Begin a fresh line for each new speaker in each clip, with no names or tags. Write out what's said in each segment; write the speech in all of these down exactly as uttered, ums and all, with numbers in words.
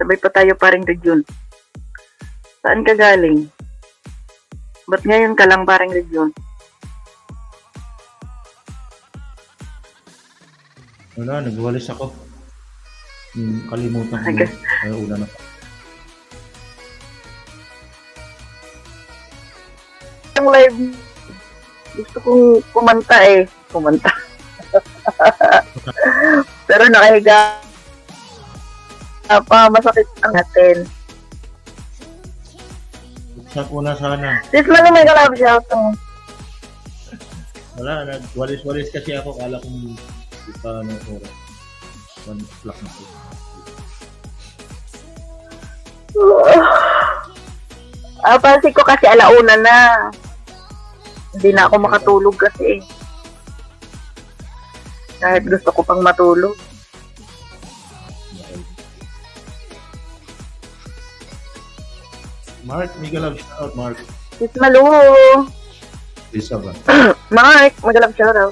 Sabay pa tayo paring Region. Saan ka galing? Ba't ngayon ka lang paring Region?
Wala, nagwalis ako. Hmm, kalimutan ko.
Okay.
Ay, ulan na.
Ang live, gusto kong kumanta eh. Kumanta. Pero nakahiga pa, masakit ang natin.
Sa una sana.
Sis, lang may kalab siya.
Wala, nagwalis-walis kasi ako. Kala kong di pa ano oras. One o'clock na po.
Ah, pansin ko kasi alauna na. Hindi na ako makatulog kasi. Kahit gusto ko pang matulog.
Mark, Miguel, shout out, Mark.
Sis Malu.
Isa ba?
Mark, magalap shoutout.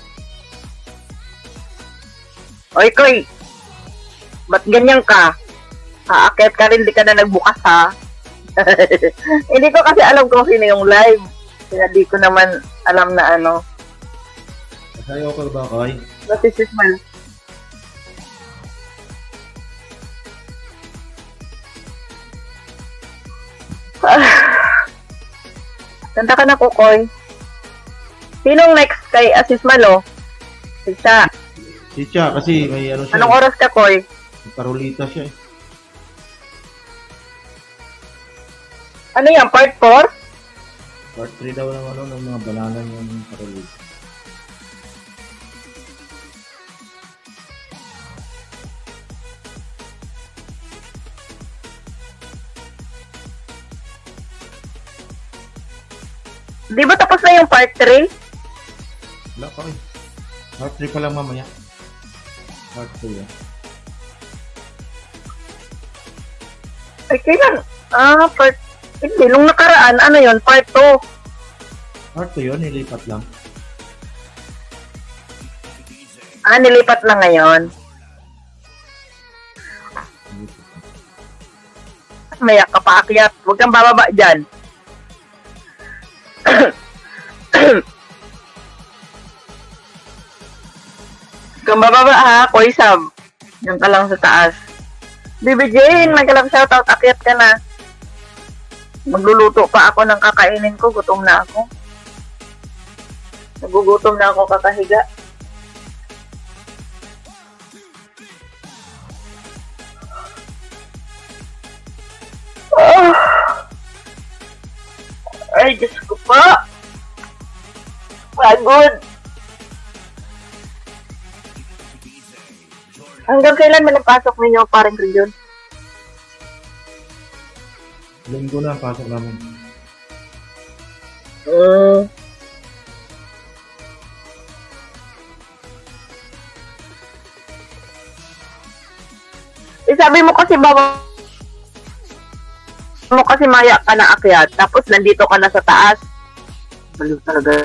Oy, Koy. Ba't ganyan ka? Aakyat ka rin, di ka na nagbukas, ha? Hindi ko kasi alam kung sino yung live. Kaya di ko naman alam na ano.
Masayo ka ba, Koy?
Kasi sis Mal. Kanta ka na, Kukoy. Sinong next kay Asis Malo? Sisa.
Siya, kasi may ano siya.
Anong oras ka, Koy?
May Carolita siya eh.
Ano yan? Part four?
Part three daw ng ano, ng mga banana yung Carolita.
Di ba tapos na yung part three?
Wala pa eh. Part three pa lang mamaya. Part two yan.
Ay, kailan? Ah, part... Hindi, nung nakaraan, ano yon part two.
Part two yun, nilipat lang.
Ah, nilipat lang ngayon. Mayak ka paakyat. Huwag kang bababa dyan. Kung bababa ha, Koy Sab. Yan ka lang sa taas. Baby Jane, nagkalang shoutout. Akyat ka na. Magluluto pa ako ng kakainin ko. Gutom na ako. Nagugutom na ako kakahiga. Oh. Ay, Diyos ko pa. Pagod. Hanggang kailan man napasok ninyo parang Region?
Linggo na ang pasok namin.
Uh, eh, sabi mo kasi baba mo kasi maya ka na akyat, tapos nandito ka na sa taas. Baliw talaga.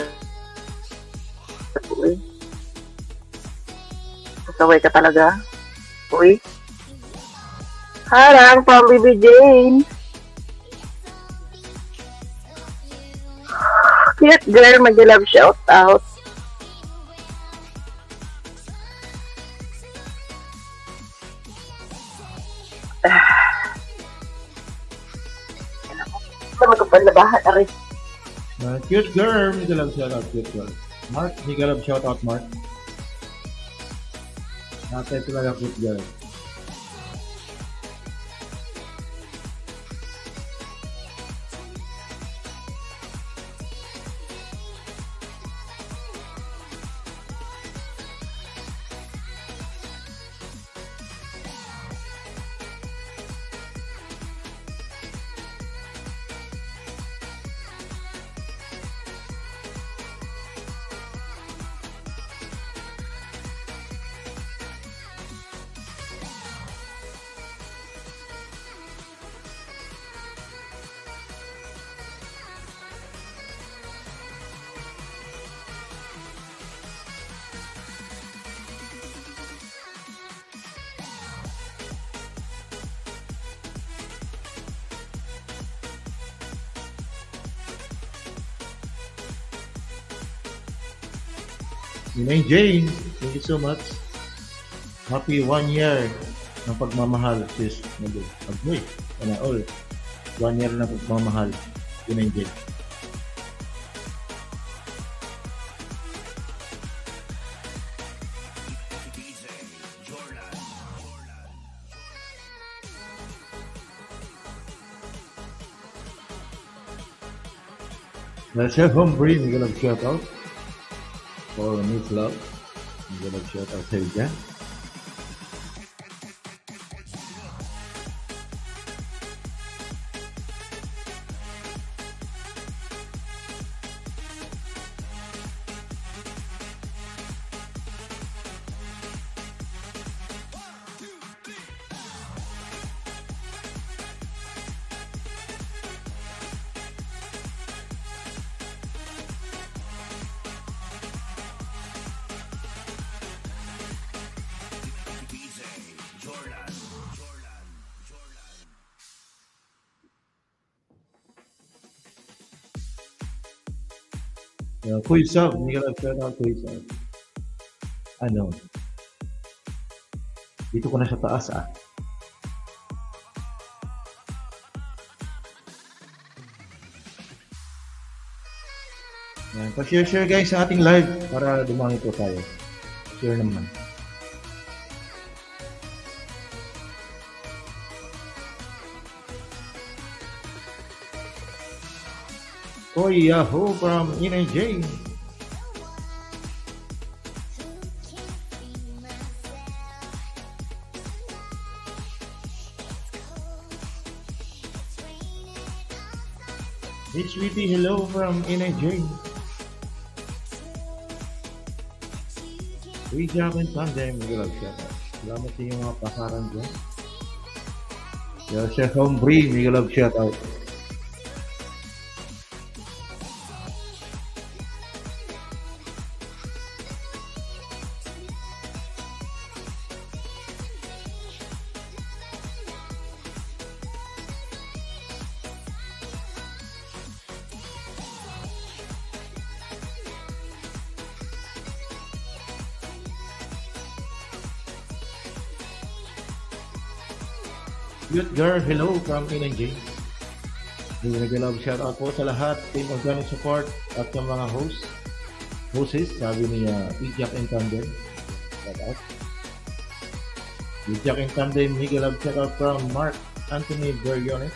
Uy. Kasaway ka talaga. Uy. Harang from Baby Jane. Cute girl, mag-love shout out. Magkapalabahan na rin.
Uh, cute girl, Miguel Love shout out, cute girl. Mark, Miguel Love shout out, Mark. Nakatay talaga cute girl. Inay Jane, thank you so much. Happy one year ng pagmamahal, sis. Nado. Agmoy. Sana all. One year ng pagmamahal. Inay Jane. Let's have Hombre, may galag shout out. For Miss Love. May galag shout out sa'yo dyan. Uh, Kuy Sub, hindi ka lang-shout out, Kuy Sub. Ano? Dito ko na sa taas, ah. Yan. Pa-share-share guys sa ating live para dumami po tayo. Share naman. Koy Yahoo from Inay Jane. H V T, hello from Inay Jane. We Jack and Sunday, magalag siya. Salamat sa inyong mga pasaran dyan. Yo, Chef Hombre, magalag shout out. Cute girl, hello from Inay Jane. Nag-love shout out po sa lahat, team organic support at yung mga hosts. Hosts, sabi niya, Ijak and Tandem. Shout out. Ijak and Tandem, nag-love shout out from Mark Anthony Bergiones.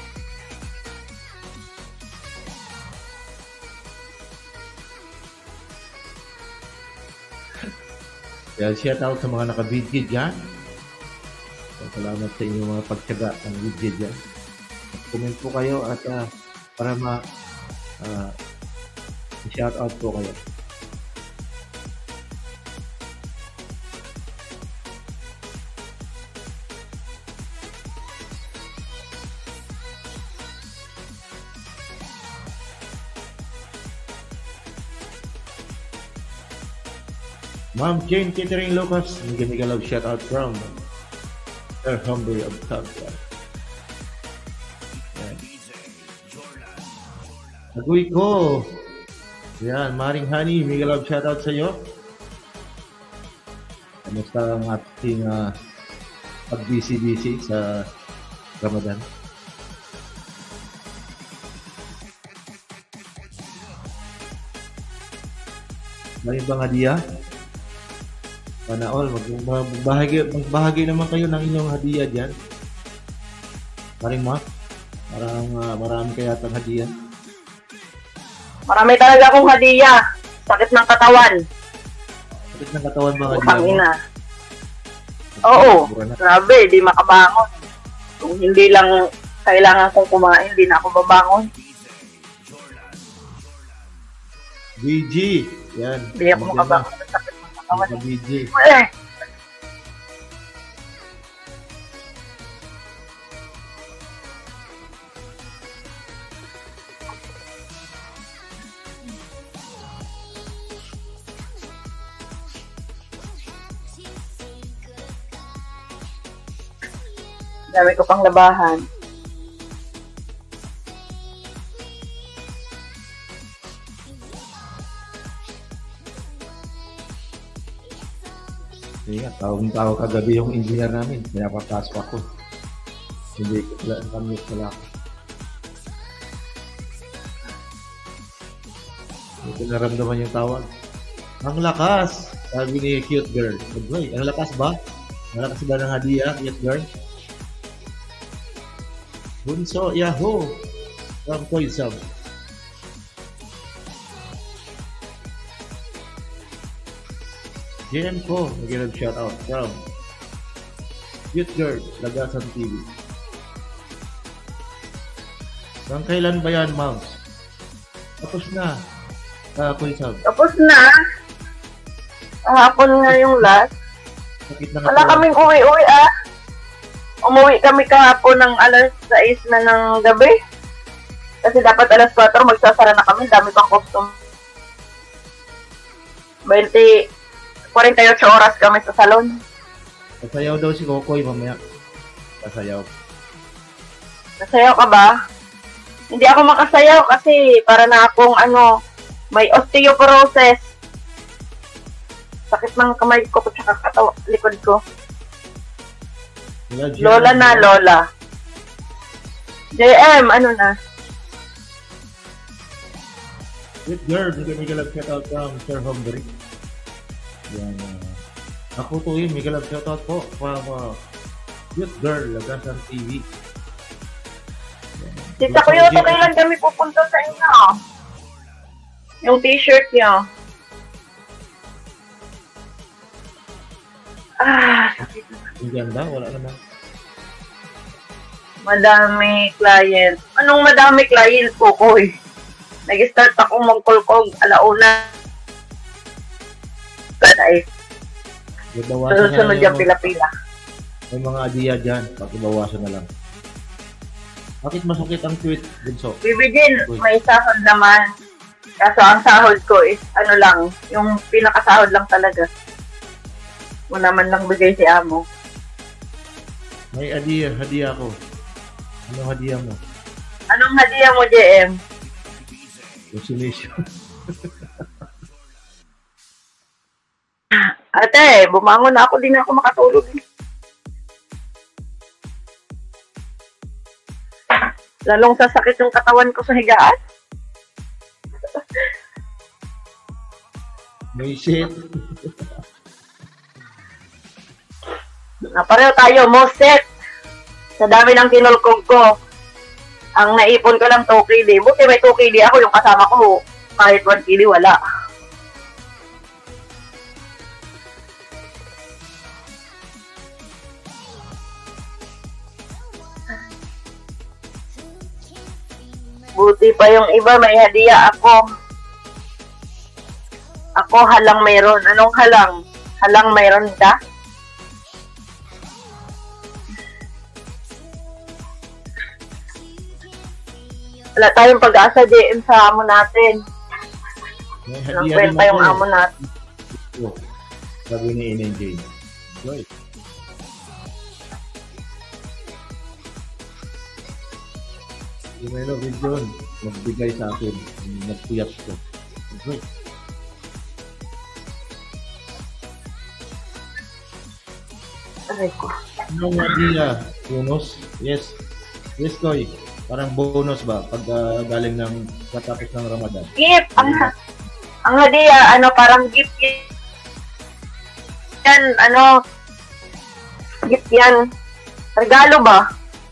Kaya shout out sa mga naka-vidgid dyan. Salamat sa inyong mga pagtyaga ng video dyan. Comment po kayo at uh, para ma uh, shout out po kayo. Ma'am Jane Catering Lucas, nagamiga love shout out from Sir Humble of Tabia. Agoy ko. Yan, Maring Honey, mega love shoutout sa iyo. Kamusta ang ating uh, pag-busy-busy sa Ramadan? May bang hadiah? Sana all, magbahagi, magbahagi naman kayo ng inyong hadiah dyan. Maring Mark, parang uh, marami kaya itong hadiah.
Marami talaga akong hadiah. Sakit ng katawan.
Sakit ng katawan mga hadiah mo?
Oo, grabe, di makabangon. Kung hindi lang kailangan kong kumain, di na ako babangon.
B G, yan.
Hindi ako makabangon sa sakit ng katawan.
B G.
Eh! Dami ko pang labahan.
Hindi nga, tawag-tawag kagabi yung engineer namin. Pinapapasok ako. Hindi ko pala, nakamute pala ako. Hindi ko naramdaman yung tawag. Ang lakas! Sabi ni cute girl. Agay, ang lakas ba? Malakas ba ng hadiah, cute girl? Bunso, yahoo! From Toy Sub. J M ko, nag-give shout out from Cute Girl, Lagasan T V. Hanggang kailan ba yan, ma'am? Tapos na. Uh, Toy Sub.
Tapos na. Hapon nga yung last.
Sakit na
Wala kaming uwi-uwi ah. Umuwi kami kahapon ng alas sais na ng gabi. Kasi dapat alas kwatro magsasara na kami. Dami pang custom. twenty, forty-eight oras kami sa salon.
Sasayaw daw si Kokoy mamaya. Sasayaw.
Nasayaw ka ba? Hindi ako makasayaw kasi para na akong ano, may osteoporosis. Sakit ng kamay ko at katawa, likod ko. Lola na, Lola. J M, ano na?
Good girl, hindi may galap shout out from Sir Humbury. Yan. Uh, ako to yun, may galap shout out po from uh, Good Girl, Lagasan T V.
Tita ko yun, kailan kami pupunta sa inyo? Yung t-shirt niyo. Ah, sakit na.
Ang ganda, wala naman.
Madami client. Anong madami client po ko eh? Nag-start ako magkulkog alauna. Ay, sunod-sunod yung pila-pila.
May mga adiya dyan, pakibawasan na lang. Bakit masakit ang tweet, Bunso?
Bibigin, may sahod naman. Kaso ang sahod ko is ano lang, yung pinakasahod lang talaga. Wala man lang bigay si Amo.
May hadiah, hadiah ko. Ano hadiah mo?
Anong hadiah mo, J M?
Consolation.
Ate, bumangon na ako, di na ako makatulog. Lalong sasakit yung katawan ko sa higaan.
May shit.
Na pareho tayo, Moset. Sa dami ng kinulkog ko, ang naipon ko lang two K D. Buti may two K D ako, yung kasama ko, kahit one K D wala. Buti pa yung iba, may hadiah ako. Ako halang mayroon. Anong halang? Halang mayroon ka? Wala tayong pag-asa, J M, sa amo natin. Anong kwenta yung amo natin?
Oh, sabi ni N N J. Enjoy. Yung may love yun, magbigay sa akin. Nagpuyat ko. Enjoy.
Aray ko.
Anong hadiah? Bonus? Yes. Yes, Koy. Parang bonus ba? Pag uh, galing ng katapos ng Ramadan.
Gift! Ang, ang hadiah, ano, parang gift yan. Ano, gift yan. Regalo ba?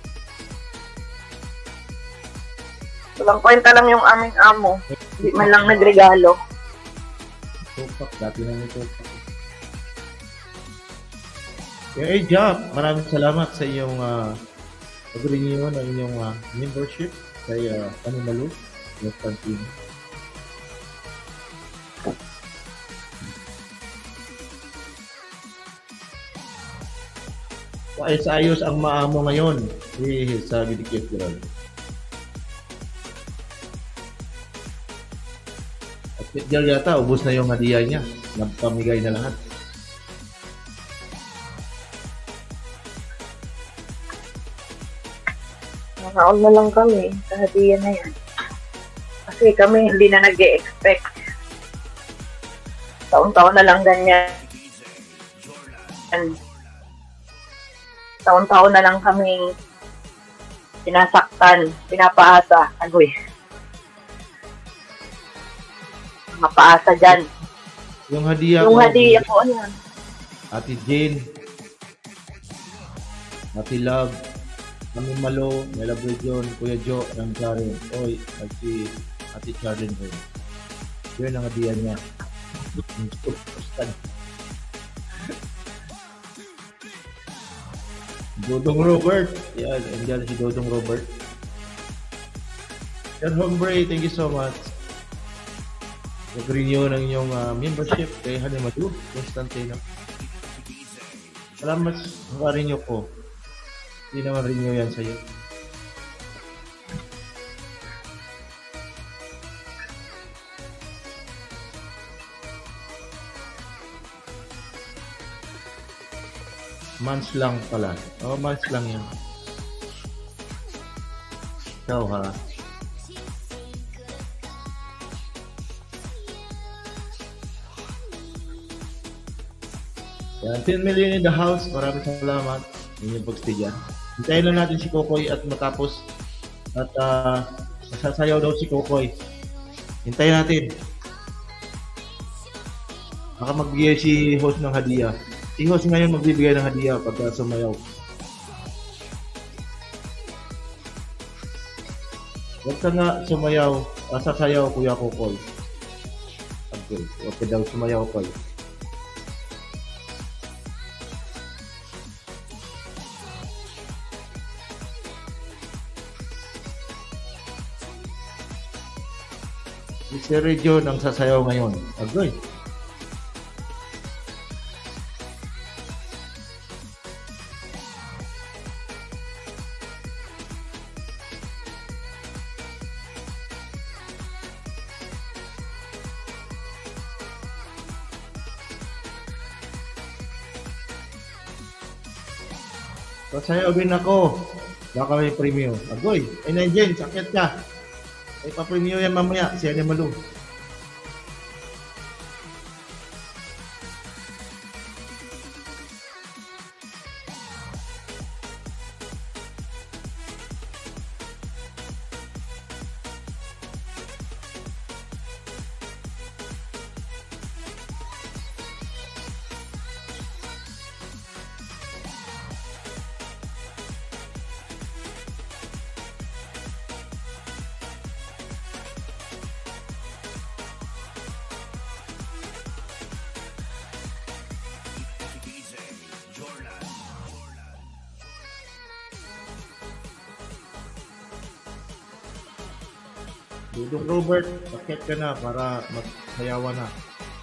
Walang kwenta lang yung aming amo. Hindi man lang nagregalo.
Tupak. Dati na may tupak. Okay, Job. Maraming salamat sa iyong uh, pag-renew ng inyong uh, membership kay uh, Animalo Constantino. Ayos-ayos ang maamo ngayon. Eh, sabi ni Kit Girl. At Kit Girl yata, ubos na yung hadiah niya. Nagpamigay na lahat.
Nakaon na lang kami sa hadiah na yan. Kasi kami hindi na nag-e-expect. Taon-taon na lang ganyan. And taon-taon na lang kaming sinasaktan, pinapaasa. Agoy. Mga paasa dyan.
Yung hadiah
Yung
ko,
hadiah ko, ano yan?
Ate Jane, Ate Love, Mami Malo, Mela Bridyon, Kuya Jo, ng Karen. Oy, at si Ate Charlene rin. Yun ang hadiah niya. Dodong Robert. Yan, andyan si Dodong Robert. Sir Hombre, thank you so much. Nag-renew ng inyong uh, membership kay Hanimadu Constantino. Salamat sa renew ko. Hindi naman renew yan sa'yo. Months lang pala. Oh, months lang yan. Ikaw ha. Yan, ten million in the house. Maraming salamat. Yun yung pag-stay dyan. Hintayin lang natin si Kokoy at matapos at uh, masasayaw daw si Kokoy. Hintayin natin. Baka magbigay si host ng hadiah. Si host ngayon magbibigay ng hadiah pagka sumayaw. Huwag ka nga sumayaw, uh, sasayaw Kuya Kokoy. Okay, okay daw sumayaw ko. Si Regio ang sasayaw ngayon. Agoy. Sasayaw din ako. Baka may premium. Agoy. Ay, nandiyan. Sakit ka. Ay, pa-premium yan mamaya. Si Animalo. Dudong Robert, bakit ka na para magsayawan na.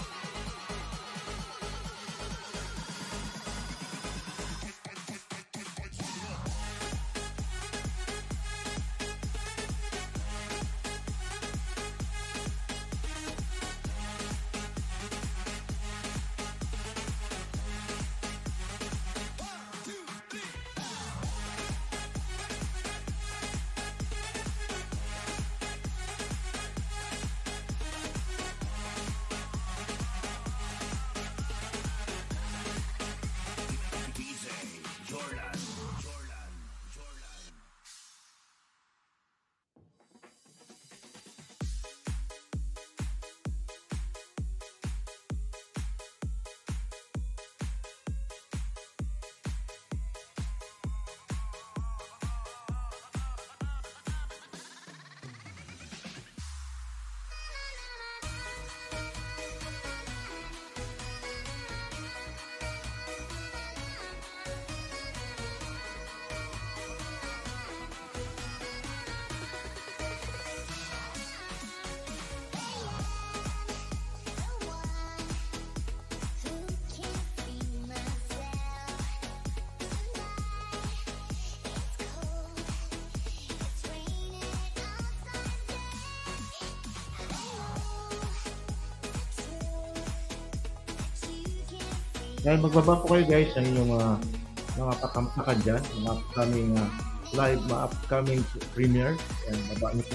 Dahil magbaba po kayo guys ng inyong mga mga pakampakan dyan, mga upcoming uh, live, mga upcoming premiere. Yan, baba niyo po.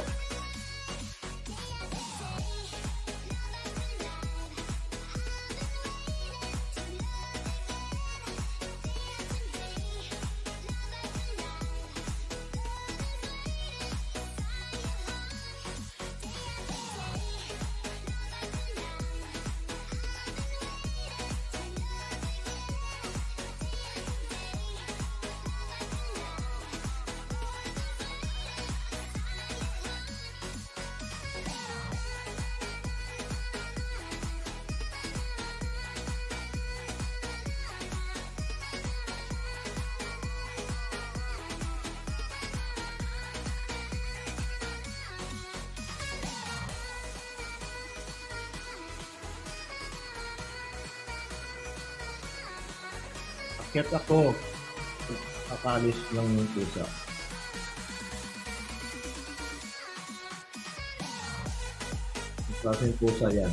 Akyat ako. Akalis lang yung pusa. Ang klaseng pusa yan.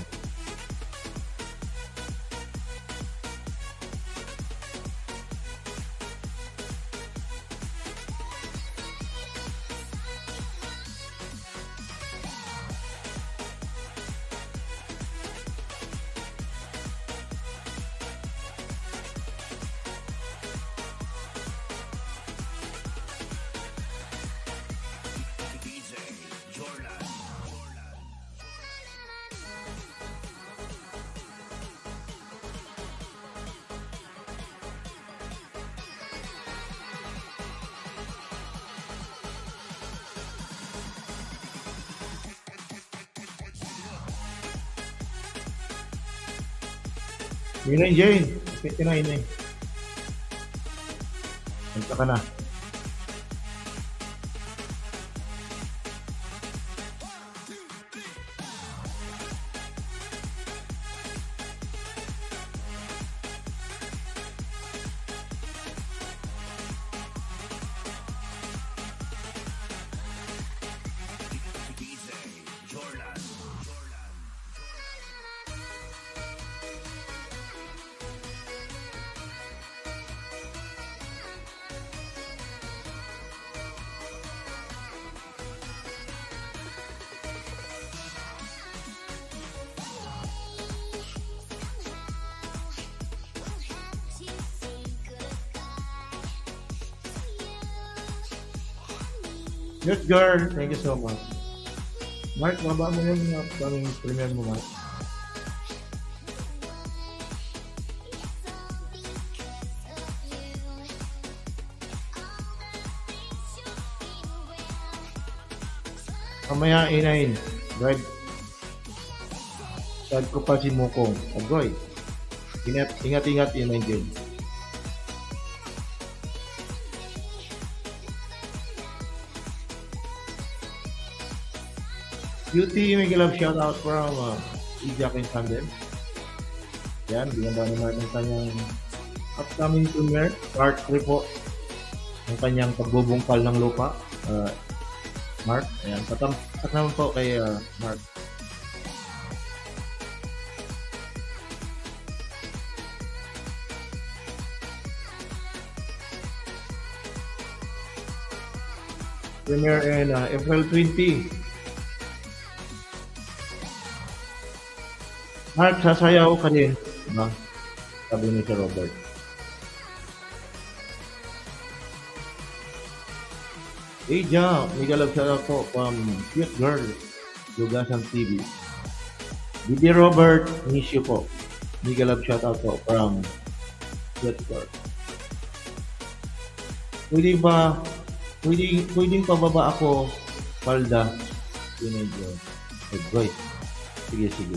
Inay, Jane. Kapit ka na, Inay. Punta ka na. Yes, girl. Thank you so much. Mark, baba mo yung upcoming premiere mo, Mark. Mamaya, inain. Drive. Tag ko pa si Mukong. Agoy. Ingat, ingat, ingat, inain din. Beauty, may love shout out from uh, Ijak and Sandem. Yan, binanda naman ang kanyang upcoming premiere, part three po. Ang kanyang pagbubungkal ng lupa. Uh, Mark, ayan, patampak naman po kay uh, Mark. Premiere in uh, April twentieth. Mark, sasayaw ka din. Diba? Sabi ni Sir Robert. Hey, Ja, may galap siya po from Cute Girl, Lugasan T V. D D Robert, miss you po. May galap shout out po from Cute Girl. Pwede ba, pwede, pwedeng pababa ako, palda. Pinedyo. Good. Sige, sige.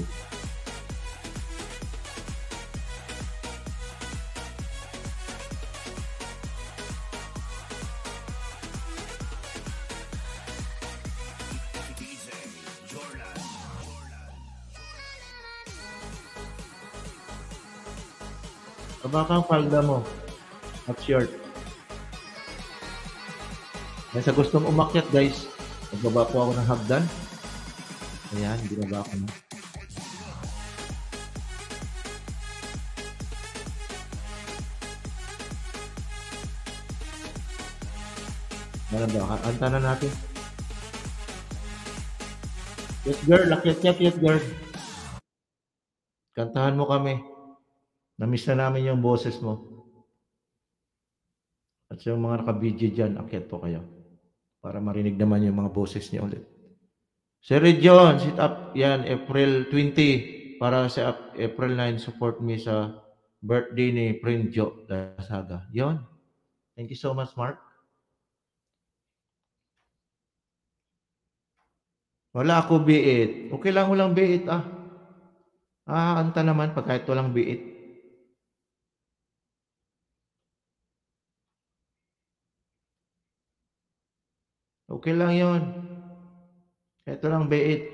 Baka ang palda mo at shirt. May sa gustong umakyat, guys, magbaba po ako ng hagdan. Ayan, binaba ako na. Ano ba? Anta na natin. Yes, girl. Akyat, akyat, akyat, girl. Kantahan mo kami. Namiss na namin yung boses mo. At sa mga naka-B J dyan, akyat po kayo. Para marinig naman yung mga boses niya ulit. Sir John, sit up yan, April twentieth. Para sa April ninth, support me sa birthday ni Prince Joe Dasaga. Yon. Thank you so much, Mark. Wala ako biit. Okay lang, walang biit ah. Ah, anta naman pag kahit walang biit. Okay lang yon. Ito lang bait.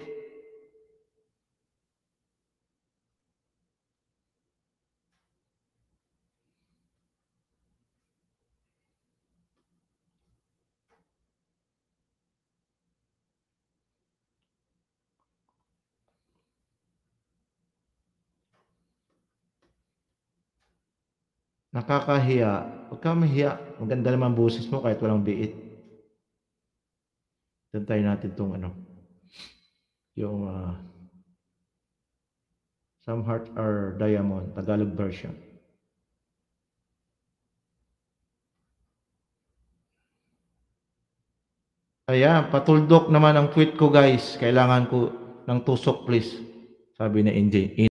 Nakakahiya. Huwag kang mahiya. Maganda naman boses mo kahit walang biit. Tantayin natin 'tong ano, yung, ah, Some Heart Are Diamond, Tagalog version. Ayan, patuldok naman ang tweet ko guys. Kailangan ko ng tusok please. Sabi ni N J.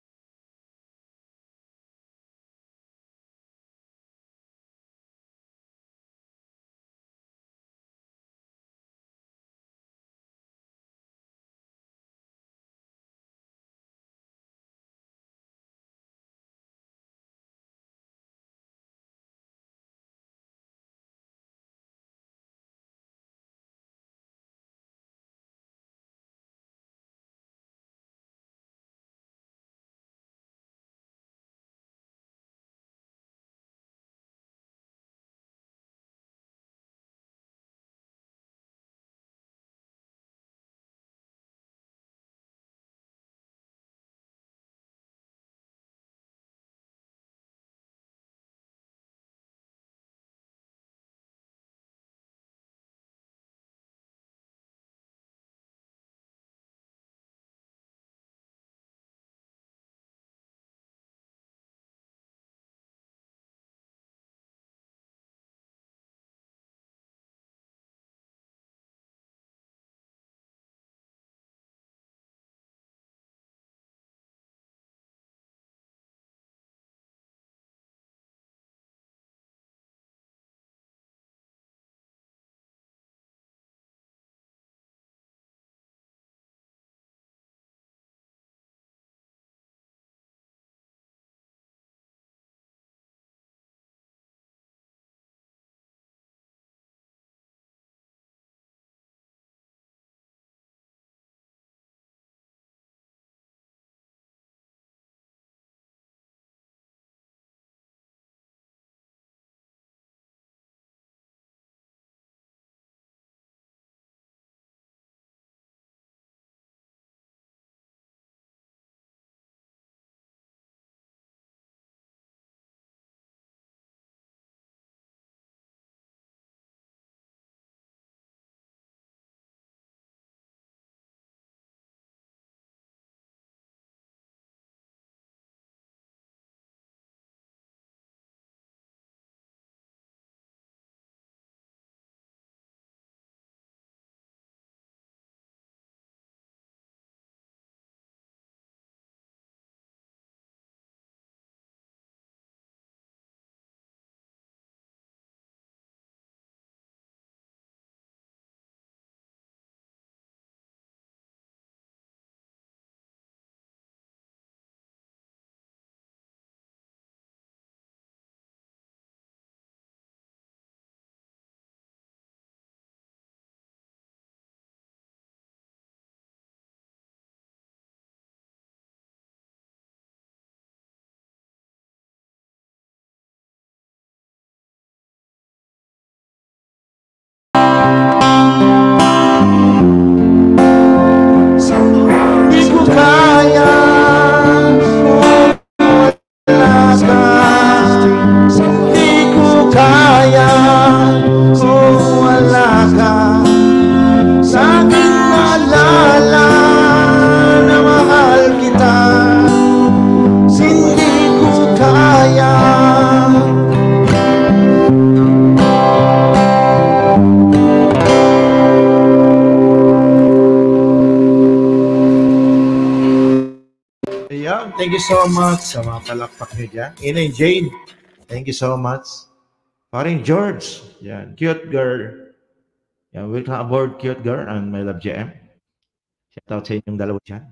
Ayan, thank you so much sa mga palakpak nyo dyan. Ina and Jane, thank you so much. Paring George, yan, cute girl. Yan, welcome aboard, cute girl, and my love J M. Shout out sa inyong dalawa dyan.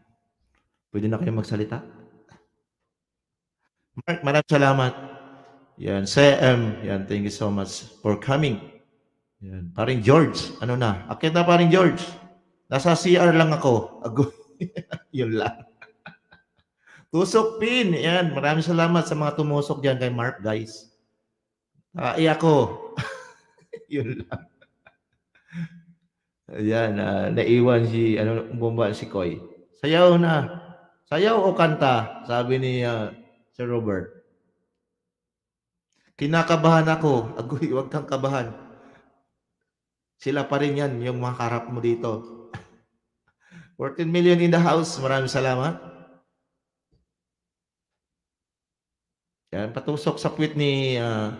Pwede na kayo magsalita. Mark, maraming salamat. Yan, C M, yan, thank you so much for coming. Yan, paring George, ano na, akit na paring George. Nasa C R lang ako. Agoy. Yun lang. Tusok pin. Yan. Maraming salamat sa mga tumusok dyan kay Mark, guys. Naiyak ko. Yun lang. Ayan. Uh, naiwan si, ano, bumba si Koy. Sayaw na. Sayaw o kanta? Sabi ni uh, Sir Robert. Kinakabahan ako. Agoy, huwag kang kabahan. Sila pa rin yan, yung mga karap mo dito. fourteen million in the house. Maraming salamat. Yan, patusok sa tweet ni uh,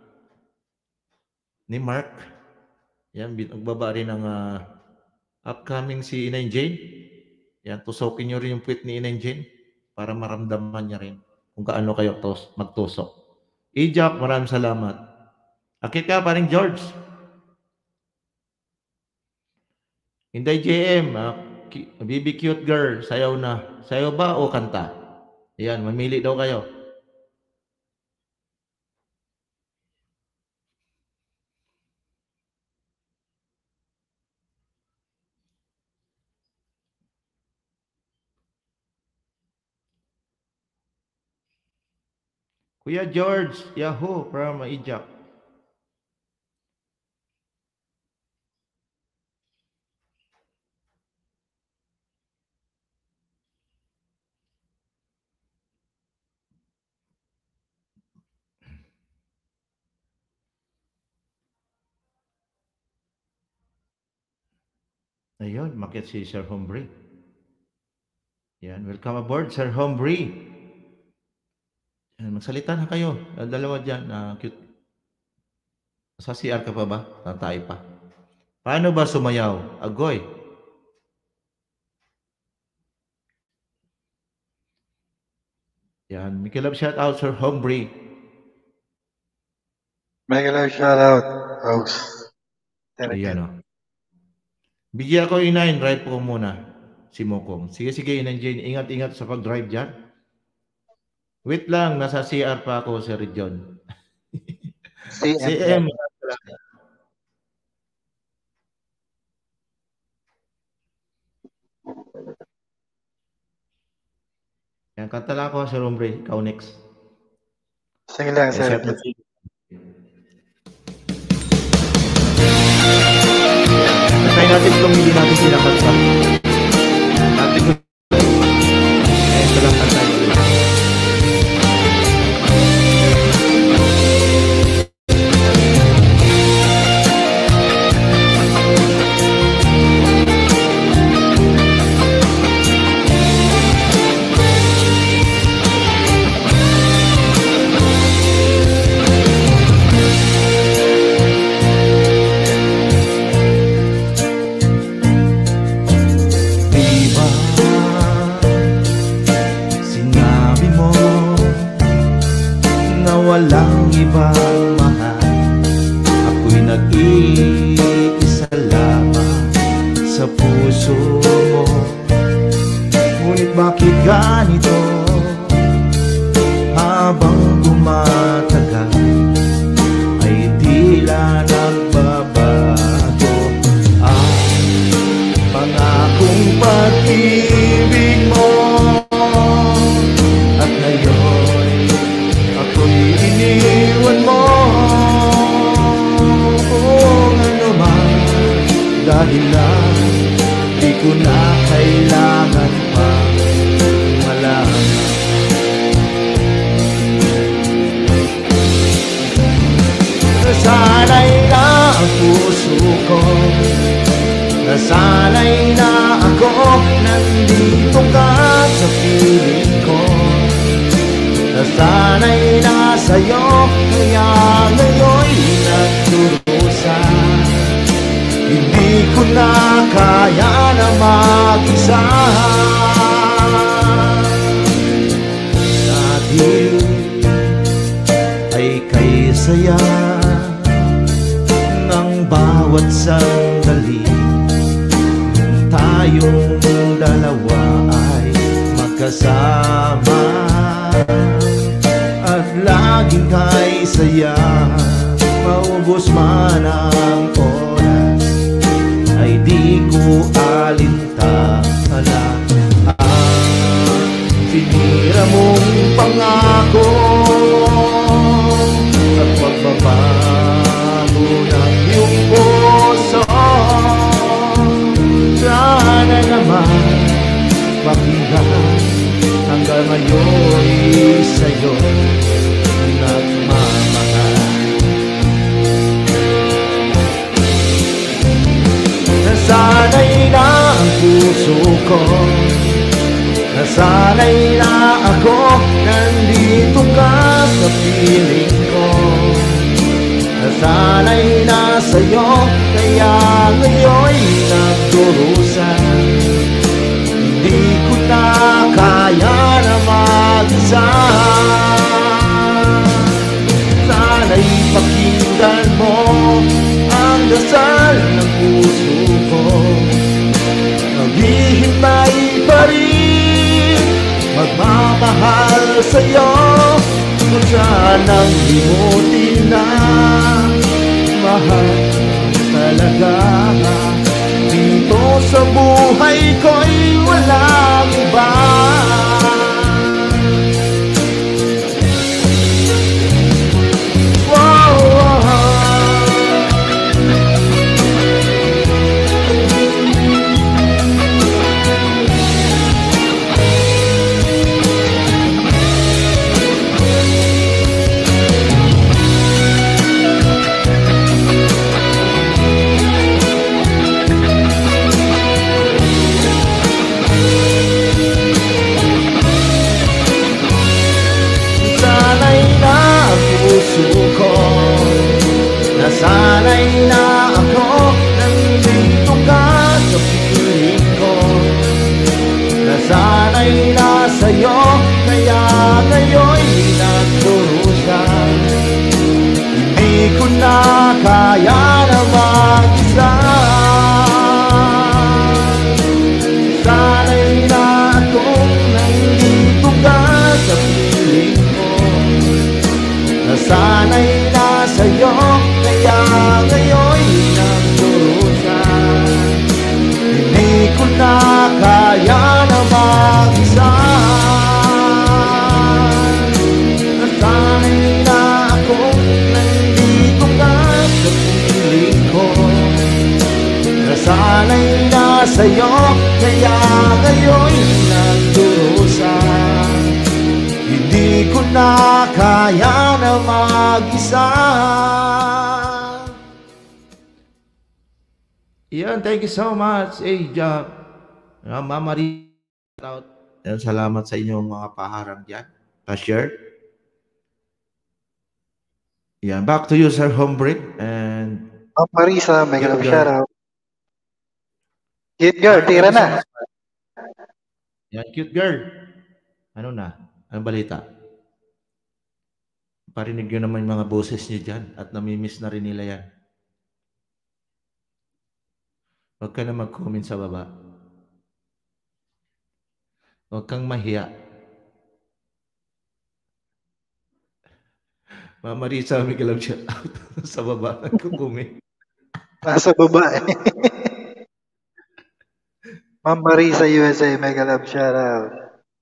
ni Mark. Yan, nagbaba rin ng uh, upcoming si Inay Jane. Yan, tusokin nyo rin yung tweet ni Inay Jane para maramdaman niya rin kung kaano kayo tos, magtusok. Ijak, maraming salamat. Akit ka, paring George. Inday J M, uh, B B Cute Girl, sayaw na. Sayaw ba o kanta? Yan, mamili daw kayo. Kuya George, Yahoo, para maijak. Ayun, makit si Sir Humphrey. Yan, welcome aboard, Sir Humphrey. Yan, magsalita na kayo. Dalawa dyan, uh, cute. Sa C R ka pa ba? Tatay pa. Paano ba sumayaw? Agoy. Yan, Mickey Love shout out, Sir Humphrey.
Mickey Love shout out, Rose.
Ayan o. Bigyan ako inain, drive ko muna. Si Mokong. Sige, sige, Inay Jane. Ingat-ingat sa pag-drive dyan. Wait lang, nasa C R pa ako, Sir John. C M. Yan, kanta lang ako, Sir Humphrey. Ikaw next.
Sige lang, Sir.
Try natin kung hindi natin sinakanta. Natin kung... Eh, ito lang kanta.
Walang ibang mahal, ako'y nag-iisa lamang sa puso mo. Ngunit bakit ganito? Habang tumatagal ay tila nagbabago ang pangakong pag-ibig mo. At ngayon iniwan mo kung ano man, dahil lang di ko na kailangan pa malaman. Nasanay na ang puso ko, nasanay na ako, nandito ka sa piling ko. Nasanay na sa'yo, kaya ngayon'y nagdurusa. Hindi ko na kaya na mag-isa. Dahil ay kay saya ng bawat sandali, tayong dalawa ay magkasama. At laging kay saya, maubos man ang oras, ay di ko alintana ang sinira mong pangako at pagbabago ng iyong puso. Sana naman pakinggan hanggang ngayon sa'yo nagmamahal. Nasanay na ang puso ko, nasanay na ako, nandito ka sa piling ko. Nasanay na sa'yo, kaya ngayon'y nagdurusan. Hindi ko na kaya na mag-isa. Sana'y pakinggan mo ang dasal ng puso ko. Maghihintay pa rin, magmamahal sa'yo, kung sanang limutin na mahal talaga. Dito sa buhay ko'y walang iba. Wow, wow. Nasanay na ako, nandito ka sa piling ko. Nasanay na sa'yo, kaya ngayon'y nagdurusan. Hindi ko na kaya na mag-isa. Sanay na akong nandito ka sa piling ko. Nasanay na sa'yo, kaya ngayon'y nagdurusan. Hindi ko na kaya na mag-isa. Nasanay na akong nandito ka sa piling ko. Nasanay na sa'yo, kaya ngayon'y nagdurusan. Hindi ko na kaya na mag-isa. Yan, thank you so much. Hey, uh, Mama Rita, salamat sa inyong mga paharang dyan. Pa-share. Yan, back to you, Sir Homebreak. And
Ma'am Marisa, may ganang shoutout. Cute girl, tira na.
Yan, cute girl. Ano na? Anong balita? Parinig nyo naman yung mga boses nyo dyan at namimiss na rin nila yan. Huwag ka na mag-comment sa baba. Huwag kang mahiya. Mama Risa, may kalam shout out sa baba. Nagkukumin.
Nasa baba eh. Ma'am Marisa U S A, mega love shoutout.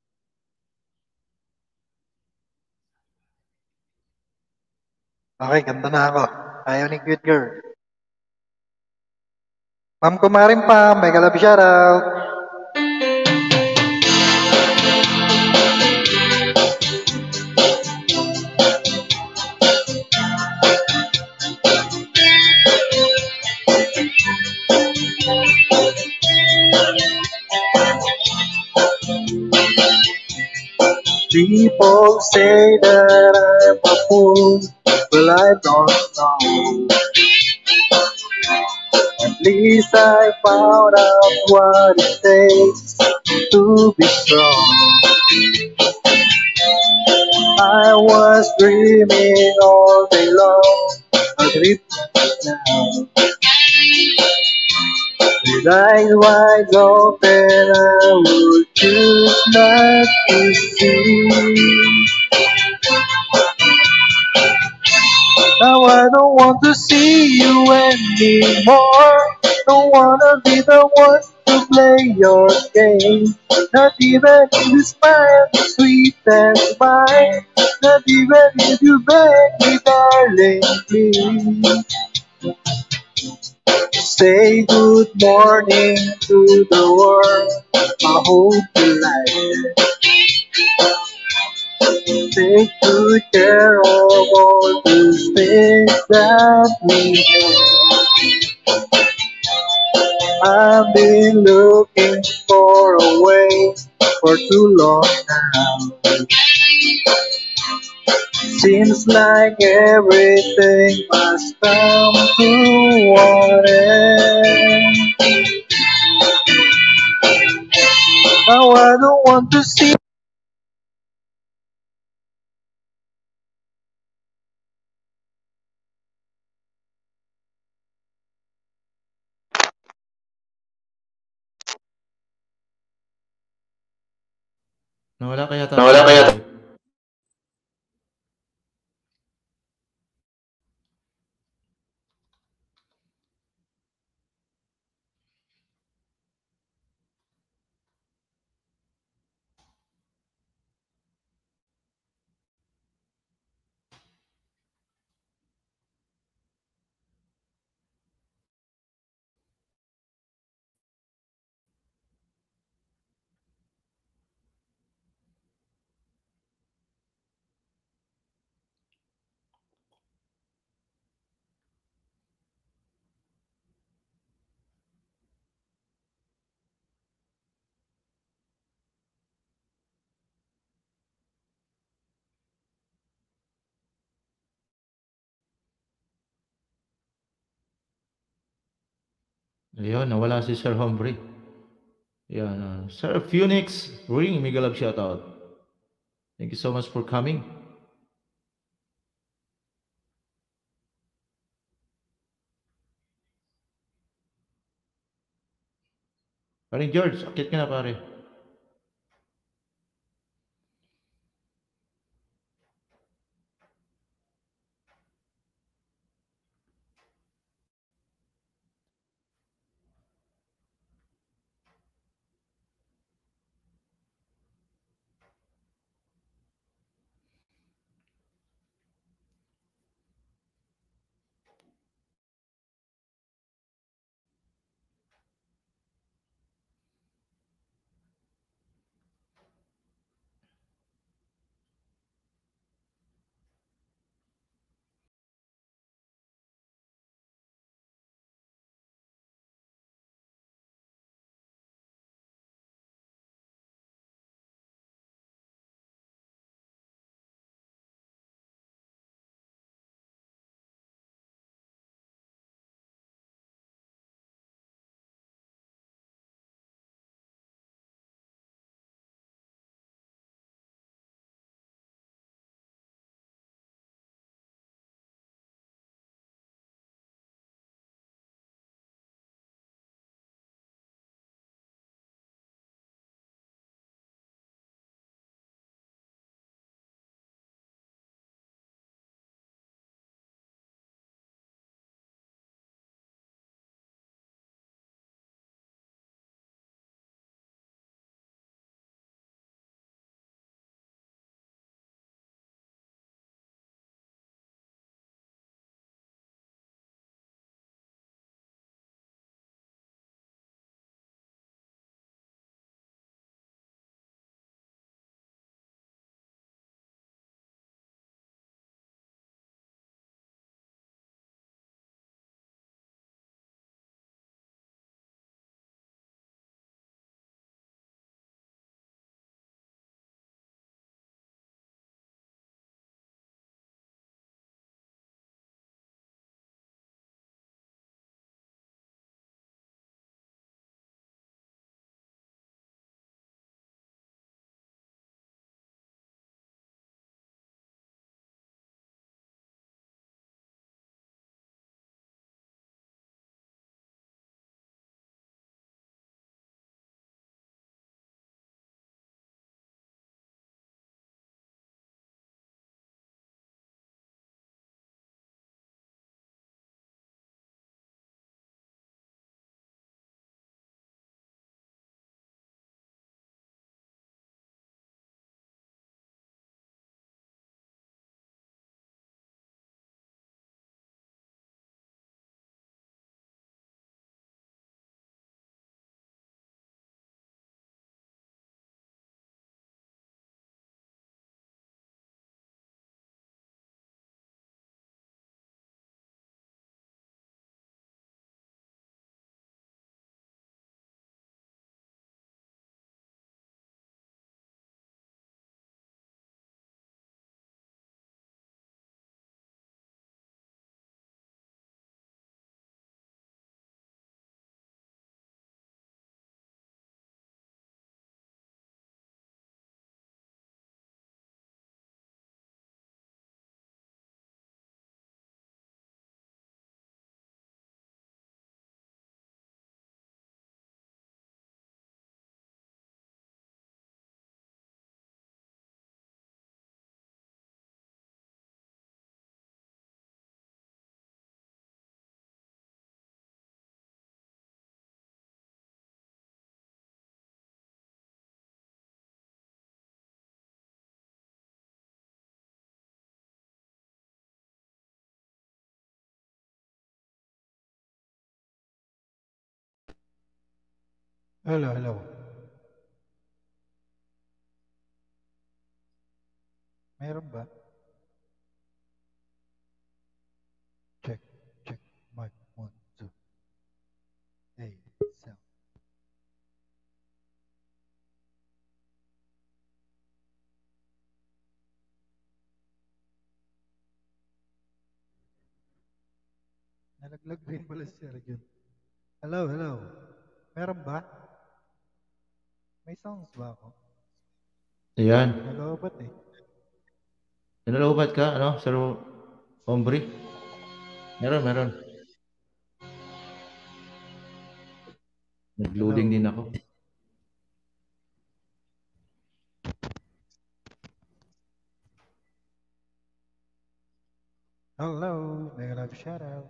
Okay, ganda na ako. Ayaw ni cute girl. Ma'am Kumarin pa, mega love shoutout. People say that I'm a fool, well I don't know. At least I found out what it takes to be strong. I was dreaming all day long, a dream now. With eyes wide open, I would choose not to see. Now I don't want to see you anymore. Don't wanna be the one to play your game. Not even if you smile sweet and fine. Not even if you beg me, darling, please. Say good morning to the world. I hope you like it. Take good care of all the things that we have. I've been looking for a way for too long now. Seems like everything must come to an end. Now I don't want to see.
Nawala kaya tayo
Nawala
sa
kaya
live. Ayun, nawala si Sir Humphrey. Yan, ah, Sir Phoenix Ring, mega love shoutout. Thank you so much for coming. Paring George, akit ka na pare.
Hello, hello. Meron ba? Check, check. Mic, one, two. Hey, sound. Nalaglag rin pala si Sir Jun. Hello, hello. Meron ba? May songs ba ako?
Ayan.
Nalobat eh.
Nalaubat ka, ano, Sir Hombre? Meron, meron. Nag-loading
Hello.
din ako.
Hello, Mega Love Shoutout.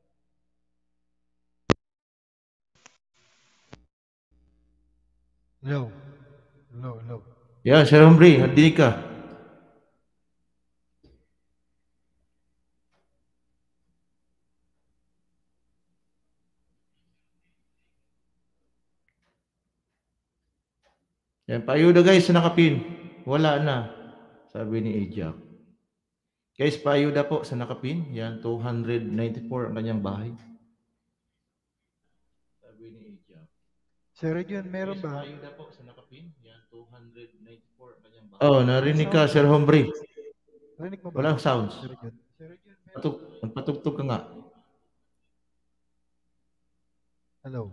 Hello. Hello, hello.
Yan, Sir Hombre, nadinig ka. Yan, paayuda guys sa nakapin. Wala na, sabi ni Ajak. Guys, paayuda po sa nakapin. Yan, two ninety-four ang kanyang bahay. Sabi ni Ajak.
Sir Jun, meron
Guys,
ba?
paayuda po sa nakapin. Yan, two ninety-four ang kanyang bahay. Oh, narinig ka, Sir Hombre.
Rinig mo ba?
Walang sounds.
Sir Jun. Sir Jun, meron.
Patug, magpatugtog ka nga.
Hello.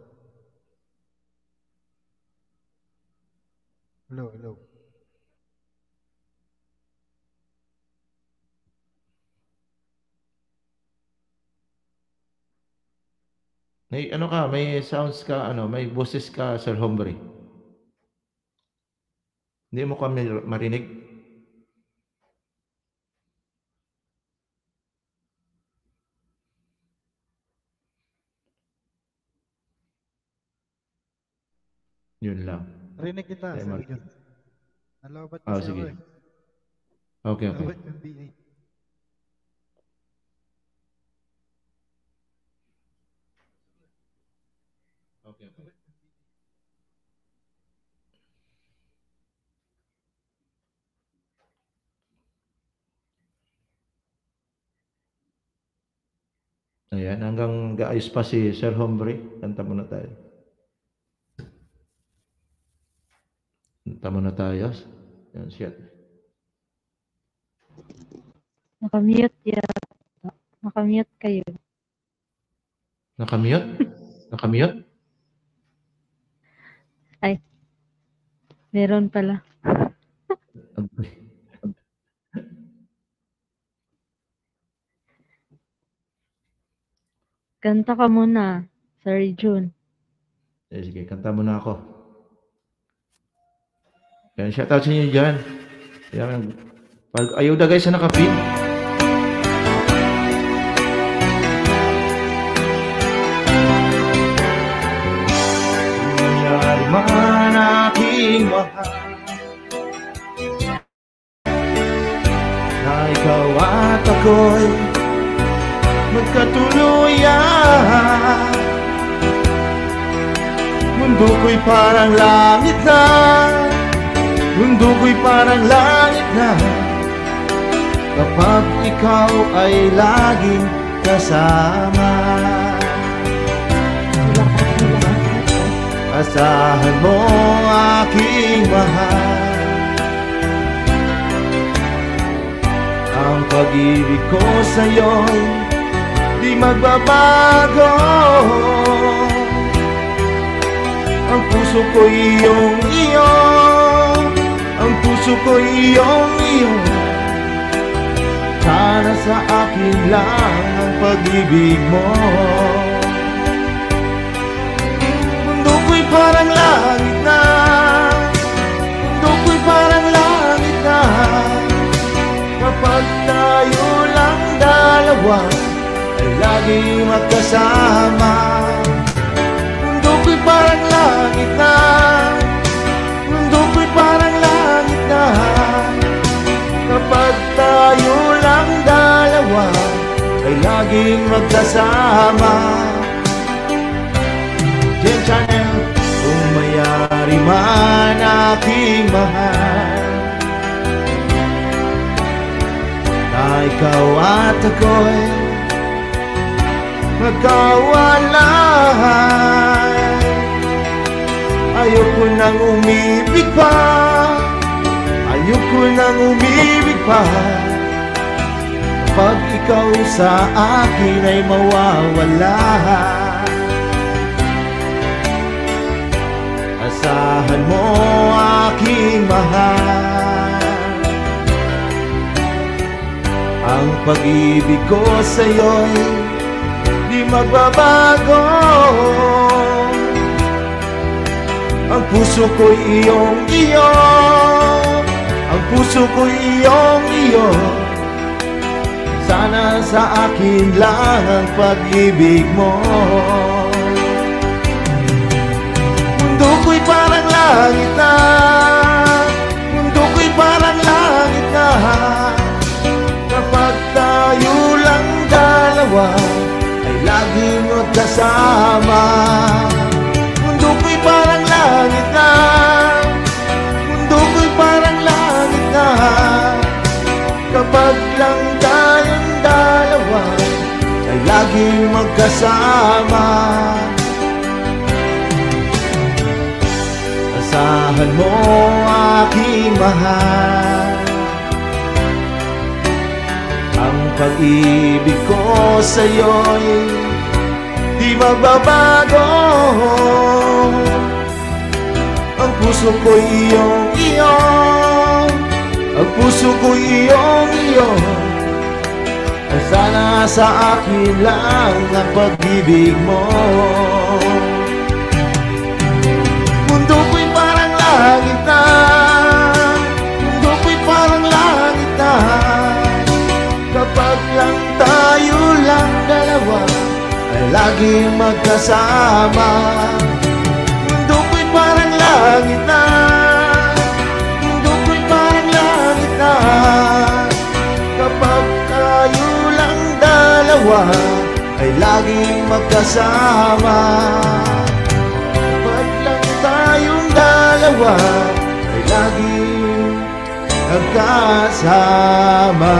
Hello, hello.
May ano ka, may sounds ka, ano, may boses ka, Sir Hombre. Hindi mo kami marinig. Yun lang.
Rinig kita,
Tayo
Sir
mag-
Jun. Nalobat
Ah,
kasi
sige.
ako eh.
Okay, okay.
Nalobat yung B eight.
Okay, okay. Ayan, hanggang gaayos pa si Sir Hombre. Kanta muna tayo. Kanta muna tayo. Yan, shit.
Nakamute yata. Nakamute kayo.
Nakamute? Nakamute?
Ay, meron pala. Kanta ka muna, Sir Jun.
Eh, sige, kanta muna ako. Yan, shoutout sa inyo dyan. Yan, pag ayuda guys sa nakapin. Nangyari man aking mahal na ikaw at ako'y magkatuluyan. Mundo ko'y parang langit na, mundo ko'y parang langit na, kapag ikaw ay laging kasama. Asahan mo aking mahal, ang pag-ibig ko sa'yo'y di magbabago. Ang puso ko iyong iyo, ang puso ko iyong iyo. Sana sa akin lang ang pag-ibig mo. Mundo ko'y parang langit na, mundo ko'y parang langit na, kapag tayo lang dalawa ay laging magkasama. Mundo ko'y parang langit na, mundo ko'y parang langit na, kapag tayo lang dalawa ay laging magkasama. Jen Channel, kung may man aking mahal, na ikaw at ako'y magkawalan. Ayoko nang umibig pa, ayoko nang umibig pa, kapag ikaw sa akin ay mawawala. Asahan mo aking mahal, ang pag-ibig ko sa'yo'y di magbabago. Ang puso ko'y iyong iyo, ang puso ko'y iyong iyo. Sana sa akin lang ang pag-ibig mo. Mundo ko'y parang langit na, mundo ko'y parang langit na, kapag tayo lang dalawa ay laging magkasama. Mundo ko'y parang langit na, mundo ko'y parang langit na, kapag lang tayong dalawa ay laging magkasama. Asahan mo aking mahal, ang pag-ibig ko sa'yo'y di magbabago. Ang puso ko'y iyong iyo, ang puso ko'y iyong iyo. Sana sa akin lang ang pag-ibig mo. Mundo ko'y parang langit na, mundo ko'y parang langit na, kapag lang tayo lang dalawa ay laging magkasama. Mundo ko'y parang langit na, mundo ko'y parang langit na, kapag tayo lang dalawa ay laging magkasama. Kapag lang tayong dalawa ay laging magkasama.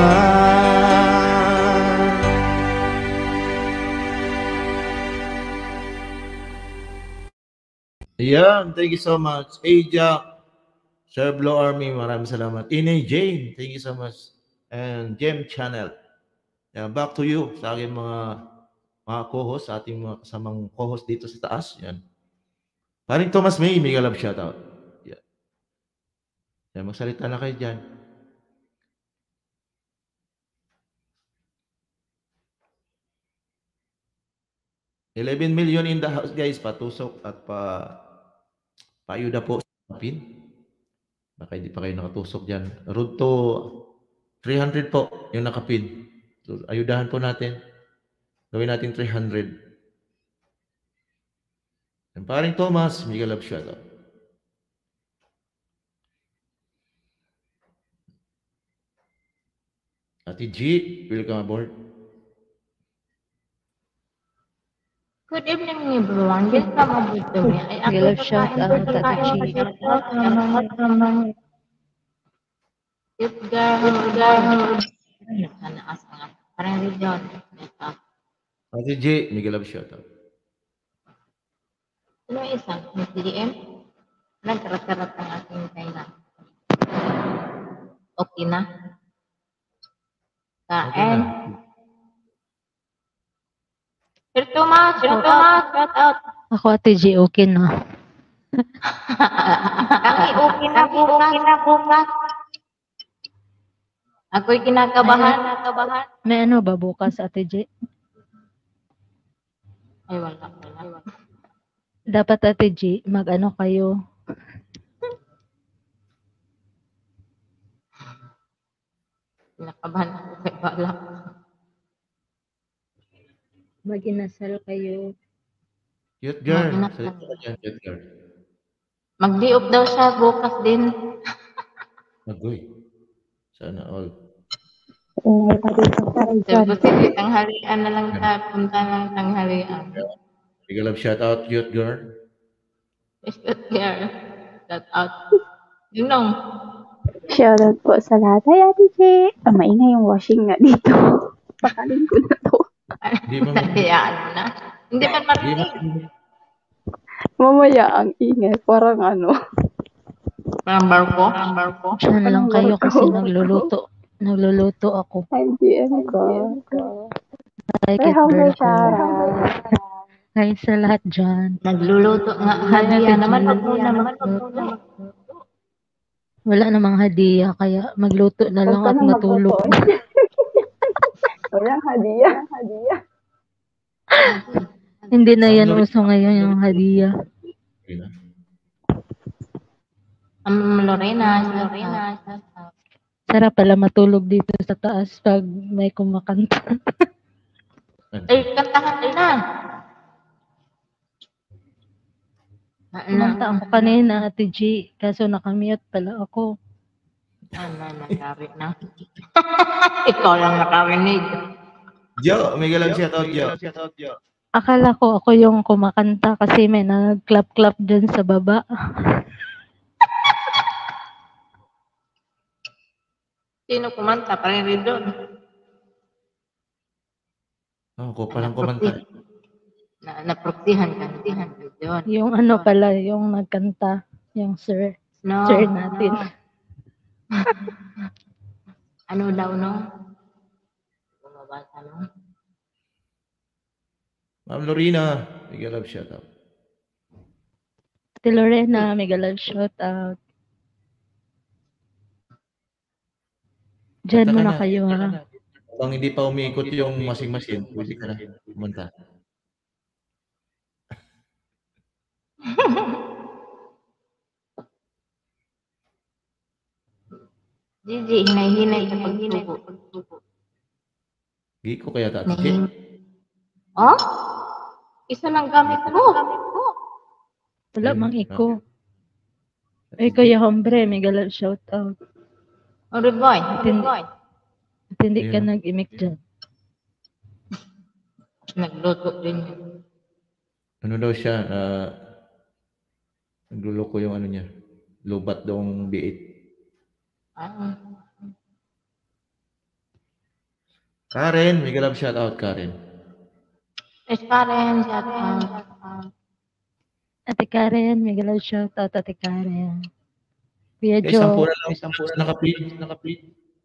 Ayan, thank you so much. Aja, Sir Blow Army, maraming salamat. Inay Jane, thank you so much. And Gem Channel. Yeah, back to you sa aking mga mga co-host, sa ating mga kasamang co-host dito sa taas. Yan. Paring Thomas May, mega love shoutout. Yan. Yan, magsalita na kayo dyan. eleven million in the house, guys. Patusok at pa paayuda po sa pin. Baka hindi pa kayo nakatusok dyan. Road to three hundred po yung nakapin. So, ayudahan po natin. Gawin natin three hundred. And paring Thomas, mega love shoutout. Ate G, welcome aboard.
Good evening, everyone. Welcome aboard to me. Ay,
Mega love shoutout, Ate G.
Edgar, Edgar. Sana asa nga. Parang region.
Ate G, mega love shoutout.
Ano yung isang? Miss D M? Nagkarat-karat ang aking kainan. Okay na?
Okay
Kain.
na.
Sir Thomas, Sir Thomas, shout out.
Ako, Ate G, okay na.
Kami okay na bukas. Okay na bukas. Ako'y kinakabahan. Kinakabahan.
May ano ba bukas, Ate G?
Ay, wala. Wala.
Dapat, Ate G, mag-ano kayo.
Kinakabahan ako kay Bala.
Mag-inasal kayo.
Cute girl.
Mga
Salita ka dyan, cute girl.
Mag-diop daw siya bukas din.
Agoy. Sana all.
Sabi ko, sige, tanghalian na lang tayo. Punta ng tanghalian.
Mega love shoutout, cute girl.
Yes, good girl. Shout out. Ninong.
Shoutout po sa lahat. Hi, Ate J. Ah, maingay yung washing nga dito. Pakalin ko na to.
Di ba?
Hayaan mo na. Hindi man
Di ba?
marinig.
Mamaya ang ingay. Parang ano.
Parang barko. Parang barko.
Diyan lang
Anong
kayo
barko?
kasi nagluluto. Nagluluto ako.
Hi, G M ko.
Hi,
Hi,
Kate
Humble
Girl ko.
Shara.
Hi sa lahat dyan.
Nagluluto nga. Hadiya naman. Wag muna. Wag muna.
Wala namang hadiah, kaya magluto na lang
Huwag ka
at
na
matulog.
magluto. Walang hadiah. Hadiah.
Hindi na yan uso ngayon yung hadiah.
Okay na.
Um, Lorena. Lorena.
Sarap pala matulog dito sa taas pag may kumakanta.
Ay, kantahan na.
Kumanta ako kanina, Ate G, kaso nakamute pala ako.
Ano nangyari na? Ikaw lang nakarinig.
Jo, may galang siya to, Jo.
Akala ko ako yung kumakanta kasi may nag-clap-clap dyan sa baba.
Sino kumanta? Parang doon.
Oh, ako palang kumanta.
Na, naproktihan ka. Naproktihan ka doon.
Yung ano pala, yung nagkanta, yung sir,
No.
sir natin.
No. Ano daw, no? Bumabasa, no?
Ma'am Lorena, big love shout out.
Ate Lorena, mega love shout out. Diyan
Kanta ka
muna
na.
kayo ha.
Habang hindi pa umiikot yung washing machine, pwede ka na pumunta.
Gigi, hinay-hinay sa pagtubo.
Hindi ko kaya Ate J.
Oh? Isa lang gamit ko.
Wala mang iko. Ay, Kuya Hombre, mega love shout out.
Ori boy, ori
Hindi.
boy.
At hindi ka
Ayun.
nag-imik dyan.
Nagluto din.
Ano daw siya, uh, nagluloko yung ano niya, lubat daw ang B eight.
Ah.
Karen, may galab shout out Karen.
Es Karen, shout out.
Ate Karen, mega love shout out, Ate Karen. Kuya
Eh, sampu
Jo,
na lang, sampu na nakapid, nakapid.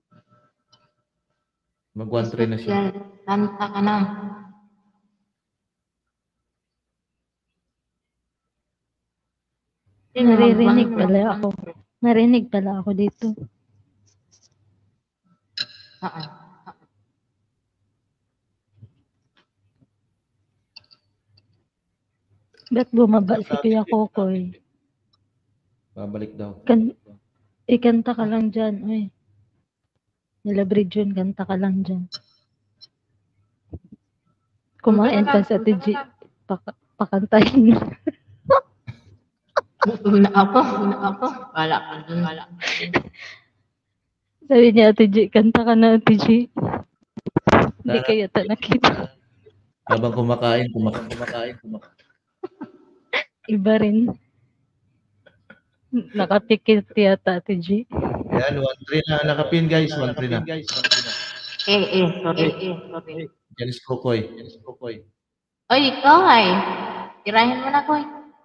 Mag one three na siya.
Kanta ka na.
naririnig pala ako. Narinig pala ako dito.
Oo.
Ba't bumaba si Kuya Kokoy?
Babalik daw.
Kan ikanta ka lang dyan, oy. Nila Bridget, kanta ka lang dyan. Kumain ka sa T G. Pak pakantahin.
Gutom na ako, gutom na ako. Wala ka dun, wala.
Sabi niya, Ate G, kanta ka na, Ate G. Hindi kaya ta nakita.
Habang kumakain, kumakain, kumakain, kumakain.
Iba rin. Nakapikit yata, Ate G.
Yan, one three na nakapin guys, one three na.
Eh, eh, sorry, eh, sorry.
Janice Kokoy. Janice Kokoy.
Oy, ikaw ay. Tirahin mo na ko eh.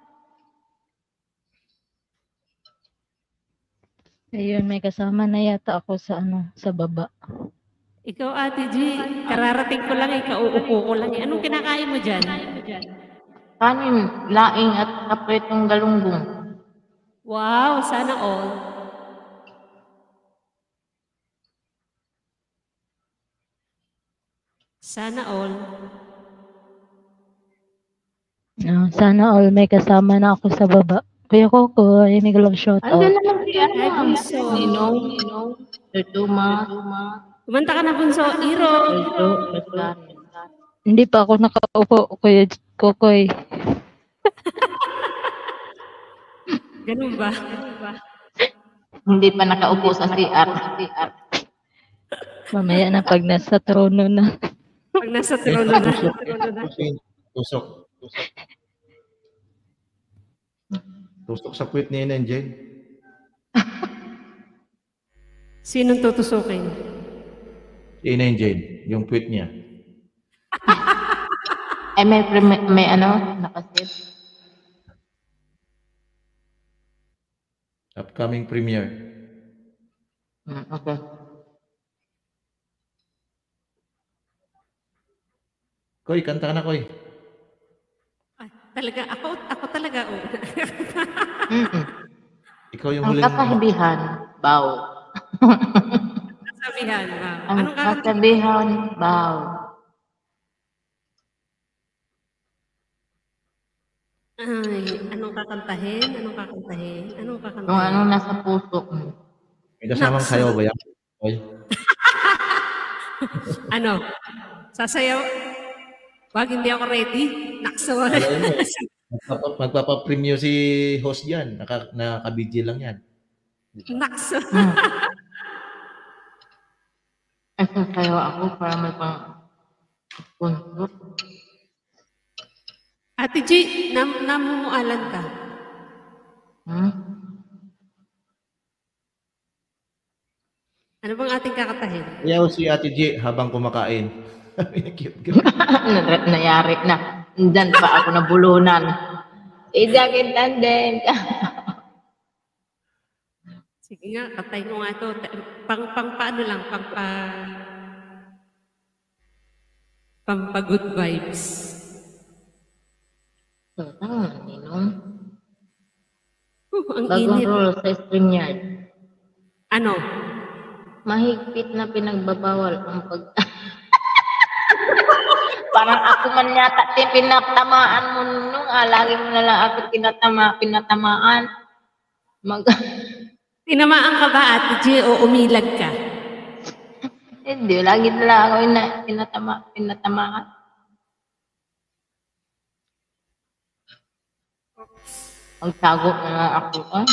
Ayun, may kasama na yata ako sa ano, sa baba.
Ikaw, Ate G, kararating ko lang eh, kauupo ko lang eh. Anong kinakain mo dyan?
Kanin, laing at kapretong galunggong.
Wow, sana all. Sana all.
No, sana all may kasama na ako sa baba. Kuya Kokoy, may galong shout out.
Andun naman si ano,
Ay, bunso.
Ninong, Ninong, Tutuma, Tuma,
Kumanta ka na, Bunso. Iro.
Tuto, Tutan.
Hindi pa ako nakaupo, Kuya Kokoy.
Ganun ba?
Hindi pa nakaupo sa C R.
Mamaya na pag nasa trono na.
Pag nasa trono na.
Tusok. Tusok.
Tusok sa puwit ni Inen Jane.
Sinong tutusukin?
Si Inen Jane, yung puwit niya.
Eh, may, may, may ano, nakasit.
Upcoming premiere.
Hmm, okay.
Koy, kanta ka na, Koy.
Ay, talaga, ako, ako talaga, oh.
Mm-mm.
Ikaw yung
Ang
huling...
kasabihan, baw.
Kasabihan, wow.
Ang
Anong kakanta?
kasabihan, baw.
Ay, anong kakantahin? Anong kakantahin? Anong
Kung
kakantahin?
anong nasa puso mo.
May kasamang
Naks.
sayaw ba yan? Koy?
Ano? Sasayaw? Wag, hindi ako ready. Nakso.
Alam mo, magpapa- magpapa-preview si host yan. Naka, naka-B G lang yan.
Nakso.
Hmm. Ay, sasayaw ako para may pang sponsor.
Ate G, nam namumualan ka.
Hmm?
Ano bang ating kakatahin?
Ayaw si Ate G habang kumakain. Cute girl.
Na- Nayari na. Diyan pa ako nabulunan. Ijakit tandem ka.
Sige nga, katay mo nga ito. Pang, pang paano lang, pang pa... Pang pa good vibes.
So, tama, Ninong.
Uh, ang
Bagong
init.
rule sa StreamYard.
Ano?
Mahigpit na pinagbabawal ang pag... Parang ako man yata tin pinatamaan mo nung ah, lagi mo na lang ako pinatama, pinatamaan. Mag...
Tinamaan ka ba, Ate G, o umilag ka?
Hindi, lagi na lang ako ina, pinatama, pinatamaan. Magtago na lang ako. Ah,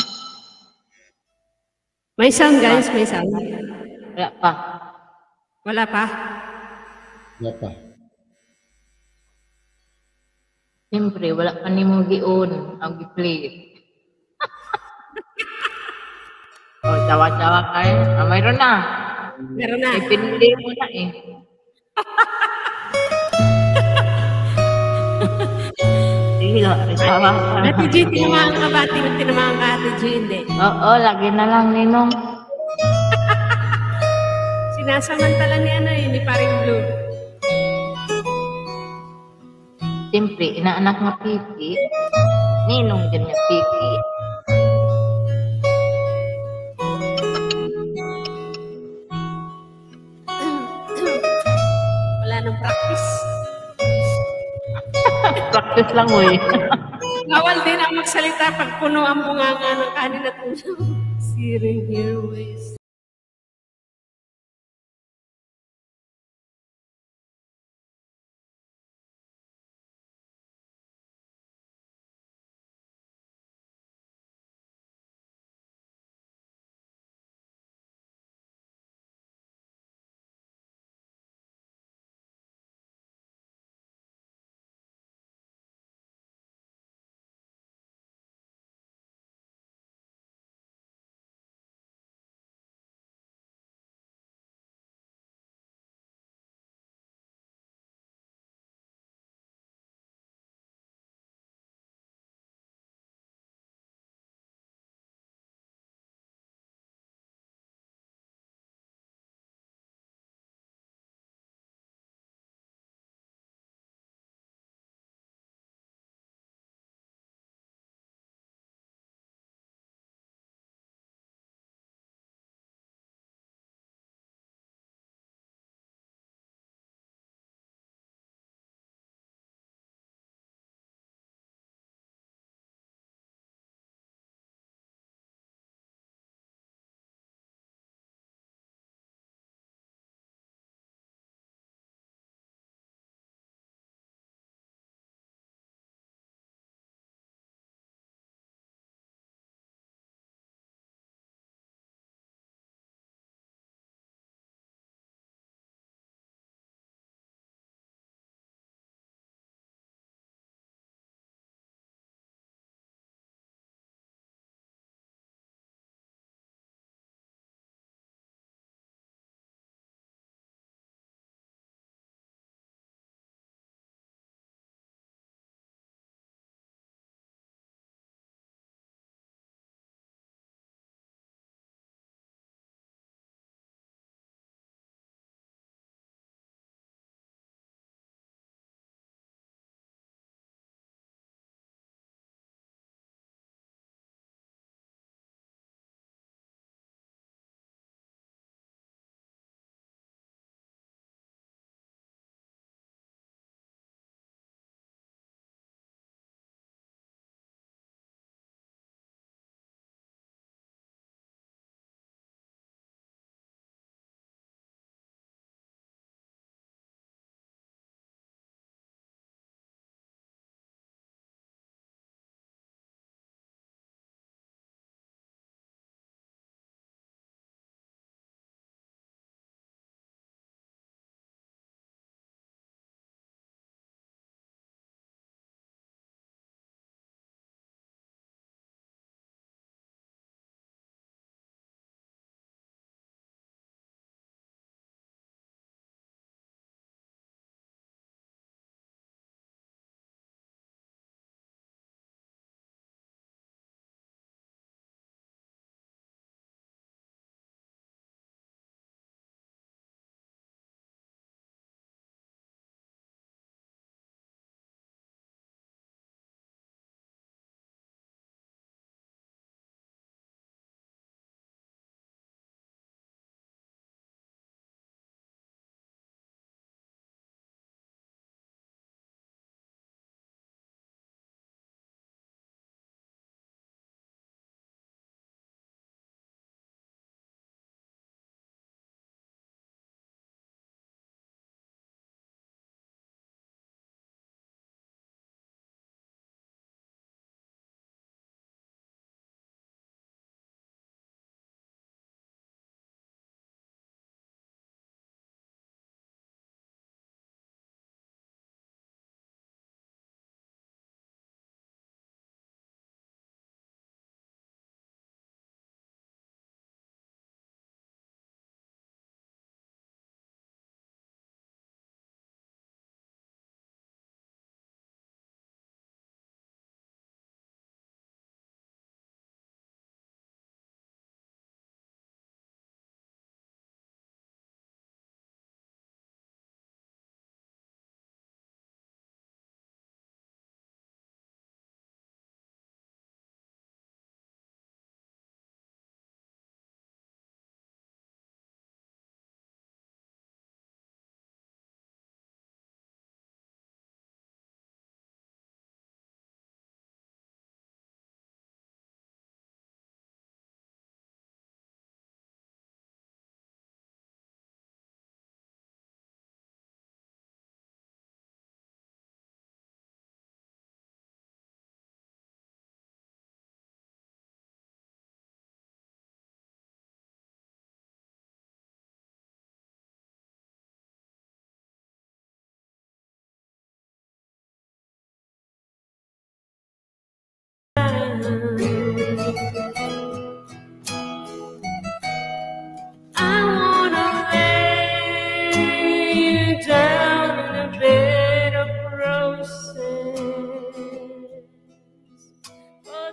May sound, guys. May sound.
wala pa.
Wala pa?
Wala pa.
Siyempre, wala pa ni mo gion ang gi-play. Oh, tawa-tawa kayo. Ah, mayroon na.
Meron na.
Eh, pinili mo na eh. Sige, tawa ka.
Ate G, tinamaan ka ba? Tin- Tinamaan ka, Ate G, hindi.
Oo, lagi na lang, Ninong.
Sinasamantala ni ano eh, ni Paring Blue.
Siyempre, inaanak nga Piki. Ninong din niya Piki.
Wala nang practice.
Practice lang, wey.
Bawal din ang magsalita pag puno ang bunganga ng kanin at ulam. Siring Airways.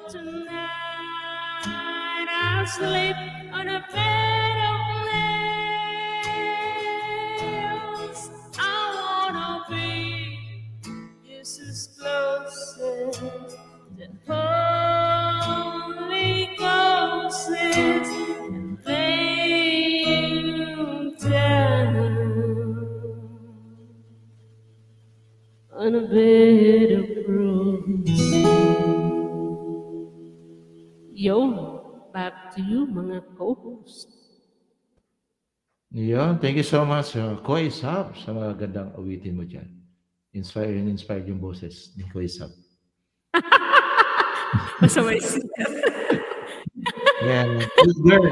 tonight I'll sleep on a bed of nails. I wanna be just as close as the Holy Ghost is, and lay you down on a bed of roses. Yo, back to you, mga co-host.
Yun, thank you so much, uh, Koy Sab, sa mga gandang awitin mo dyan. Inspired and inspired yung boses ni Koy Sab.
Masaway siya.
Yan. Cute girl.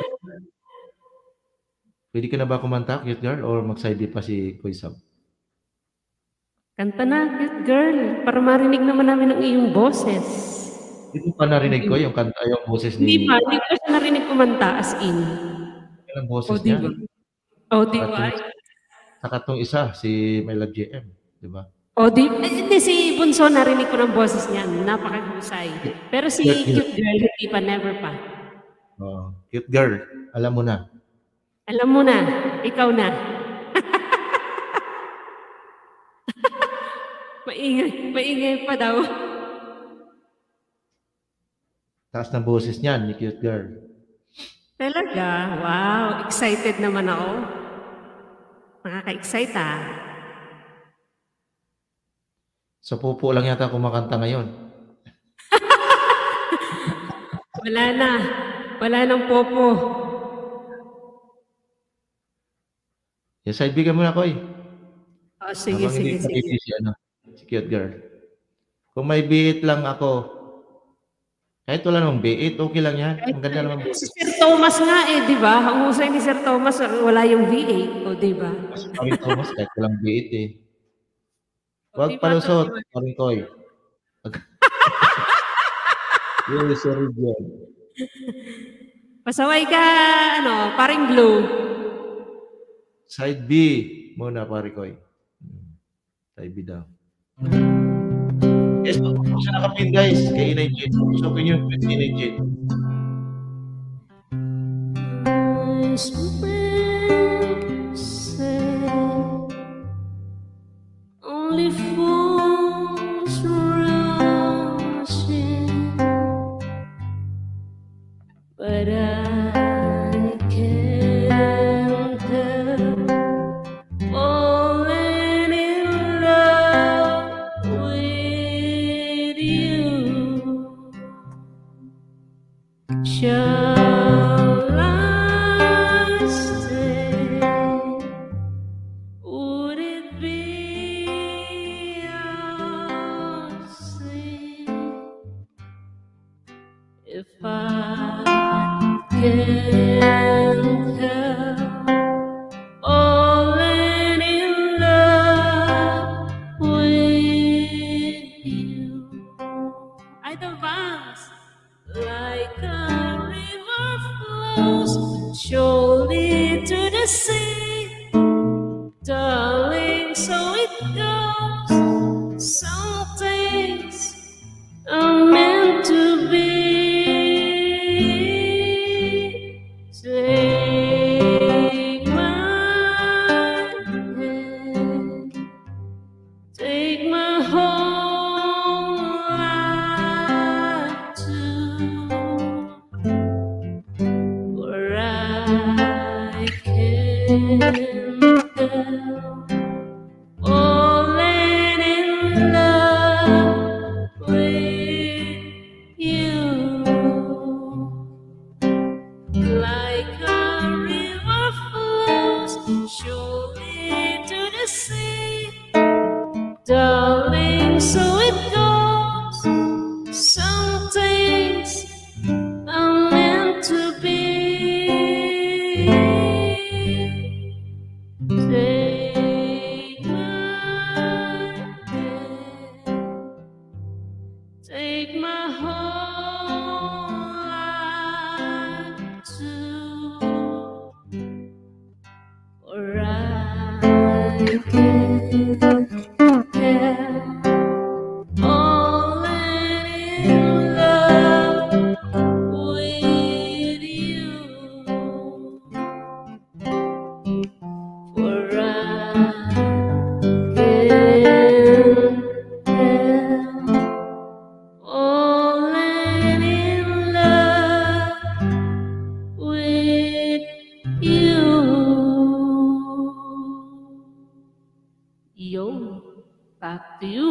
Pwede ka na ba kumanta, cute girl? Or mag-side pa si Koy Sab?
Kanta na, cute girl. Para marinig naman namin ang iyong boses.
Hindi pa narinig ko yung kanta, yung boses ni...
Hindi pa, hindi ko siya narinig kumanta as in.
Yan ang boses
O,
niya.
diba? O, diba?
Saka itong isa, si My Love J M. Diba?
O, di, eh, hindi, si Bunso narinig ko ng boses niya. Napakahusay. Pero si cute girl, hindi pa, never pa.
Oh, cute girl, alam mo na.
Alam mo na, ikaw na. Maingay, maingay pa daw.
Taas ng boses niyan, ni cute girl.
Talaga? Wow, excited naman ako. Nakaka-excite ah.
So, pupo lang yata kumakanta ngayon.
Wala na. Wala nang popo.
Yes, side bigyan mo na, Koy.
Oh, sige,
Habang
sige,
hindi
sige.
nakikita Si, ano, si cute girl. Kung may beat lang ako, kahit wala namang beat, okay lang yan. Ang ganda naman
Si
boses.
Sir Thomas nga eh, di ba? Ang husay ni Sir Thomas, wala yung V eight, o di ba?
Mas Paring Thomas, kahit walang beat eh.
O,
Huwag
di ba?
palusot,
Di ba?
Paring Koy. Yes, sorry, John.
Pasaway ka, ano, paring blue.
Side B muna, Paring Koy. Hmm. Side B daw. Yes, kung siya nakapin, guys, kay Inay Jet. Gusto nyo with Inay Jet.
Only fools rushing, but I can't help falling in love with you. Shall I stay? Would it be a sin if I can't help falling in love with you? Idol bands, like a river flows surely to the sea, darling, so it goes. Some things are meant to be. Take my hand, take my whole life too, for I can't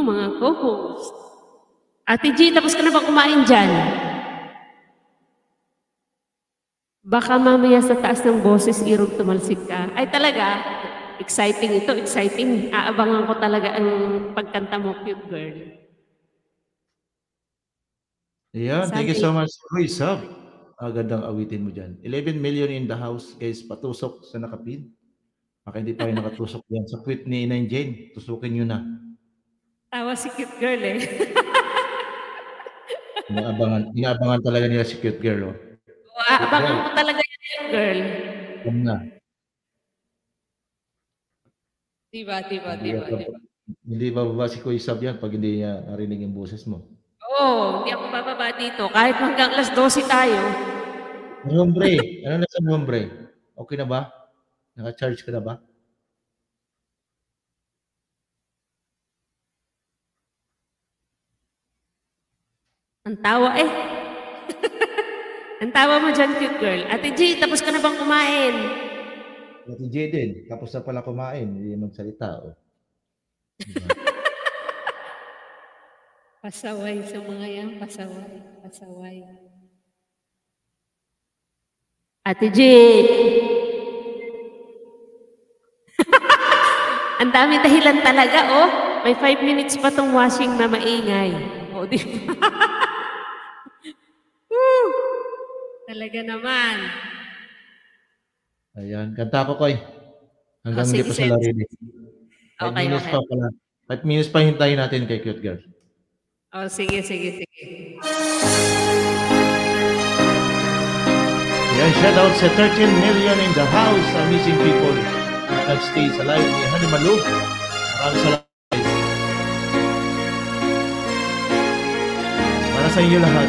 mga co-host. Ate G, tapos ka na ba kumain dyan? Baka mamaya sa taas ng boses, irog tumalsik ka. Ay talaga, exciting ito, exciting. Aabangan ko talaga ang pagkanta mo, cute girl.
Yeah, thank you
Sabi-
so much. Uy, Sab. Ah, gandang awitin mo dyan. eleven million in the house, guys. Patusok sa nakapin. Baka hindi pa kayo nakatusok yan. Sa tweet ni Nine Jane, tusukin nyo na.
Tawa si cute girl eh.
Inaabangan, inaabangan talaga nila si cute girl. Oh.
Aabangan ko talaga yung cute girl.
Yan na.
Diba, diba,
Hindi,
diba,
ba-
diba.
hindi bababa si Kuya Sab yan pag hindi niya narinig yung boses mo.
Oo, oh, hindi ako bababa dito. Kahit hanggang alas twelve tayo.
Hombre, ano na sa hombre? Okay na ba? Naka-charge ka na ba?
Ang tawa eh. Ang tawa mo dyan, cute girl. Ate G, tapos ka na bang kumain?
Ate Jaden, tapos na pala kumain, hindi magsalita. Oh.
Pasaway sa mga yan. Pasaway. Pasaway. Ate G! Ang dami dahilan talaga, oh. May five minutes pa tong washing na maingay. O, di ba? Woo! Talaga naman.
Ayan, kanta ko, Koy. Hanggang
Oh,
hindi
sige,
pa sa
sige.
larinig. Five
Okay,
minutes
okay.
pa pala. Five minutes pa hintayin natin kay cute girl.
Oh, sige, sige, sige.
Yan, shout out sa thirteen million in the house. Amazing people. Nag-stay sa live ni Honey Malu. Maraming salamat. Guys. Para sa inyo lahat.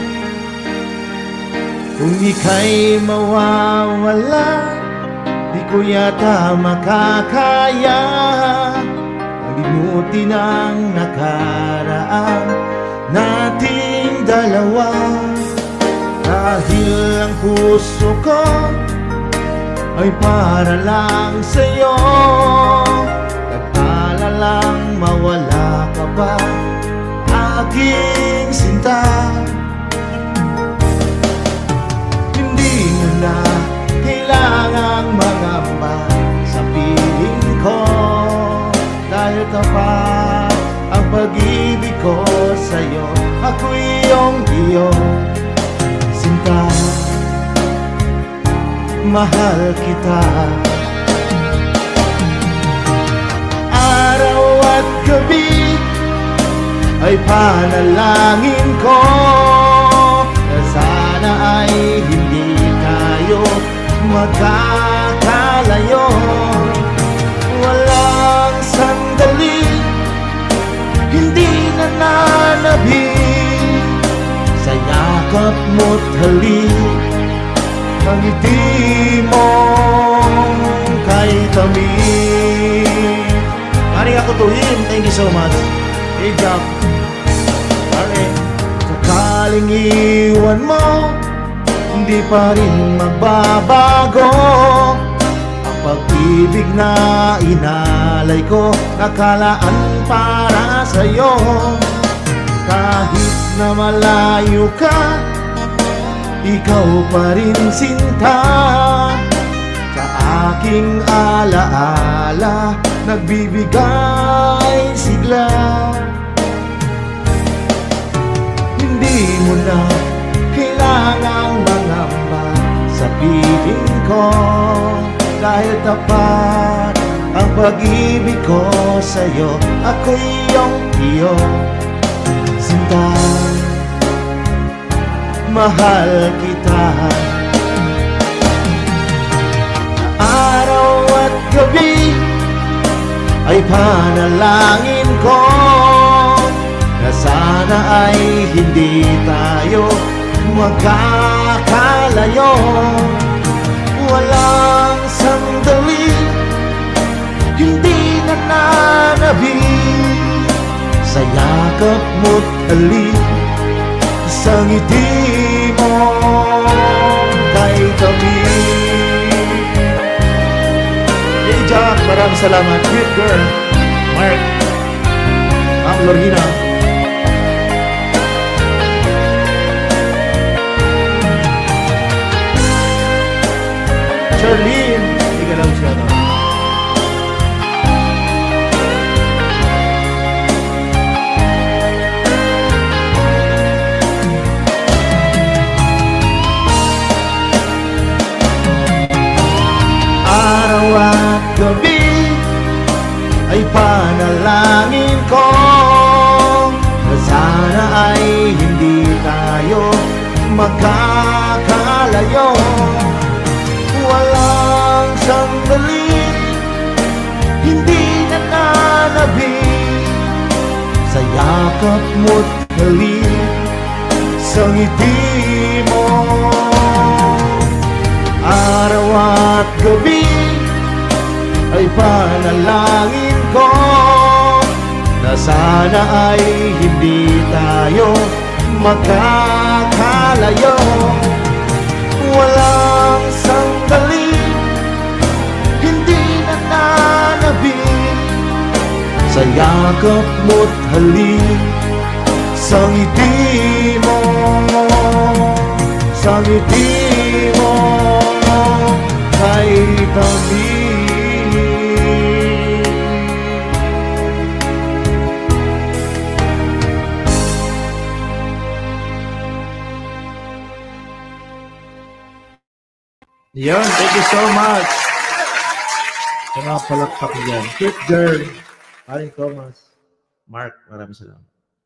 Kung ika'y mawawala, di ko yata makakaya malimutin ang nakaraan nating dalawa. Dahil ang puso ko ay para lang sa'yo. Nag-alalang mawala ka ba, aking sinta. Hindi mo na kailangang mangamba sa piling ko, dahil tapat ang pag-ibig ko sa'yo. Ako'y iyong iyong sinta, mahal kita. Araw at gabi ay panalangin ko na sana ay hindi tayo magkakalayo. Walang sandali hindi nananabik sa yakap mo't halik, ang ngiti mo kay tamis. Maring ako tuhin, thank you so much. Hey, Jack. Darling, sakaling iwan mo, hindi pa rin magbabago ang pag-ibig na inalay ko, nakalaan para sa'yo. Kahit na malayo ka, ikaw pa rin sinta. Sa aking alaala, nagbibigay sigla. Hindi mo na kailangang mangamba sa piling ko, dahil tapat ang pag-ibig ko sa'yo. Ako'y iyong iyo, sinta, mahal kita. Araw at gabi ay panalangin ko na sana ay hindi tayo magkakalayo. Walang sandali hindi nananabik sa yakap mo't halik, sa ngiti mo kay tamis. Hey Jack, maraming salamat. Good girl. Mark, Lorena. Charlene, Miguel Auxiano. Araw at gabi ay panalangin ko na sana ay hindi tayo magkakalayo. Walang sandali, hindi nananabi sa yakap mo't halik sa ngiti mo. Araw at gabi ay panalangin ko na sana ay hindi tayo magkakalayo. Walang sandali, hindi nananabi sa yakap mo't halik sa ngiti mo, sa ngiti mo kay tabi. Yan, thank you so much. Sa mga palakpak dyan. Cute girl. Aling Thomas. Mark, maraming salamat.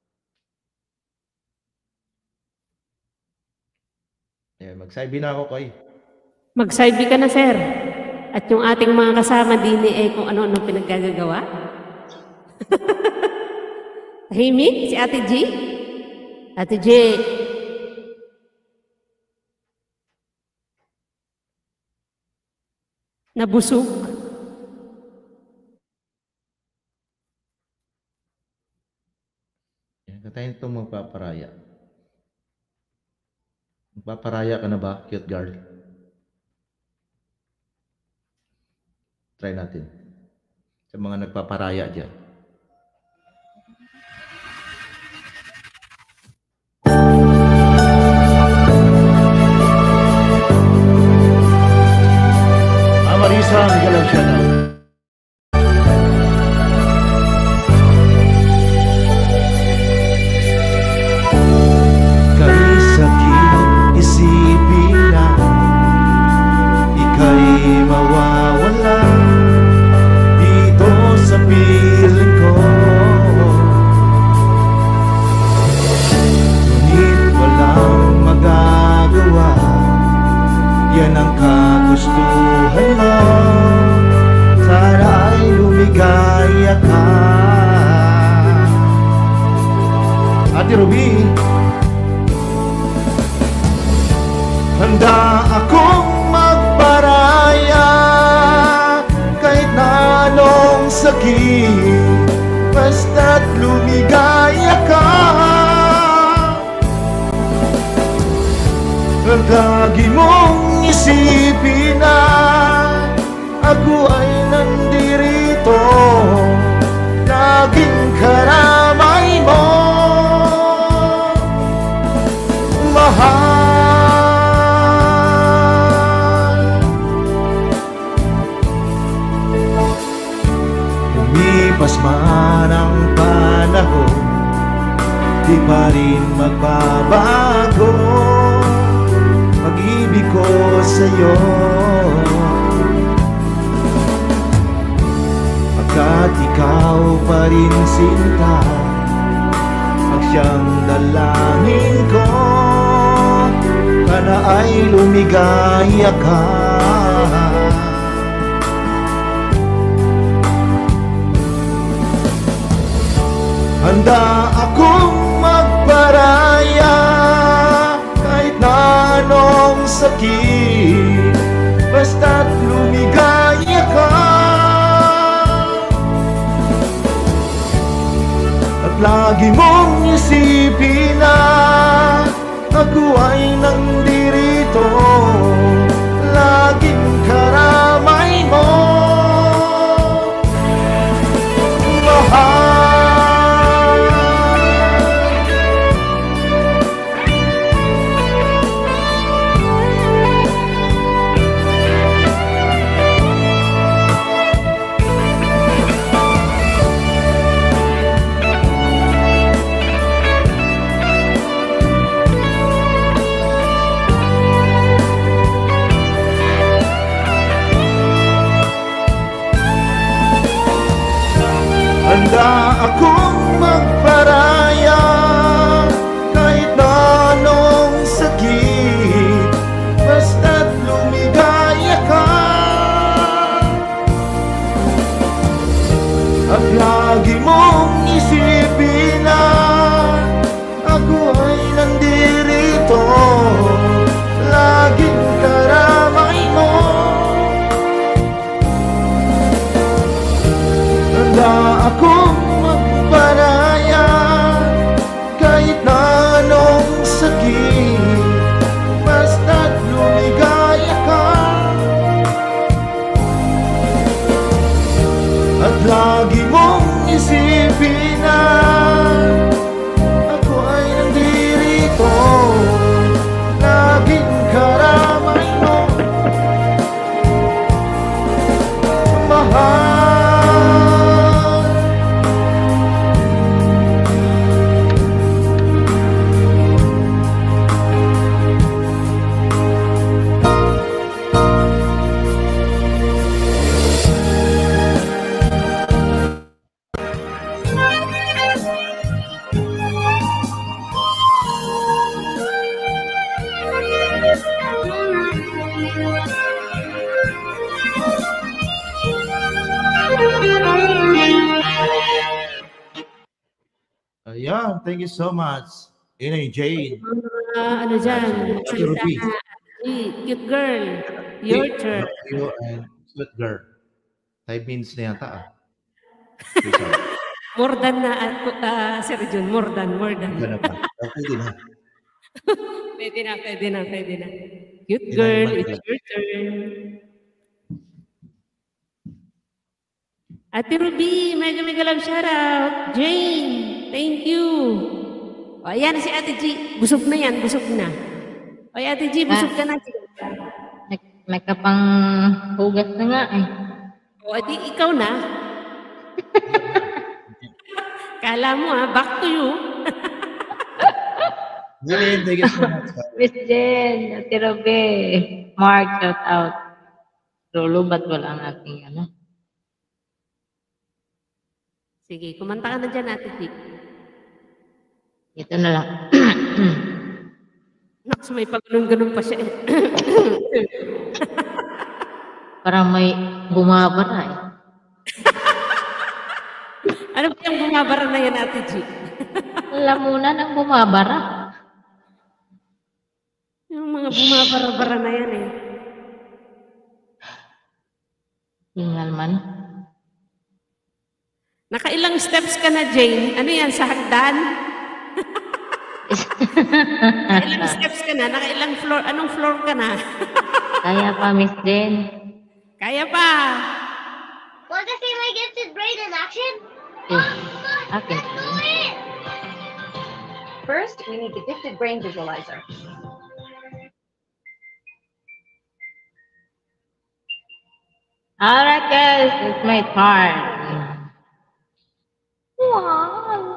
Yan, mag-saibi na ako, Koy.
Mag-saibi ka na, sir. At yung ating mga kasama din eh kung ano-ano pinaggagawa. Tahimik, si Ate G. Ate G. Nabusog.
Yan, katayin itong magpaparaya. Magpaparaya ka na ba, cute girl? Try natin. Sa mga nagpaparaya dyan. Marisa, Miguel Auxiano. Kay sakit isipin na ika'y mawawala dito sa piling ko. Ngunit walang magagawa, yan ang kagustuhan mo. Sana ay lumigaya ka. Ate Ruby, handa akong magparaya kahit na anong sakit, basta't lumigaya ka. At lagi mong isipin na ako ay nandirito, laging karamay mo, mahal. Lumipas man ang panahon, di pa rin magbabago pag-ibig ko sa'yo. Pagkat ikaw pa rin sinta ang siyang dalangin ko, sana ay lumigaya ka. Handa akong magparaya kahit na anong sakit, basta't lumigaya ka. At lagi mong isipin na ako ay nandirito, laging karamay mo, mahal. akong magparaya kahit anong sakit, basta't lumigaya ka. At lagi mong isipin na ako ay nandirito, laging karamay mo. Handa akong magparaya kahit na anong sakit, basta't lumigaya ka. At lagi mong isipin na ako ay nandirito, laging karamay mo, mahal. Ayan, thank you so much. Inay Jane.
Ah, ano dyan?
Ate Ruby.
Cute girl. Your turn.
Love you and sweet girl. Five minutes na yata ah.
More than na, uh, Sir Jun. More than, more than.
Gana pa. Pwede na.
Pwede na, pwede na, pwede na. Cute girl, it's your turn. Ate Ruby, mega mega love shoutout. Jane, thank you. O, ayan si Ate G. Busog na yan, busog na. O, Ate G, busog ka na.
May, may kapang hugas na nga eh.
O, adi, ikaw na. Kala mo ha, back to you.
Jane, thank you so much.
Miss Jen, Ate Robe, Mark, shout out. Lolo, ba't wala ang ating ano?
Sige, kumanta ka na dyan, Ate G.
Ito na lang.
Naks, may pag-ganun-ganun pa siya eh.
Parang may bumabara eh.
Ano ba yung bumabara na yan, Ate G?
Lamunan ang bumabara.
Yung mga bumabara-bara na yan eh.
Hingal man.
Nakailang steps ka na, Jane? Ano yan, sa hagdan? Nakailang steps ka na? Nakailang floor? Anong floor ka na?
Kaya pa, Miss Jen.
Kaya pa.
Want to see my gifted brain in action?
Eh, akin.
First, we need the gifted brain visualizer.
Alright guys, it's my turn.
Wow.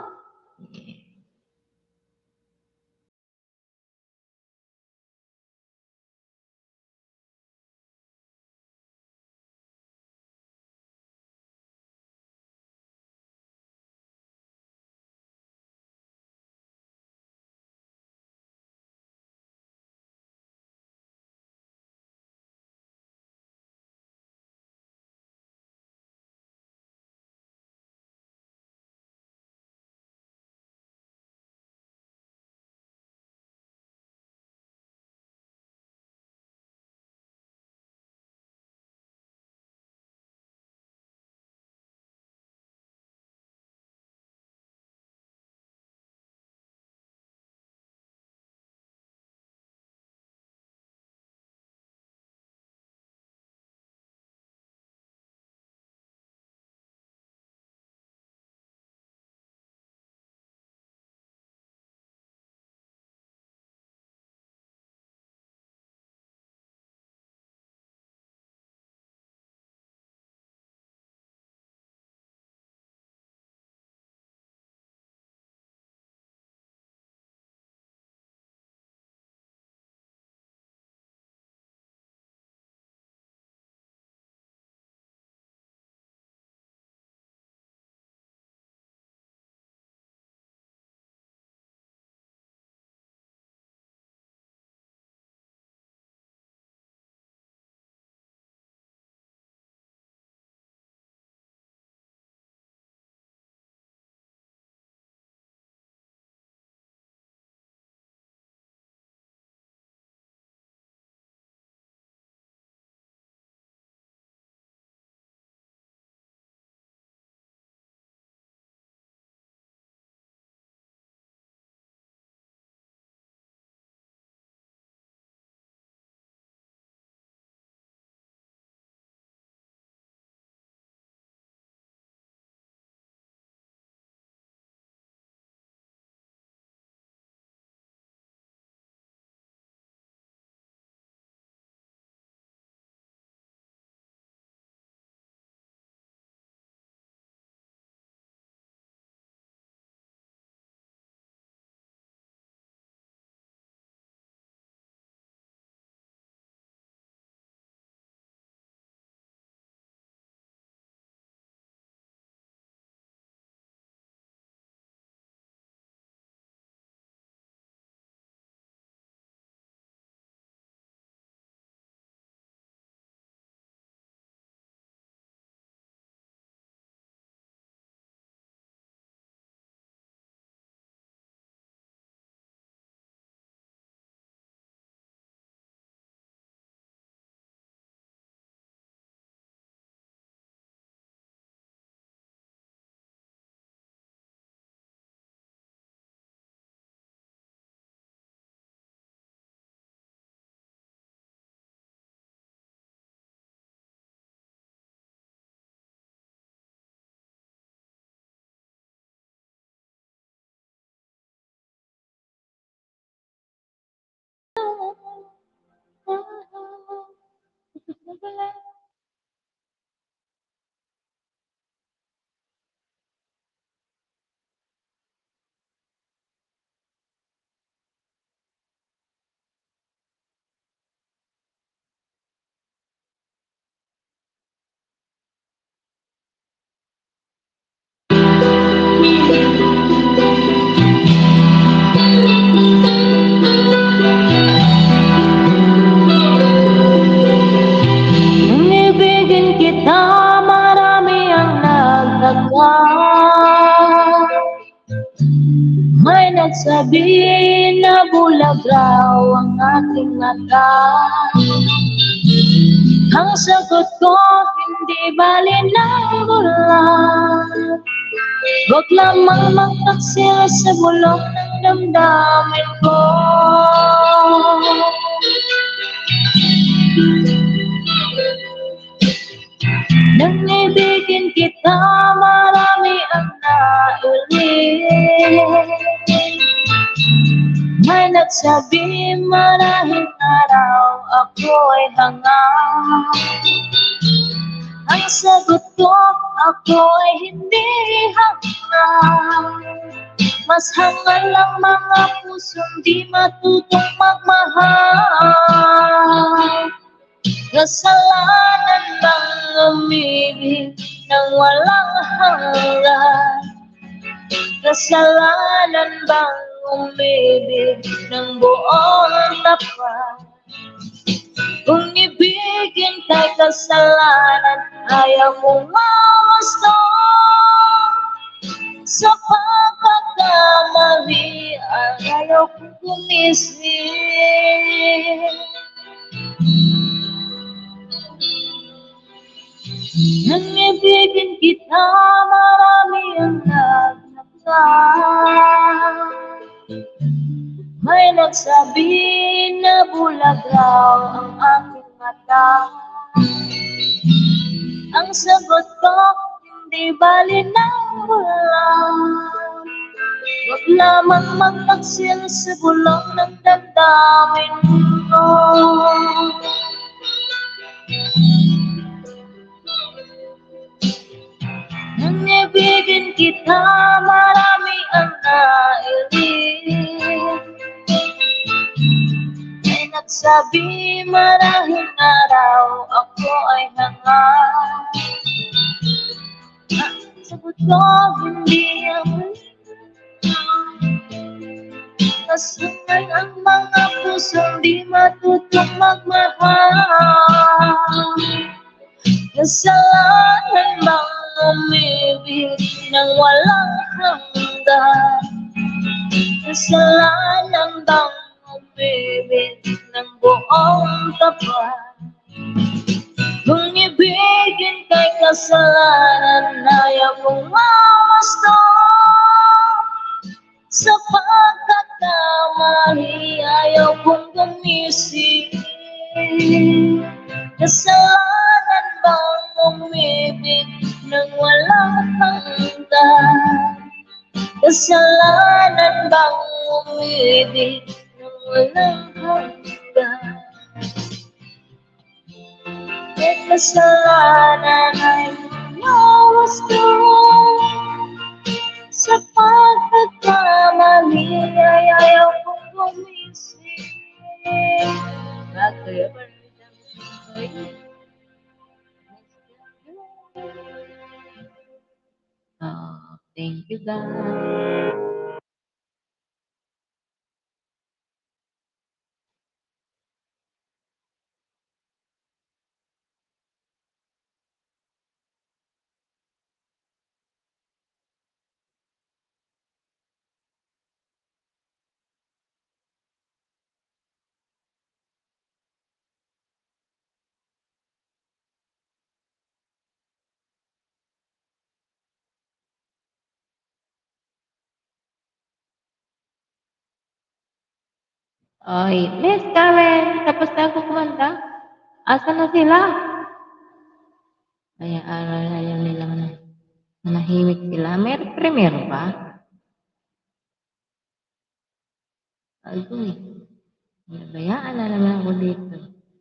nagsabi na bulag raw ang aking mata. Ang sagot ko, hindi bali ng bulag. Huwag lamang magtaksil sa bulong ng damdamin ko. Nang ibigin kita, marami ang naulit. May nagsabi marahil araw ako'y hangat. Ang sagot ko, ako'y hindi hangat. Mas hangal ang mga pusong di matutong magmahal. Kasalanan bang umibig ng walang hanggan? Kasalanan bang umibig ng buong tapat? Kung ibigin kay kasalanan, ayaw mong mawasto. Sa pagkakamali, ayaw kong gumising. Nang ibigin kita, marami ang nagnaktan. May nagsabi na bulag raw ang aking mata. Ang sagot ko, hindi bali ng bulag. Huwag lamang magtaksil sa bulong ng damdamin ko. Nang ibigin kita, marami ang nailit. May nagsabi marahil araw ako ay hangat. Ang sagot ko, hindi ang kasunod ang mga pusong di matutong magmahal. Kasalanan bang umibig ng walang hanggan? Kasalanan bang umibig ng buong tapat? Kung ibigin kay kasalanan, ayaw mong mawasto. Sa pagkakamali, ayaw kong gumising. Kasalanan bang umibig ng walang hanggan? Kasalanan bang umibig ng walang hanggan? May kasalanan ay mawasto. Sa pagkakamali, ay ayaw kong gumising. Bakit ba? Oh, thank you, guys. Oy, Miss Karen, tapos na ako kumanta? Asa na sila? Kaya aral ayaw nilang na manahimik sila. May premier ba? Agoy, nabayaan na naman ako dito.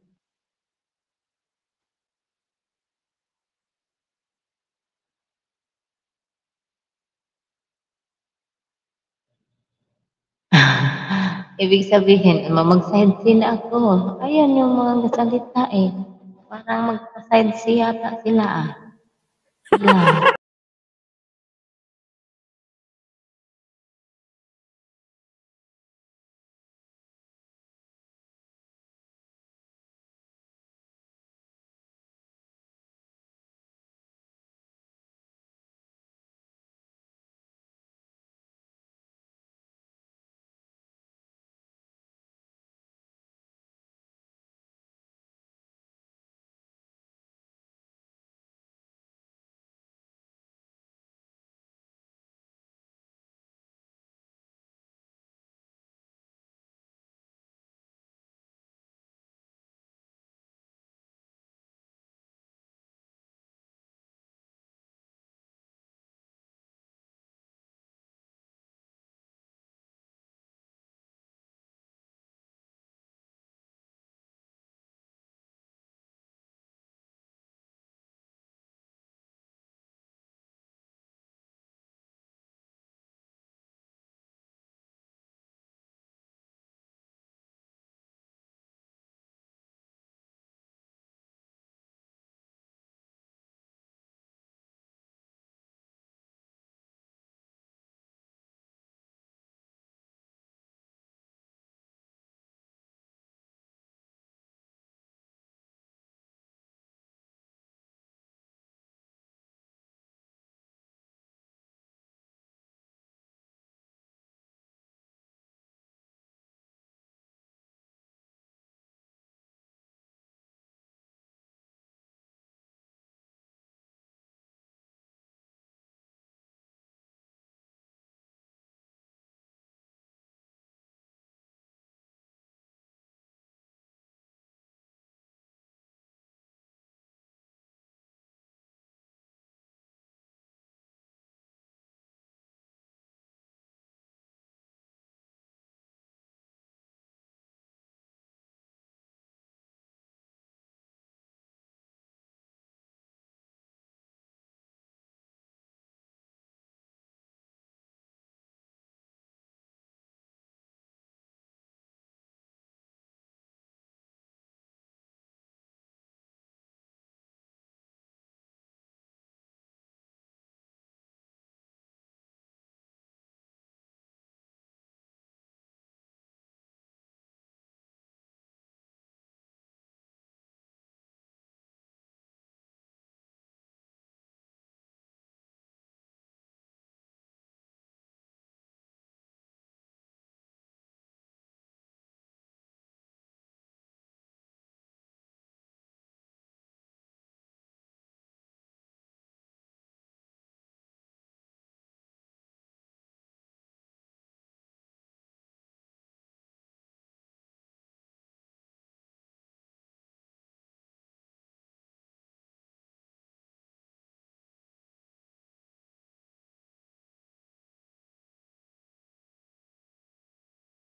Ibig sabihin, mag-side scene ako. Ayan yung mga kasalita eh. Parang mag-side scene yata sila ah. Sila.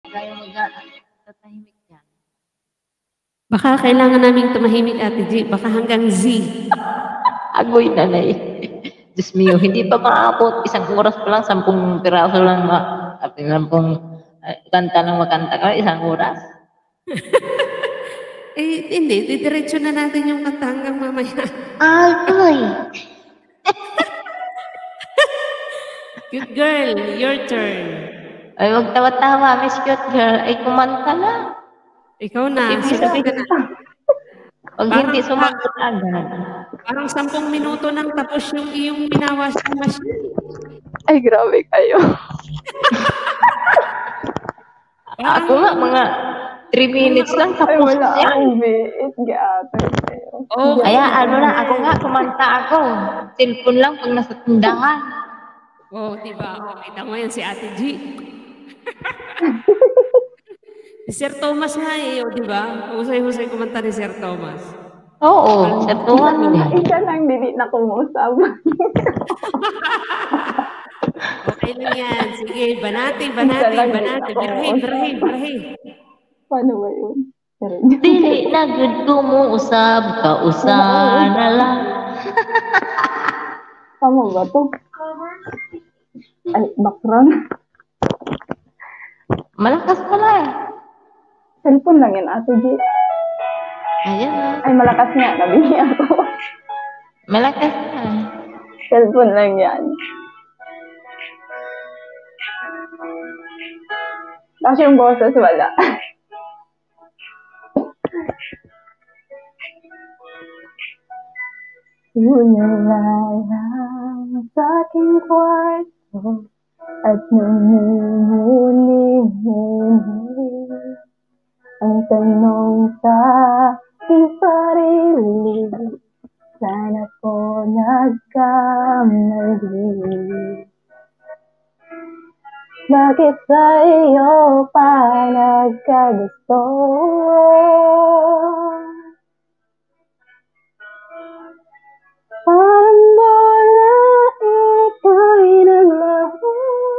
tayo mag-tatahimik yan.
Baka kailangan naming tumahimik, Ate G. Baka hanggang Z.
Agoy nanay. Diyos mio, hindi pa maabot. Isang oras pa lang, sampung piraso lang, ma at sampung uh, kanta lang makanta ka, isang oras.
Eh, hindi. Didiretso na natin yung kanta hanggang mamaya.
Agoy!
Cute girl, your turn.
Ay, huwag tawa-tawa, Miss Cute Girl. Ay, kumanta na.
Ikaw na. Sumagot ka na.
Huwag hindi sumagot agad.
Parang sampung minuto nang tapos yung iyong minawas na machine.
Ay, grabe kayo.
Ako nga, mga three minutes lang
Ay,
tapos
wala
na yan.
akong biit. Gaatay kayo.
Oh,
Kaya ano na, ako nga, kumanta ako. Cellphone lang pag nasa tindahan.
Oh, diba? Oh, kita mo yan si Ate G. Si Sir Thomas nga eh, oh, diba? Husay-husay kumanta ni Sir Thomas.
Oo, Sir Thomas eh.
Isa lang dili na kumusap.
Okay lang yan. Sige, banati, banati, banati. Birahin, birahin, birahin.
Paano ba yun?
Dili na good kumuusab, kausa na lang.
Tama ba to? Ay, background.
Malakas pala eh.
Cellphone lang yan, Ate G.
Ayan na.
Ay, malakas nga. Nabili ako.
Malakas na.
Cellphone lang yan. Tapos yung boses, wala. Tunay sa aking kwarto at namumuni-muni ang tanong sa aking sarili, sana ko nagkamali. Bakit sa iyo pa nagkagusto? Parang bola ika'y naglaho.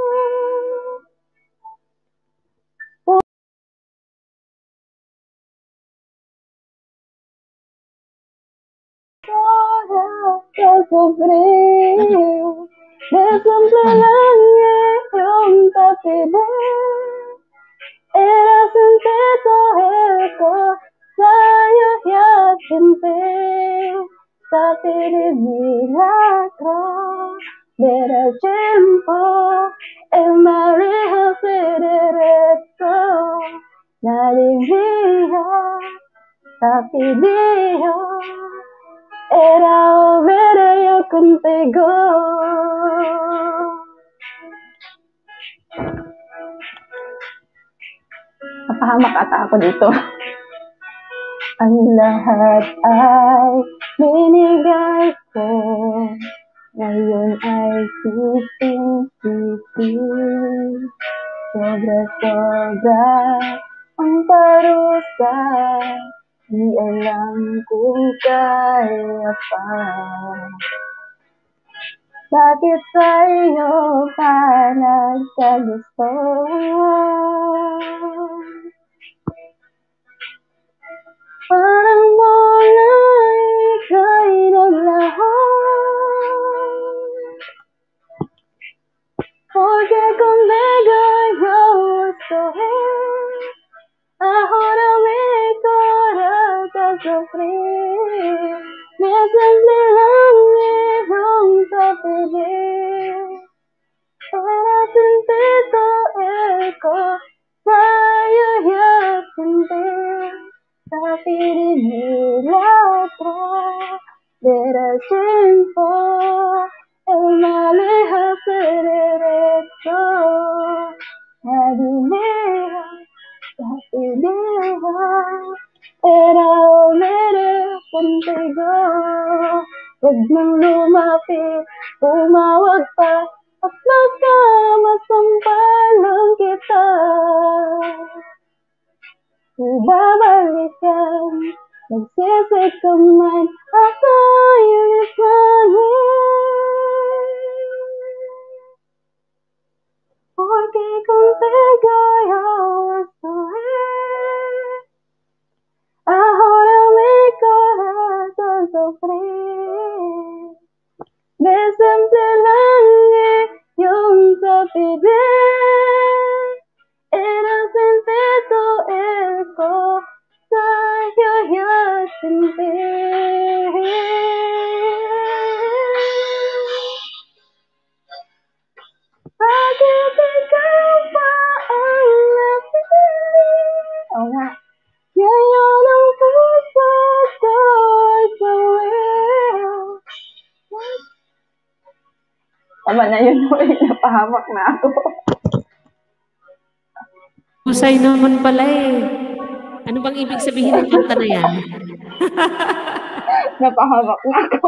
Sufrir, de simple lang iyong tapiling. Era sentido eco, sa'yo yakintin. Sa pinibinatro, del tiempo, el manejo se derecho. Nalivia, tapidio. Era volver yo contigo. Napahamak ata ako dito. Ang lahat ay binigay ko. Ngayon ay sising-sisi. Sobra-sobra ang parusa. Di alam kung kaya pa. Bakit sa iyo pa nagkagusto? Parang bola ika'y naglaho. Porque conmigo yo estoy. Ahora mi corazón sufrir. Me simple lang iyong tapiling. Para sentido eco, sa'yo yakintin. Sa pinibinatro, del tiempo, el manejo se derecho. Nadie tapidio, era volver contigo. Huwag nang lumapit, tumawag pa, at baka masampalan kita. Ibabalikan, nagsisik ka man, ako'y lisangin. Porque contigo yo sufrir. De simple lang eh, yung sabihin. Era sentido ko sa'yo yasintin. Bakit ikaw pa ang napili? Oo nga. Ngayon ang puso ko ay sawil. Tama na yun, ulit napahamak na ako.
Husay naman pala eh. Ano bang ibig sabihin ng kanta na yan?
Napahamak na ako.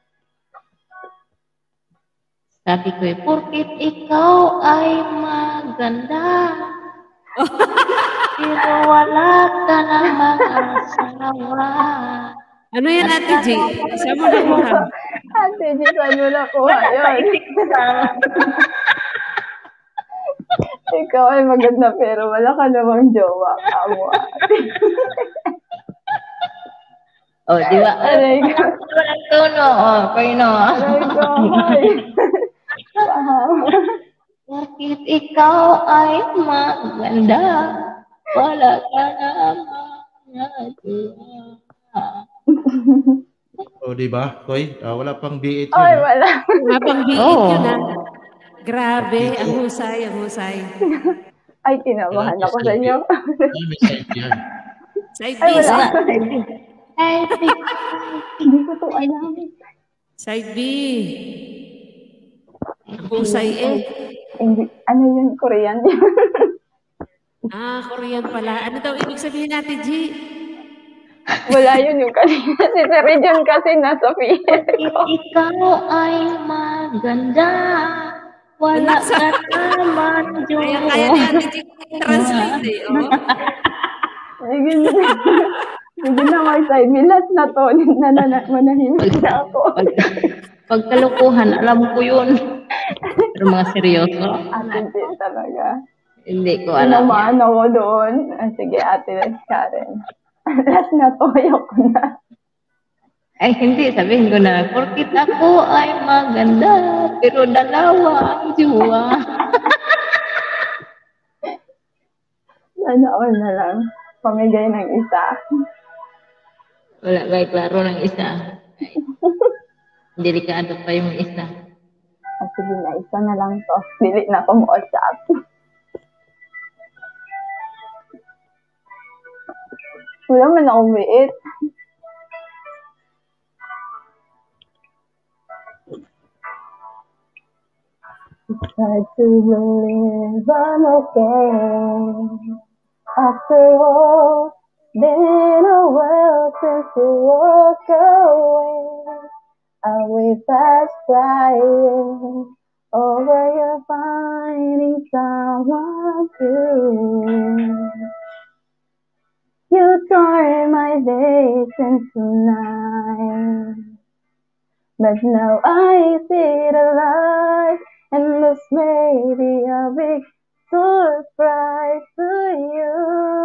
Sabi ko eh, porkit ikaw ay maganda, pero wala ka namang asawa.
Ano yan, Ate G? Saan mo nakuha?
Ate G, saan mo nakuha yun? Ikaw ay maganda pero wala ka namang jowa. Amo, ate.
Oh, di ba?
Aray ko.
Walang tono. Oh, kayo.
Aray ko, ay.
Bakit ikaw ay maganda, wala ka namang asawa.
O, di ba, Koy? Ah, wala pang B eight yun.
Ay,
ah.
wala.
Wala pang B eight
Oo.
yun ah. Grabe, ang husay, ang husay.
Ay, tinabahan
Wala,
ako
may
sa
side
inyo.
B. Ay, may side yan.
Side B,
Ay, wala.
side,
Ay,
Hindi ko to alam.
side B. Ang husay eh.
Hindi, ano yun, Korean yun.
Ah, Korean pala. Ano daw ibig sabihin natin, G?
Wala yun yung kanina. Si Sir John kasi nasa P S.
ikaw ay maganda, wala ka naman jowa.
Kaya kaya ni Ate G translate eh. Oh.
Ay, ganyan. Hindi na may side. Milas na to. Na, na, na, manahimik na ako.
Pag, pagkalukuhan, alam ko yun. Pero mga seryoso,
Ate J talaga.
hindi ko alam.
Tinamaan ako doon. Ah, sige, Ate Karen. Last na to. Ayoko na.
Ay, hindi. Sabihin ko na, porkit ako ay maganda, pero dalawa ang jowa.
Sana all na lang. Pamigay ng isa.
Wala ba klaro ng isa? Ay, delikado pa yung isa.
Ah, sige na, isa na lang to. Dili na ako mo-usap. Wala man akong wait. Try to believe I'm okay. After all, been a while since you walked away. I will pass crying over you finding someone new. You tore my days into night. But now I see the light, and this may be a big surprise to you.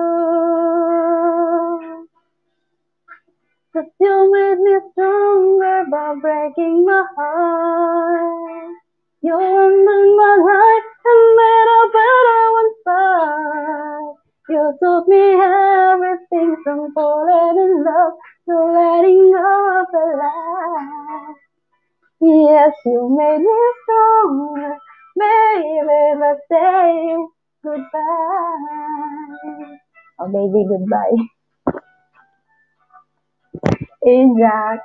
Cause you made me stronger by breaking my heart. You ended my life and made a better one start. You taught me everything from falling in love to letting go of the lie. Yes, you made me stronger, baby, but say goodbye. Oh, baby, goodbye. Hey, Jack.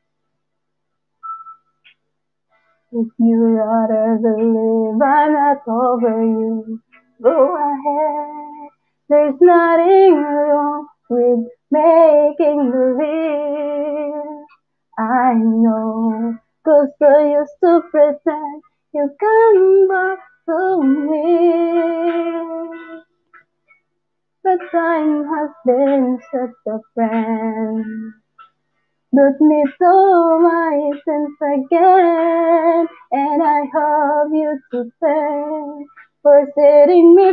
If you rather believe I'm not over you, go ahead. There's nothing wrong with making believe. I know, cause I used to pretend you come back to me. But time has been such a friend. Put me to my sins again, and I hope you to thank for setting me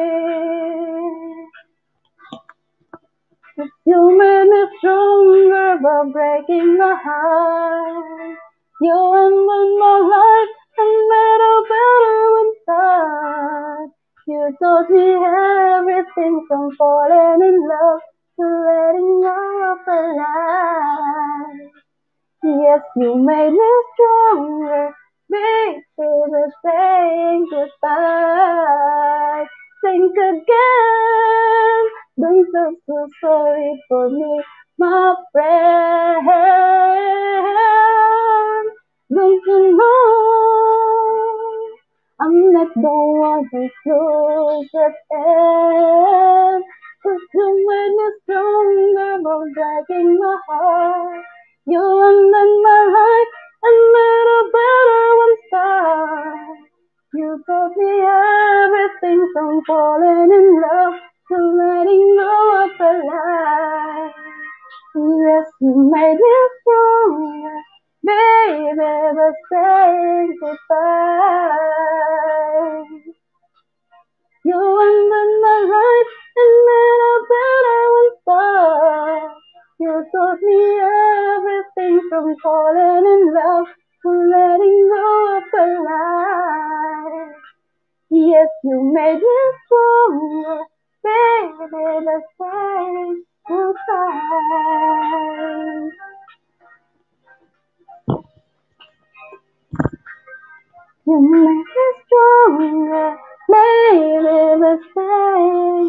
free. You made me stronger never breaking my heart. You ended my life and made a better one start. You taught me everything from falling in love to letting go of a lie. Yes, you made me stronger, baby, but saying goodbye. Think again, don't feel so sorry for me, my friend. Don't you know I'm not the one who's close at hand? 'Cause you made me stronger by breaking my heart. You ended my life and made a better one start. You taught me everything from falling in love to letting go of a lie. Yes, you made me stronger, baby, but saying goodbye. You ended my life and made a better one start. You taught me everything from falling in love to letting go of a lie. Yes, you made me stronger, baby, but saying goodbye. You make me stronger, baby, but saying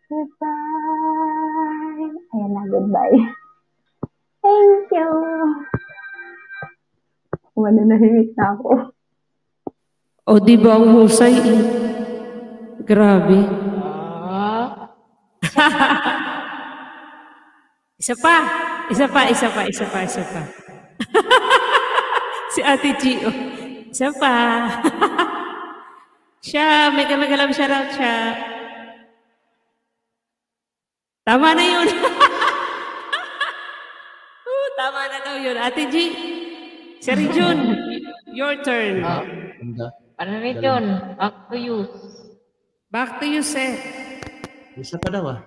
goodbye. Ayan na, goodbye. Thank you. Mananahimik na ako.
O, di ba ang husay eh? Grabe. Isa pa. Isa pa, isa pa, isa pa, isa pa. Si Ate Gio. Isa pa. Siya, mega mega love shoutout siya. Tama na yun. uh, tama na daw yun. Ate G, Sir Jun, your turn.
Oh. Ano rin yun? Back to you.
Back to you, Sir.
Isa pa daw ah.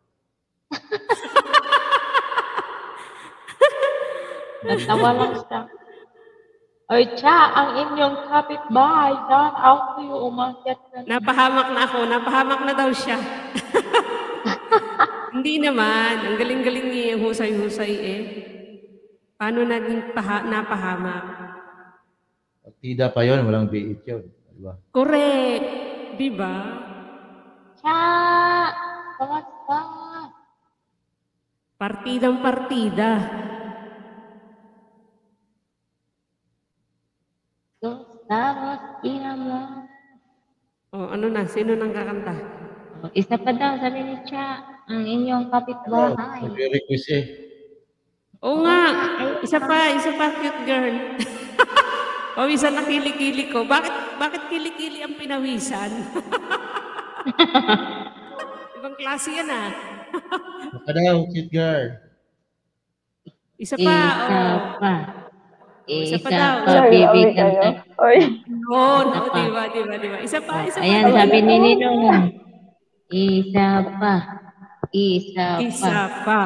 Natawa lang siya. Oy, Cha, ang inyong kapitbahay, shout out to you, umakyat ka na.
Napahamak na ako, napahamak na daw siya. Hindi naman, ang galing-galing niya, husay-husay eh. Paano naging paha, napahamak?
Partida pa yun, walang B eight yun. Diba?
Correct. Diba?
Cha, kamusta?
Partidang partida.
Tapos, ina mo.
O, ano na? Sino nang kakanta?
O, isa pa daw, sabi ni Cha, ang inyong kapitbahay.
Nag-request eh.
Oo nga. Isa pa, isa pa, cute girl. Pawisan na kilikili ko. Bakit, bakit kilikili ang pinawisan? Ibang klase yan ah.
Baka daw, cute girl.
Isa pa,
Isa
oh.
pa.
Isa pa
Isa
daw.
pa, baby kanta.
Oy.
No, no, diba, diba, diba. Isa pa, isa pa.
Ayan, sabi ni Ninong. Isa pa. Isa pa.
Isa pa.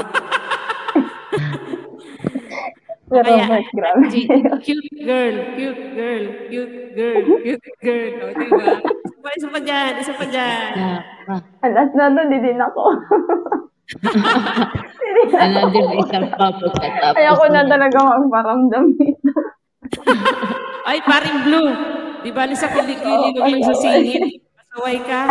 Pero
Kaya,
mas grabe.
cute girl, cute girl, cute girl, cute girl. O, diba? Isa pa, isa pa dyan, isa pa dyan.
Isa pa.
Alas na doon, hindi din ako.
Ano din, isang pa pagkatapos.
Ayoko na talaga magparamdam dito.
Ay, paring blue. Di bali sa kilikili, huwag lang sa singit. Pasaway ka.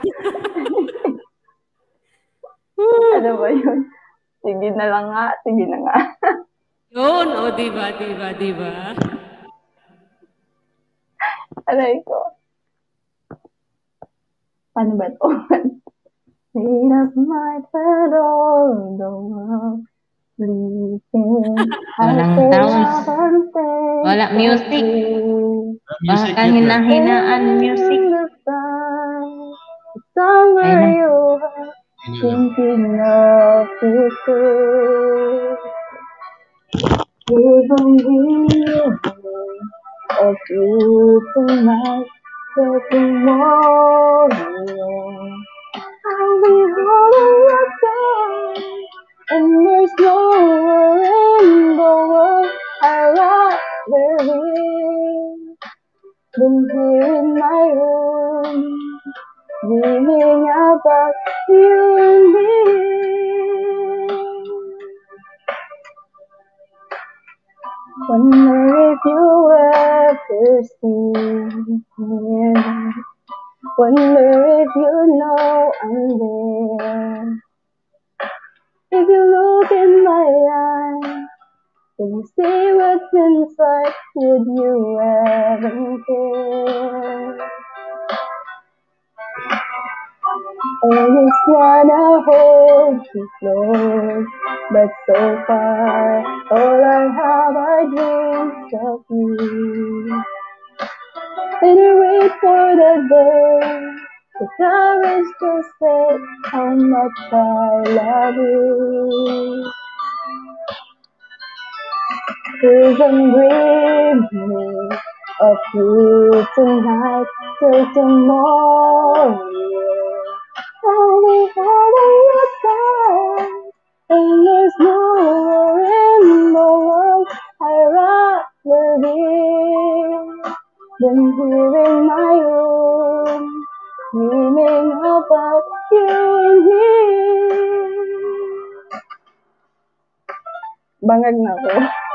Ano ba yun? Sige na lang nga, sige na nga.
Yun, o, diba, diba, diba?
Aray ko. Paano ba ito? Made of my bed all the world sleeping.
Walang sounds. Wala music. Baka hina-hinaan music.
Somewhere you are thinking of it too. Even here of you tonight, till tomorrow. I'll be holding your hand, and there's nowhere Wonder if you ever see me. Wonder if you know I'm there. If you look in my eyes, will you see what's inside? Would you ever care? I just wanna hold you close, but so far all I have are dreams of you. And I wait for the day the courage to say how much I love you. 'Cause I'm dreaming of you tonight till tomorrow. I'll be holding you tight, and there's nowhere in the world I'd rather be than here in my room, dreaming about you and me. Bangag na ako.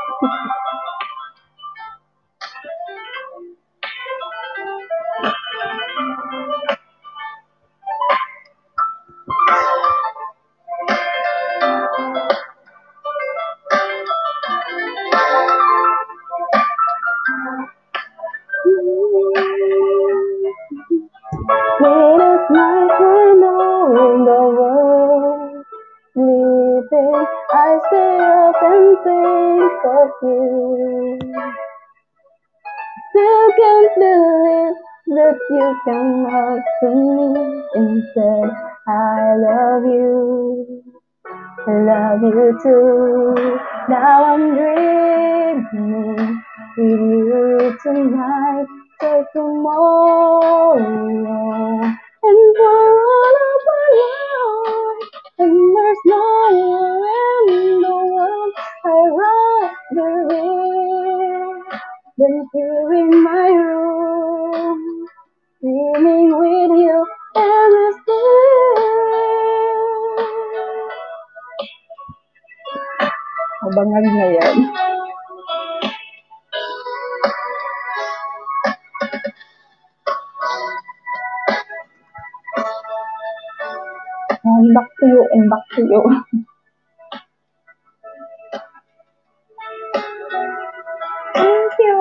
Late at night when all the world sleeping, I stay up and think of you. Still can't believe that you came out to me and said I love you, I love you too. Now I'm dreaming with you tonight till tomorrow, and for all of our life, and there's nowhere in the world I'd rather be than here in my room, dreaming with you every day. Abangag na yan. And back to you, and back to you. Thank you.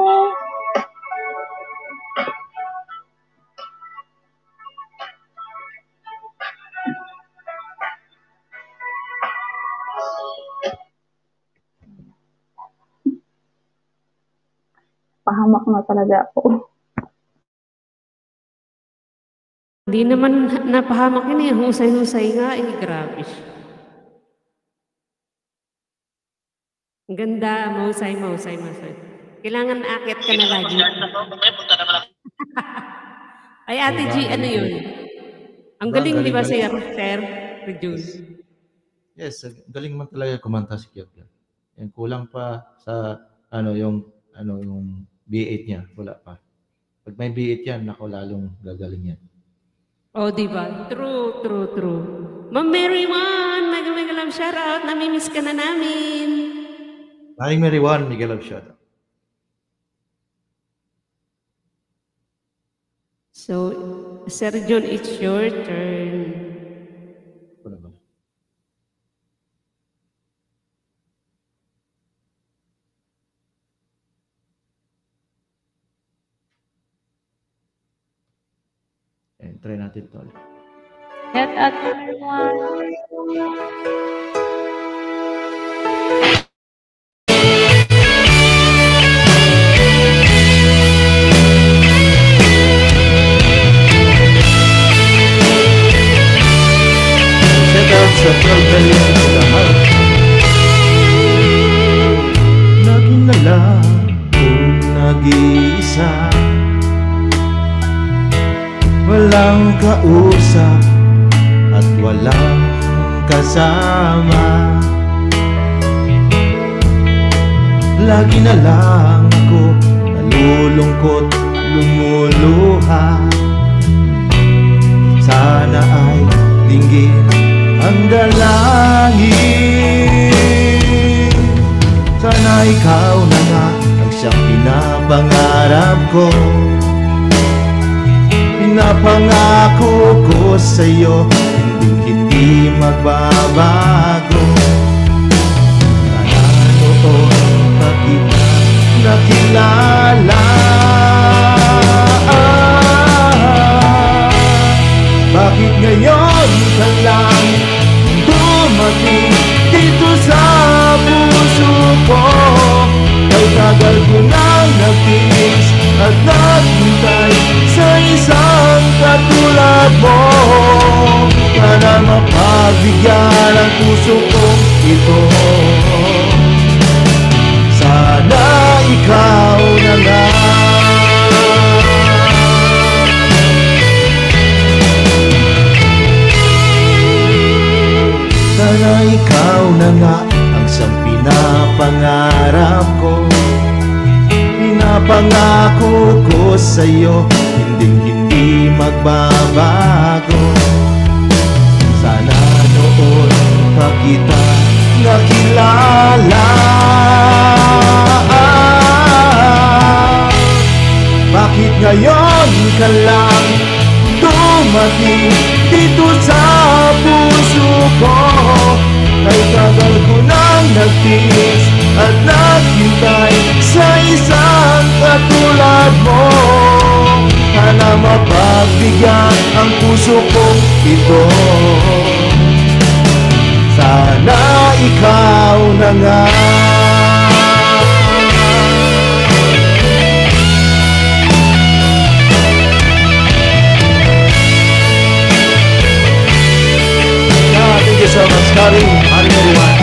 Pahamak na talaga ako.
Hindi naman napahamak yun eh. Husay-husay nga eh. Grabe. Ang ganda. Mahusay, mahusay, mahusay. Kailangan aakyat ka na lagi. Ay, Ate G, ano yun? Ang galing, di ba, Sir? Sir? June.
Yes, galing man talaga kumanta si Kiat. Yan, kulang pa sa, ano, yung, ano, yung B eight niya. Wala pa. Pag may B eight yan, nako, lalong gagaling yan.
Oh, di ba? True, true, true. Ma'am Mary Juan, mega mega love shoutout. Namimiss ka na namin.
Maring Mary Juan, mega love shoutout.
So, Sir John, it's your turn.
Wala ba? Eh, try natin ito ulit.
Shout out to everyone.
Sa pagdalis sa lahat, lagi na lang kung nag-iisa, walang kausap at walang kasama. Lagi na lang ako nalulungkot, lumuluha. Sana ay dinggin ang dalangin. Sana ikaw na nga siyang pinapangarap ko. Pinapangako ko sa'yo, hindi hindi magbabago. Sana noon pa kita nakilala. Bakit ngayon ka lang dumating dito sa puso ko? Kay tagal ko nang nagtiis at naghintay sa isang katulad mo. Sana mapagbigyan ang puso kong ito. Sana ikaw na nga. Sana ikaw na nga ang siyang pinapangarap ko. Pinapangako ko sa'yo, hindi hindi magbabago. Sana noon pa kita nakilala. Bakit ngayon ka lang dumating dito sa puso ko? Kay tagal ko nang nagtiis at naghintay sa isang katulad mo. Sana mapagbigyan ang puso kong ito. Sana ikaw na nga. Thank you so much, Karin. Karin everyone.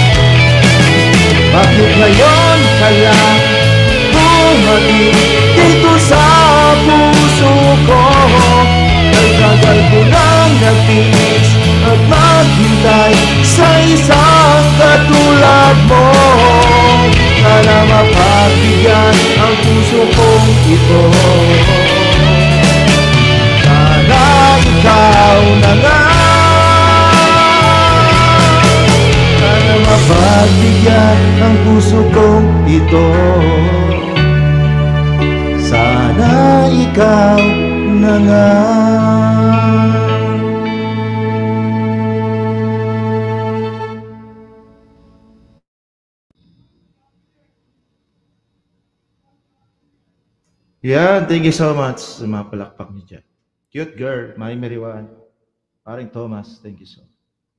Bakit ngayon ka lang dumating dito sa puso ko? Kay tagal ko nang nagtiis at maghintay sa isang katulad mo. Sana mapagbigyan ang puso kong ito. Sana ikaw na nga. Mapagbigyan ang puso kong ito. Sana ikaw na nga.
Yeah, thank you so much sa mga palakpak niyo dyan. Cute girl, May Meriwan. Paring Thomas, thank you so much.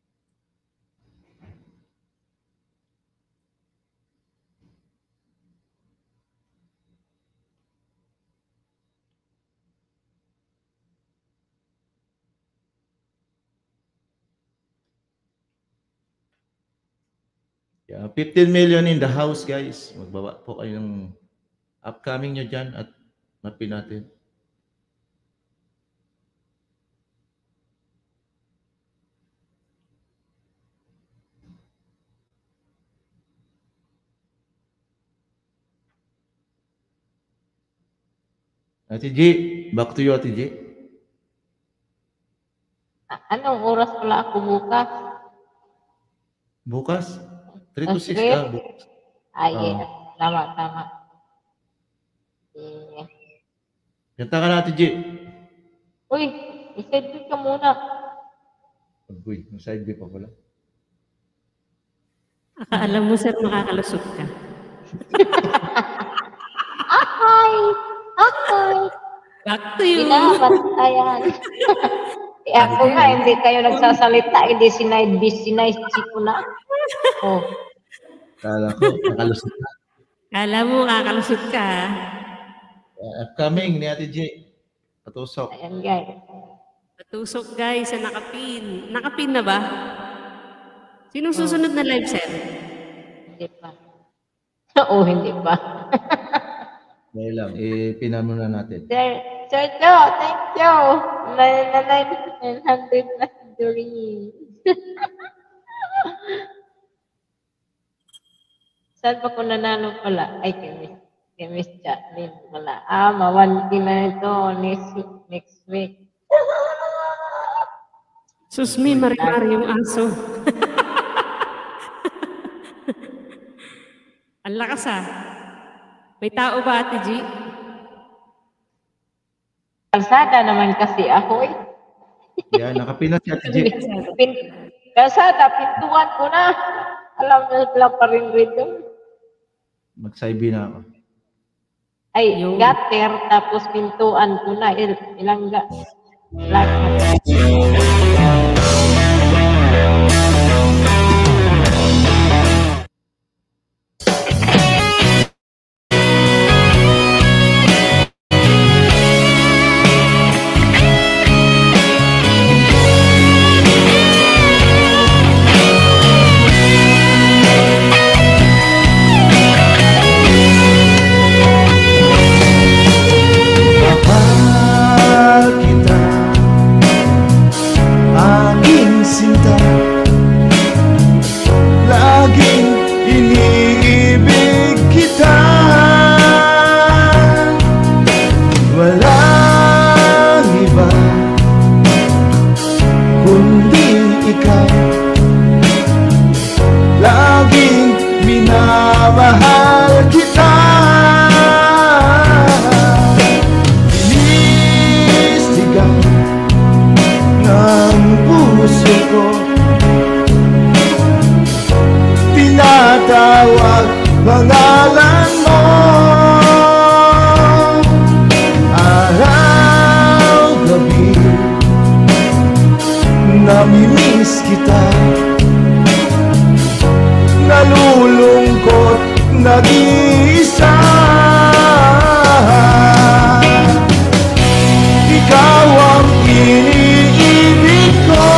Yeah, fifteen million in the house, guys. Magbaba po kayo ng upcoming nyo dyan at mapin natin. Ate G, back to you, Ate G.
Anong oras pala ako bukas?
Bukas? three to six ka bukas.
Ay, yes. Tama, tama. Yeah.
Kanta ka na, Ate G.
Uy, i-side B ka muna.
Uy, side B pa pala.
Akala mo, sir, makakalusot ka.
Akay! Akay!
Back to you.
Binabantayan. Eh, ako nga, hindi kayo nagsasalita, hindi sinide B, sinide C ko na. Oh.
Kala ko, nakalusot ka.
Kala mo, kakalusot ka.
Uh, upcoming ni Ate G. Patusok.
Ayan, guys.
Patusok, guys, sa nakapin. Nakapin na ba? Sinong susunod na live, sir?
Hindi pa. Oo, hindi pa.
Dahil lang, ipina muna natin.
Sir, Sir Jo, thank you. nine hundred na during. Saan pa ko nanalo pala? Ay, kay Miss, kay Miss Jacqueline pala. Ah, ma-one K na ito next, next week.
Susmi, marimar yung aso. Ang lakas ah. May tao ba, Ate G?
Kalsada naman kasi ako eh.
Yan, nakapila si Ate G.
Pin, kalsada, pintuan ko na. Alam mo pala pa rin rito.
Mag-saibi na ako.
Ay, gutter, tapos pintuan ko na. Il, ilang ga... Like,
Mahal kita, aking sinta, laging iniibig kita. Walang iba kundi ikaw, laging minamahal kita. Ng puso ko, tinatawag pangalan mo. Araw-gabi, namimiss kita. Nalulungkot, nag-iisa. Ikaw ang iniibig ko,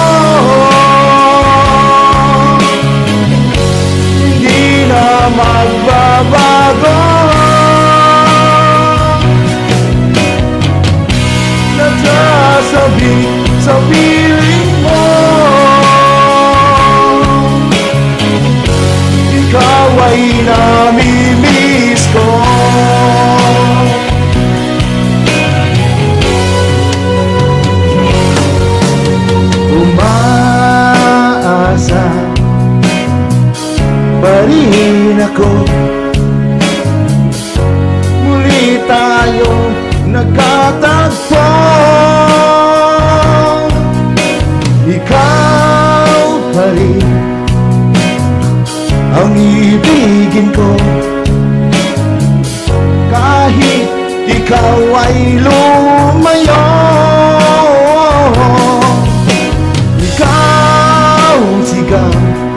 hindi na magbabago. Nagsasabi sa piling mo, ikaw ay namimiss ko. Umaasa pa rin ako, muli tayong nagkatagpo. Ikaw pa rin ang ibigin ko, kahit ikaw ay lumayo. Ikaw ang sigaw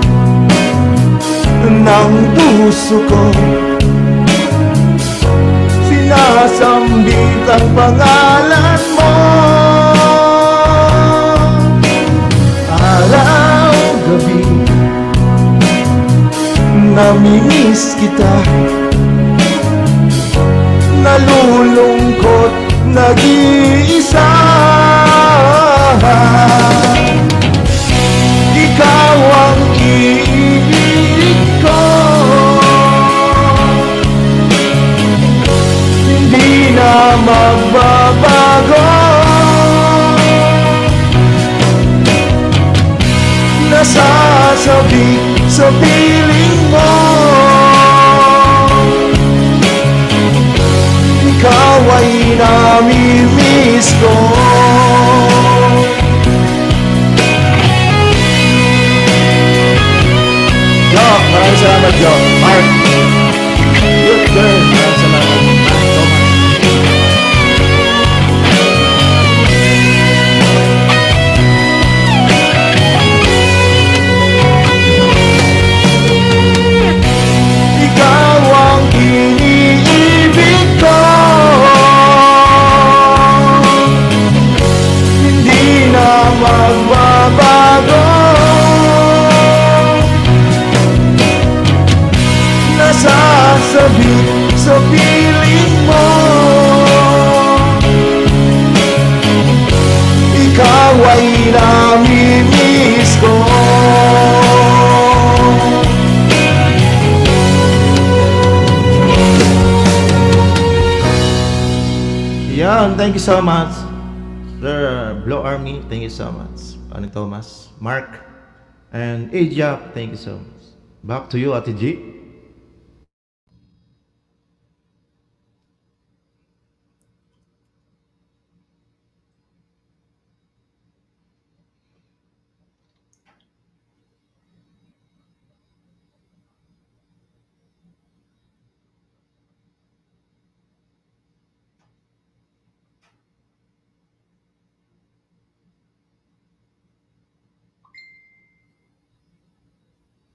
ng puso ko, sinasambit ang pangalan mo. Araw-gabi, namimiss kita. Nalulungkot, nag-iisa. Ikaw ang iibig ko, hindi na magbabago. Nasasabi sa piling mo, ikaw ay namimiss ko. Yo, maraming salamat, Yo. Mark. Good girl. Maraming salamat. Mark Thomas. Ikaw ang iniibig ko, hindi na magbabago. Nasasabi sa piling mo, ikaw ay namimiss ko.
Yan, thank you so much. The Blow Army, thank you so much. Ano Thomas, Mark, and Aja, thank you so much. Back to you, Ate G.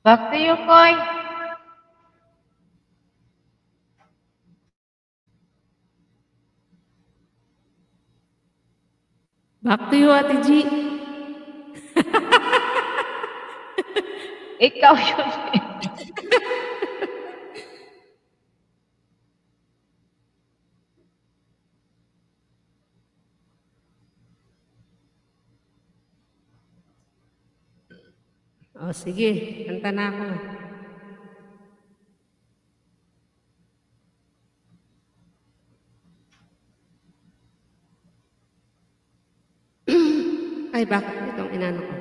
Back to you, Koy.
Back to you, Ate G.
Ikaw yun.
O, sige. Kanta na ako. Ay, bakit itong inano ko?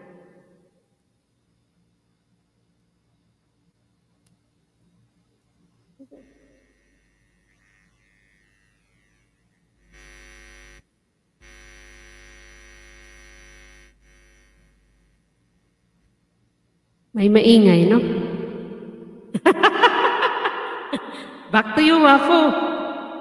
May maingay, no? Back to you, Wafo.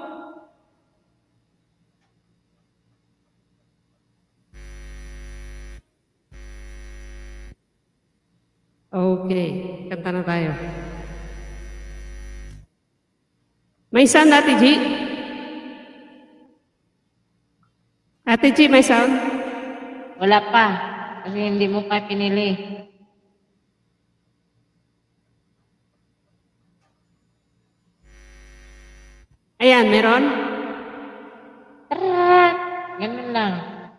Okay, kanta na tayo. May sound, Ate G? Ate G, may sound?
Wala pa. Kasi hindi mo pa pinili.
Ayan, meron?
Tara! Ganun lang.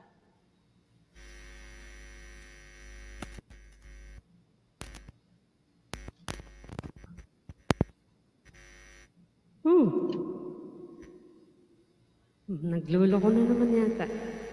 Hmm. Nagluloko na naman yata.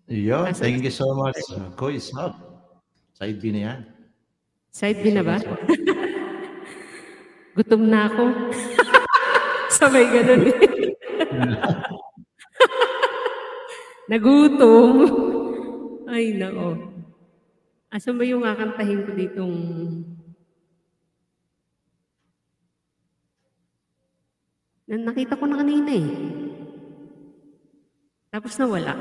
Yun,
Asan
thank
na
you so much.
si
Uh, Koy Sab. Side B na yan.
Side B na ba?
Sabay-sabay.
Gutom na ako. Sabay ganun eh. Nagutom. Ay, nako. Asan ba yung kakantahin ko ditong... Na nakita ko na kanina eh. Tapos nawala.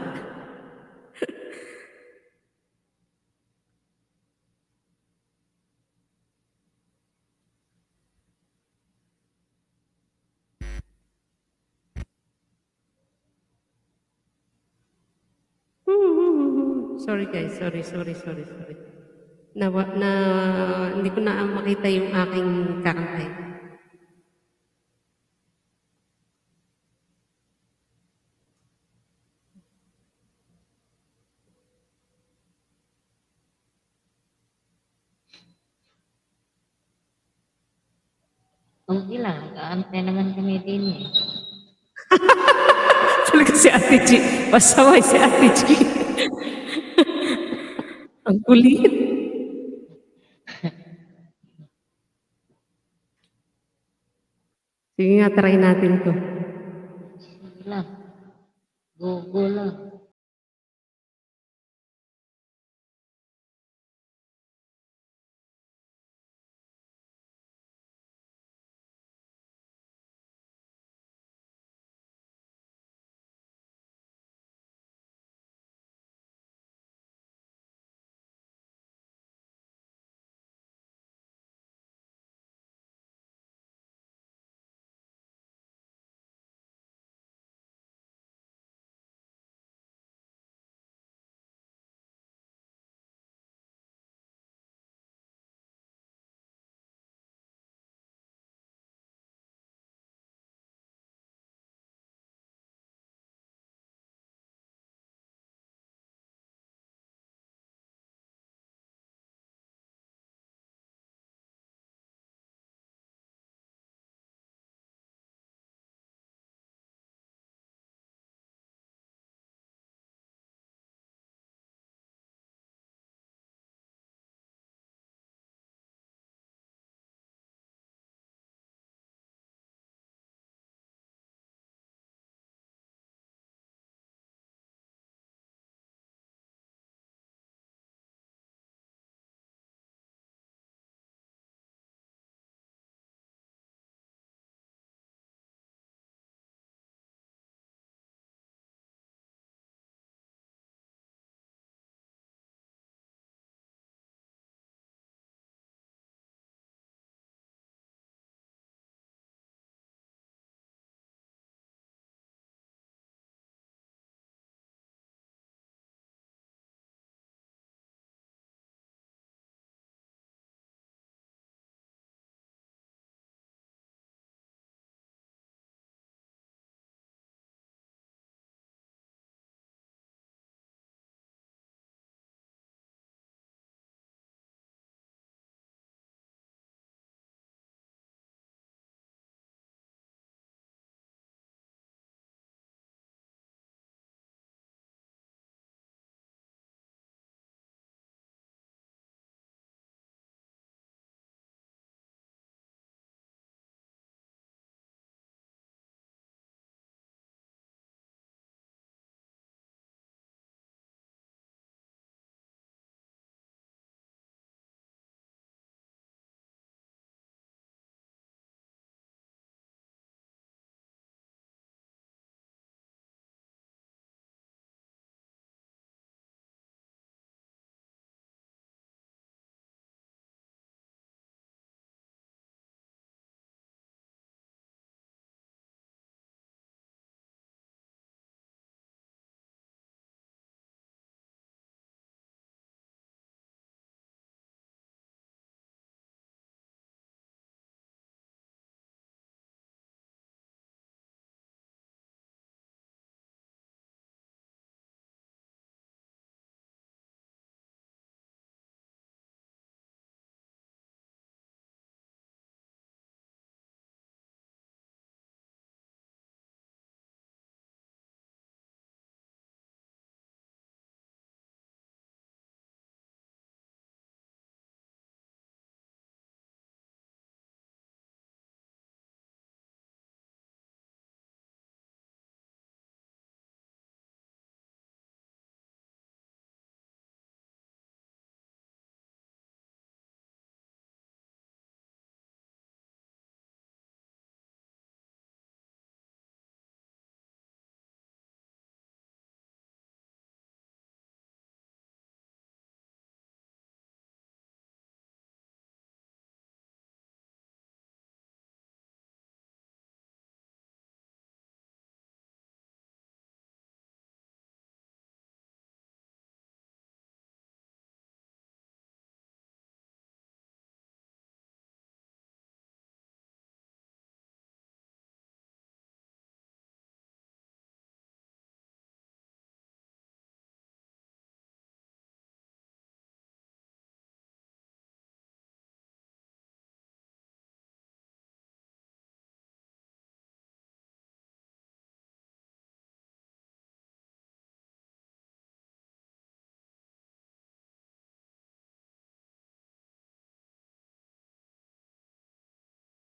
Sorry guys, sorry, sorry, sorry, sorry. Na, na, hindi ko na makita yung aking kakantahin.
Okay lang, kaantay naman kami din eh.
Talaga si Ate G. Pasaway si Ate G. Ang kulit. Sige nga, try natin to.
Sige lang. Go, go lang.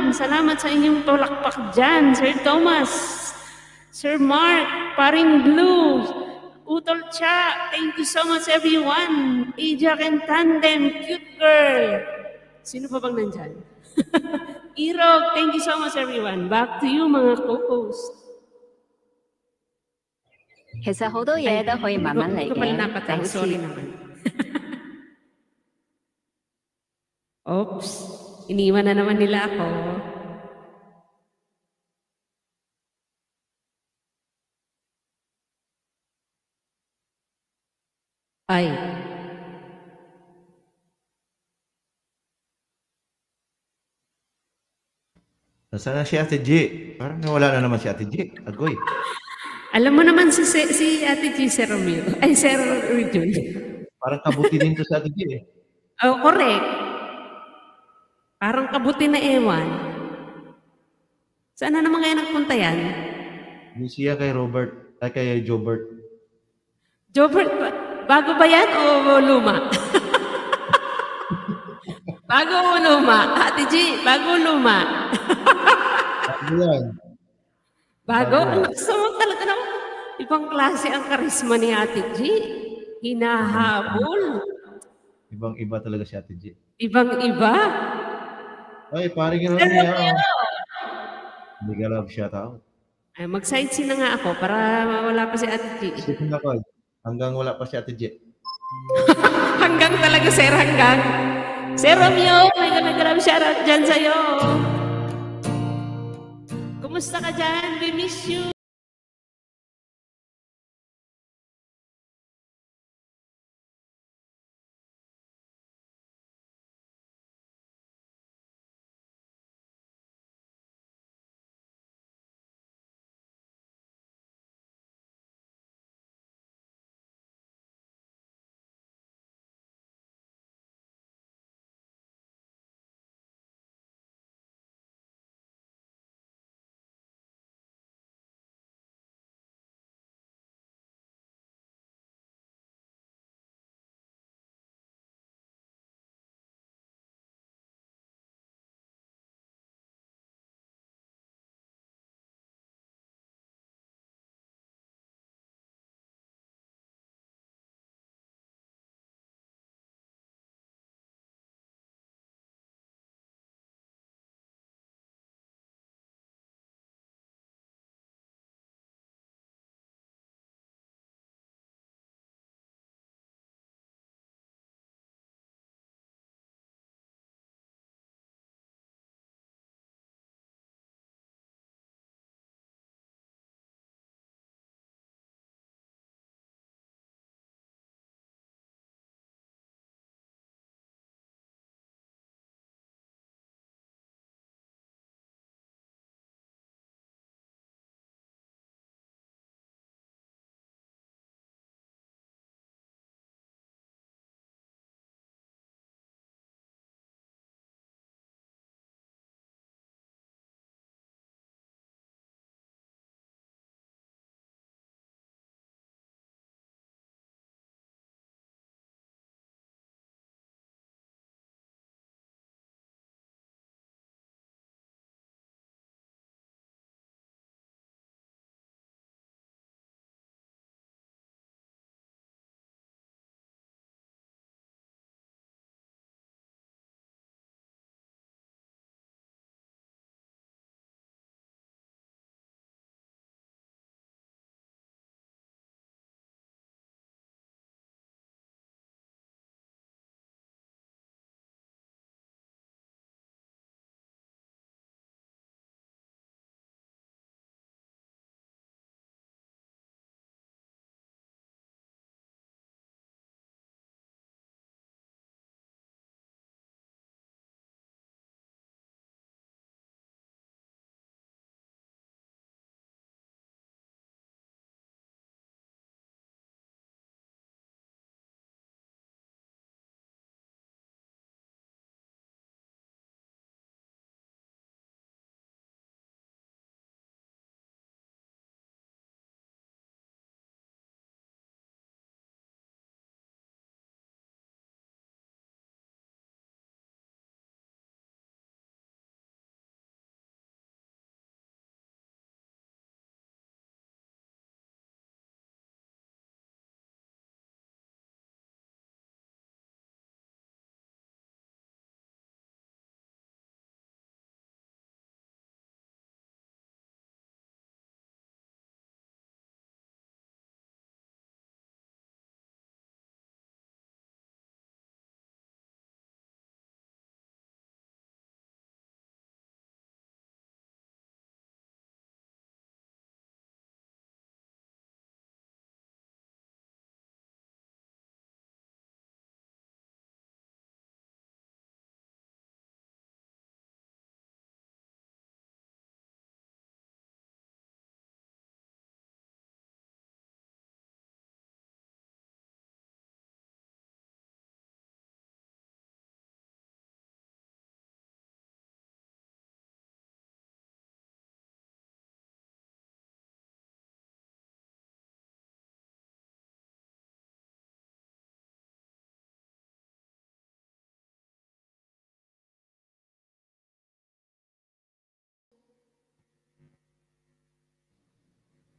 everyone. Salamat sa inyong tulakpak dyan. Sir Thomas, Sir Mark, Paring Blue, Utol Cha, thank you so much everyone. Ajak and Tandem, cute girl. Sino pa bang nandyan? Irog, thank you so much everyone. Back to you mga co-host.
其實好多嘢都可以慢慢嚟
Hindi ko pala
嘅，
napatay.
就好
Sorry
似
naman. Oops. Iniwan na naman nila ako. Ay.
Nasaan na si Ate G? Parang nawala na naman si Ate G. Agoy.
Alam mo naman si, si, si Ate G. Sir Romeo. Ay, Sir Rijun.
Parang kabuti din to si Ate G eh.
Oh, correct. Parang kabuti na ewan. Saan na naman kaya nagpunta yan?
Hindi siya kay Robert, ay kay Jobert.
Jobert, ba- bago ba yan o luma? Bago o luma? Ate G, bago o luma?
Bago yan.
Bago?
Bago.
Ang gusto mo talaga naman. Ibang klase ang karisma ni Ate G. Hinahabol.
Ibang-iba talaga si Ate G.
Ibang-iba.
Ay, parang gano'n
Sir
niya.
Romeo!
Hindi ka love shout out.
Ay, mag-sightsee na nga ako para wala pa si Ate G.
Sige na ko. Hanggang wala pa si Ate G.
Hanggang talaga, Sir, hanggang. Sir Romeo, may ganagalab shoutout dyan sa'yo. Kumusta ka dyan? We miss you.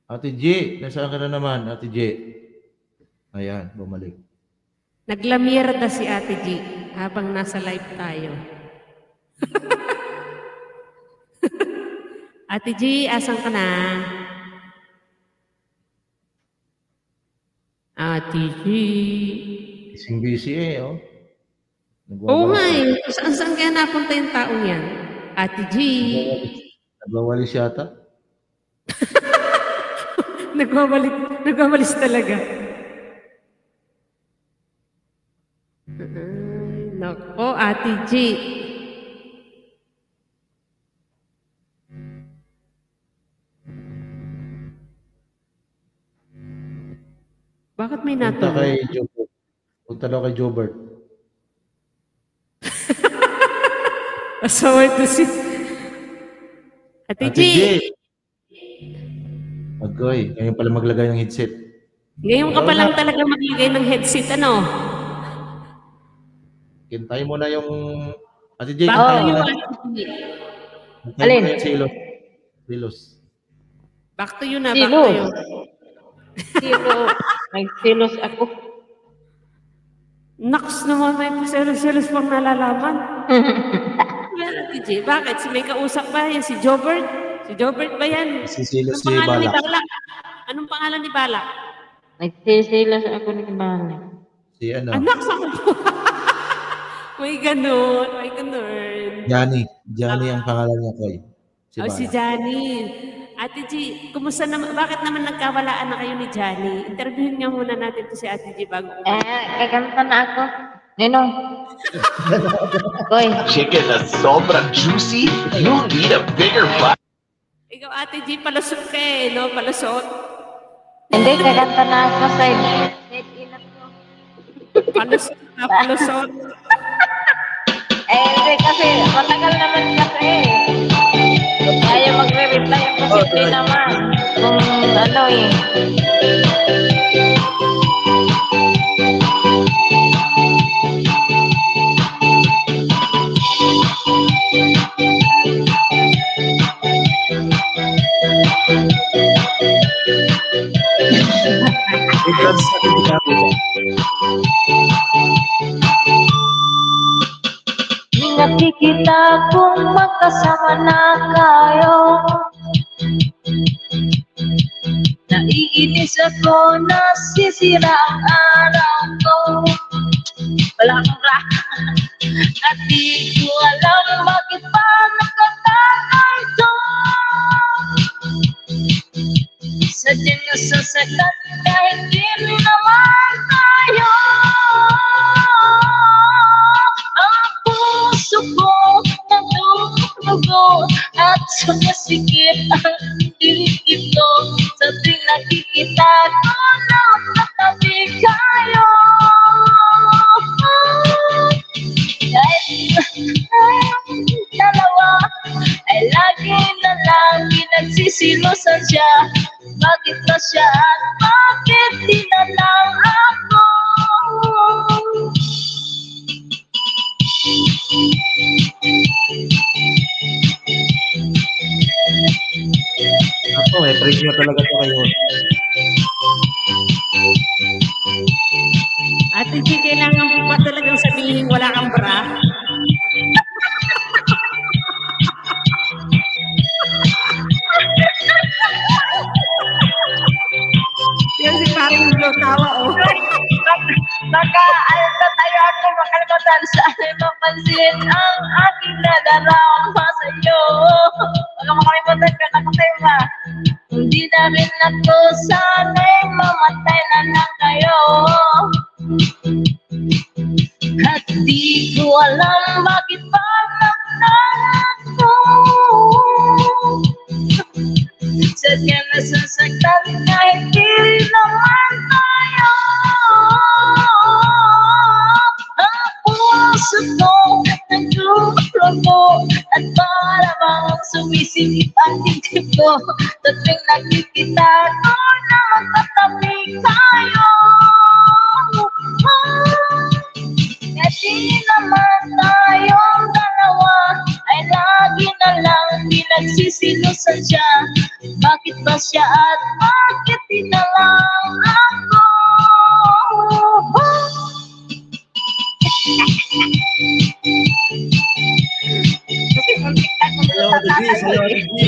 Ate J, nasaan ka na naman, Ate J? Ayan, bumalik.
Naglamierda si Ate G habang nasa live tayo. Ate G, asan ka na? Ate G.
Busy-busy eh, oh.
Oo nga eh. Saan-saan kaya napunta yung taong yan? Ate G.
Nagwawalis yata?
Nagwawalik, nagwawalis talaga. Ay, nako, Ate G. Bakit may
Punta
natulog?
kay Jobert. Punta daw kay Jobert.
Asaway to si... Ate, Ate G. G.
Agoy, ngayon pala maglagay ng headset.
Ngayon ka pa lang talaga maglagay ng headset, ano?
Kintay mo na yung... Ate J,
Bago
kintay mo
yung
na.
Alin?
Yung silos. Silos.
Back to you na, back to you.
Silos. Nagsilos ako.
Naks naman, may silos-silos pang nalalaman. Ate J, bakit? Si may kausap ba yan? Si Jobert? Si Jobert ba yan?
Si Silos
si Balak. Ni
Balak.
Anong pangalan ni Balak?
Nagsisilos ako ni Balak.
Si ano?
Anak sa may ganun, may ganun.
Johnny. Johnny ang pangalan niya, Koy. Si
oh, si Johnny. Ate G, kumusta naman? Bakit naman nagkawalaan na kayo ni Johnny? Interviewin nga muna natin to si Ate G bago kumain.
Eh, kaganta na ako. Ninong. Koy.
Chicken that's sobrang juicy? You need a bigger bite.
Ikaw, Ate G, palusot ka eh, no? Palusot.
Hindi, kaganta na ako sa net-inat ko.
Palusot na, palusot.
Eh, hindi kasi, matagal naman kasi eh. Ayaw magre-reply yung posible naman. Kung ano eh. Nakikita kong magkasama na kayo. Naiinis ako, nasisira ang araw ko. Wala akong ra. At di ko alam bakit pa nagkakagaito. Sadyang nasasaktan kahit di naman tayo. Ang puso ko nagdudugo at sumasikip ang dibdib ko. Sa tuwing nakikita ko na magkatabi kayo. Kahit dalawa ay lagi na lang pinagsisilusan siya. Bakit ba siya at bakit di na lang ako?
Ako, eh, break nyo talaga ito kayo.
Ate G, kailangan mo pa talagang sabihin wala kang bra? Yan si parang Joe tawa, oh.
Naka-alta tayo ako makalimutan sa aking mapansin ang aking nadarama sa'yo. Baka makalimutan ka na katema. Hindi namin ako sana'y mamatay na lang kayo. At di ko alam bakit pa naglalako. Sadyang nasasaktan kahit di naman tayo. Ang puso ko nagdudugo at para bang sumisikip ang dibdib ko. Sa tuwing nakikita ko na magkatabi tayo. At di naman tayong dalawa ay lagi na lang pinagsisilusan siya. Bakit ba siya at na lang ako.
Sayaw Ate G, sayaw Ate G.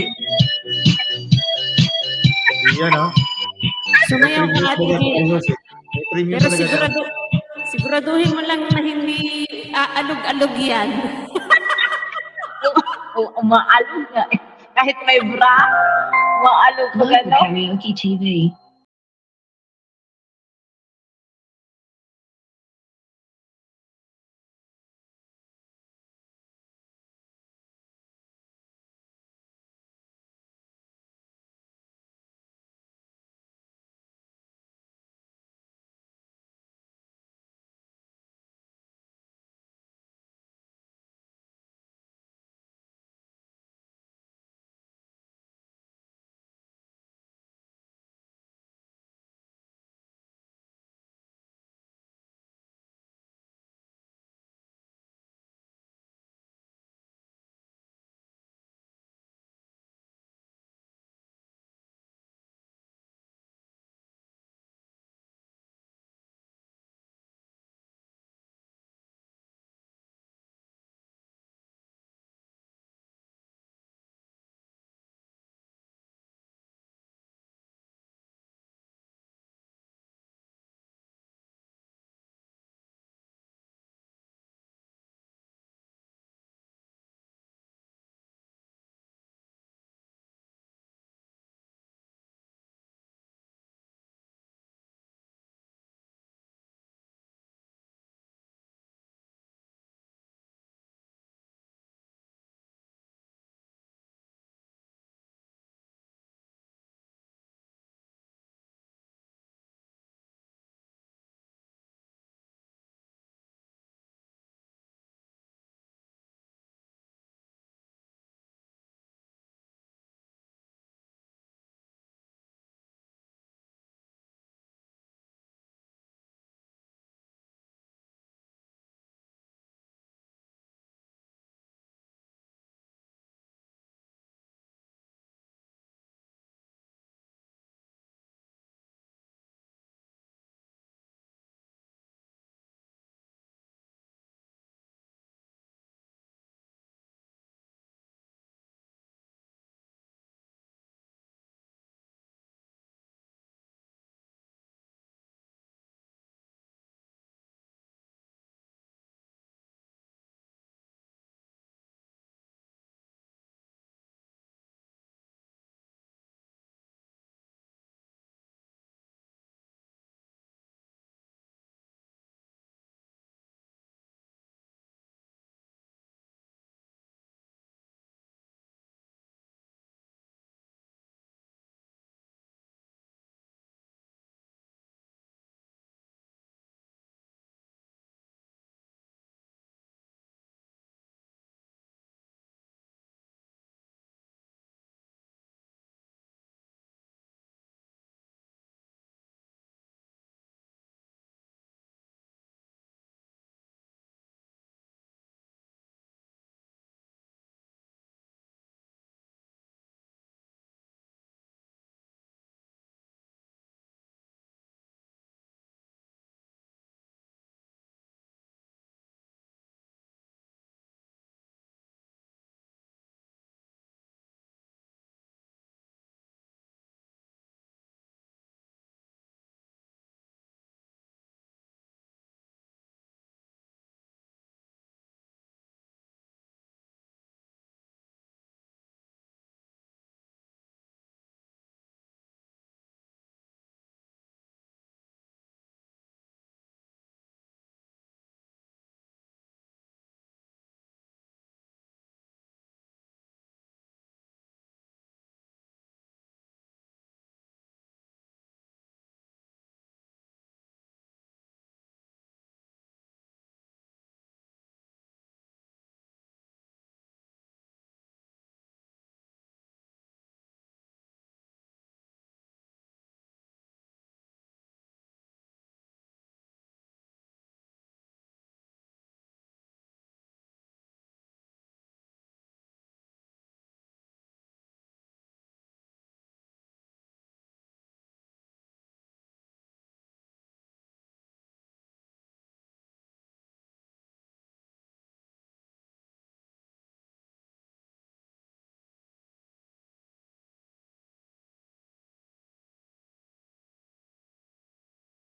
Yan, oh.
Sumayaw ka, Ate G.
May premium
Pero
talaga.
sigurado, siguraduhin mo lang na hindi aalog-alog yan.
Umaalog nga eh. Kahit may bra, umaalog pa gano'n.
Karaoke T V.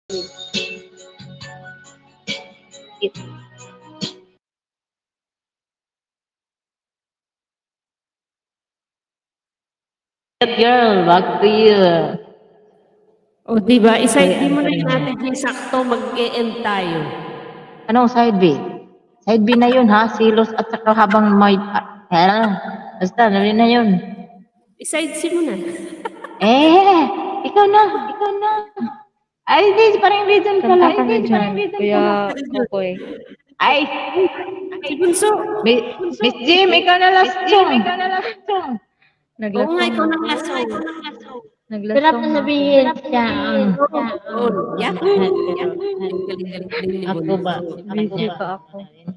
Girl, back to you.
O, di ba? Isa-ID mo na yung natin yung sakto, mag-e-end tayo.
Anong side B? Side B na yun ha, silos at saka habang may... Ah, basta, nari na yun.
I-side C mo na.
Eh, ikaw na, ikaw na. Ay, di, parang reason ka lang.
Kanta ka na dyan, Kuya Kokoy.
Ay,
Si Bunso.
Miss Miss Jim, ikaw na last Jim. Ikaw na last Jim.
Oo nga,
Naglasong
ikaw
na
nang
ako.
lasong.
Naglasong
Hirap na
na ako.
sabihin siya ang...
Oo, Yahoo! Galing-galing ni
Ako ba?
Bunso.
Busy pa ako.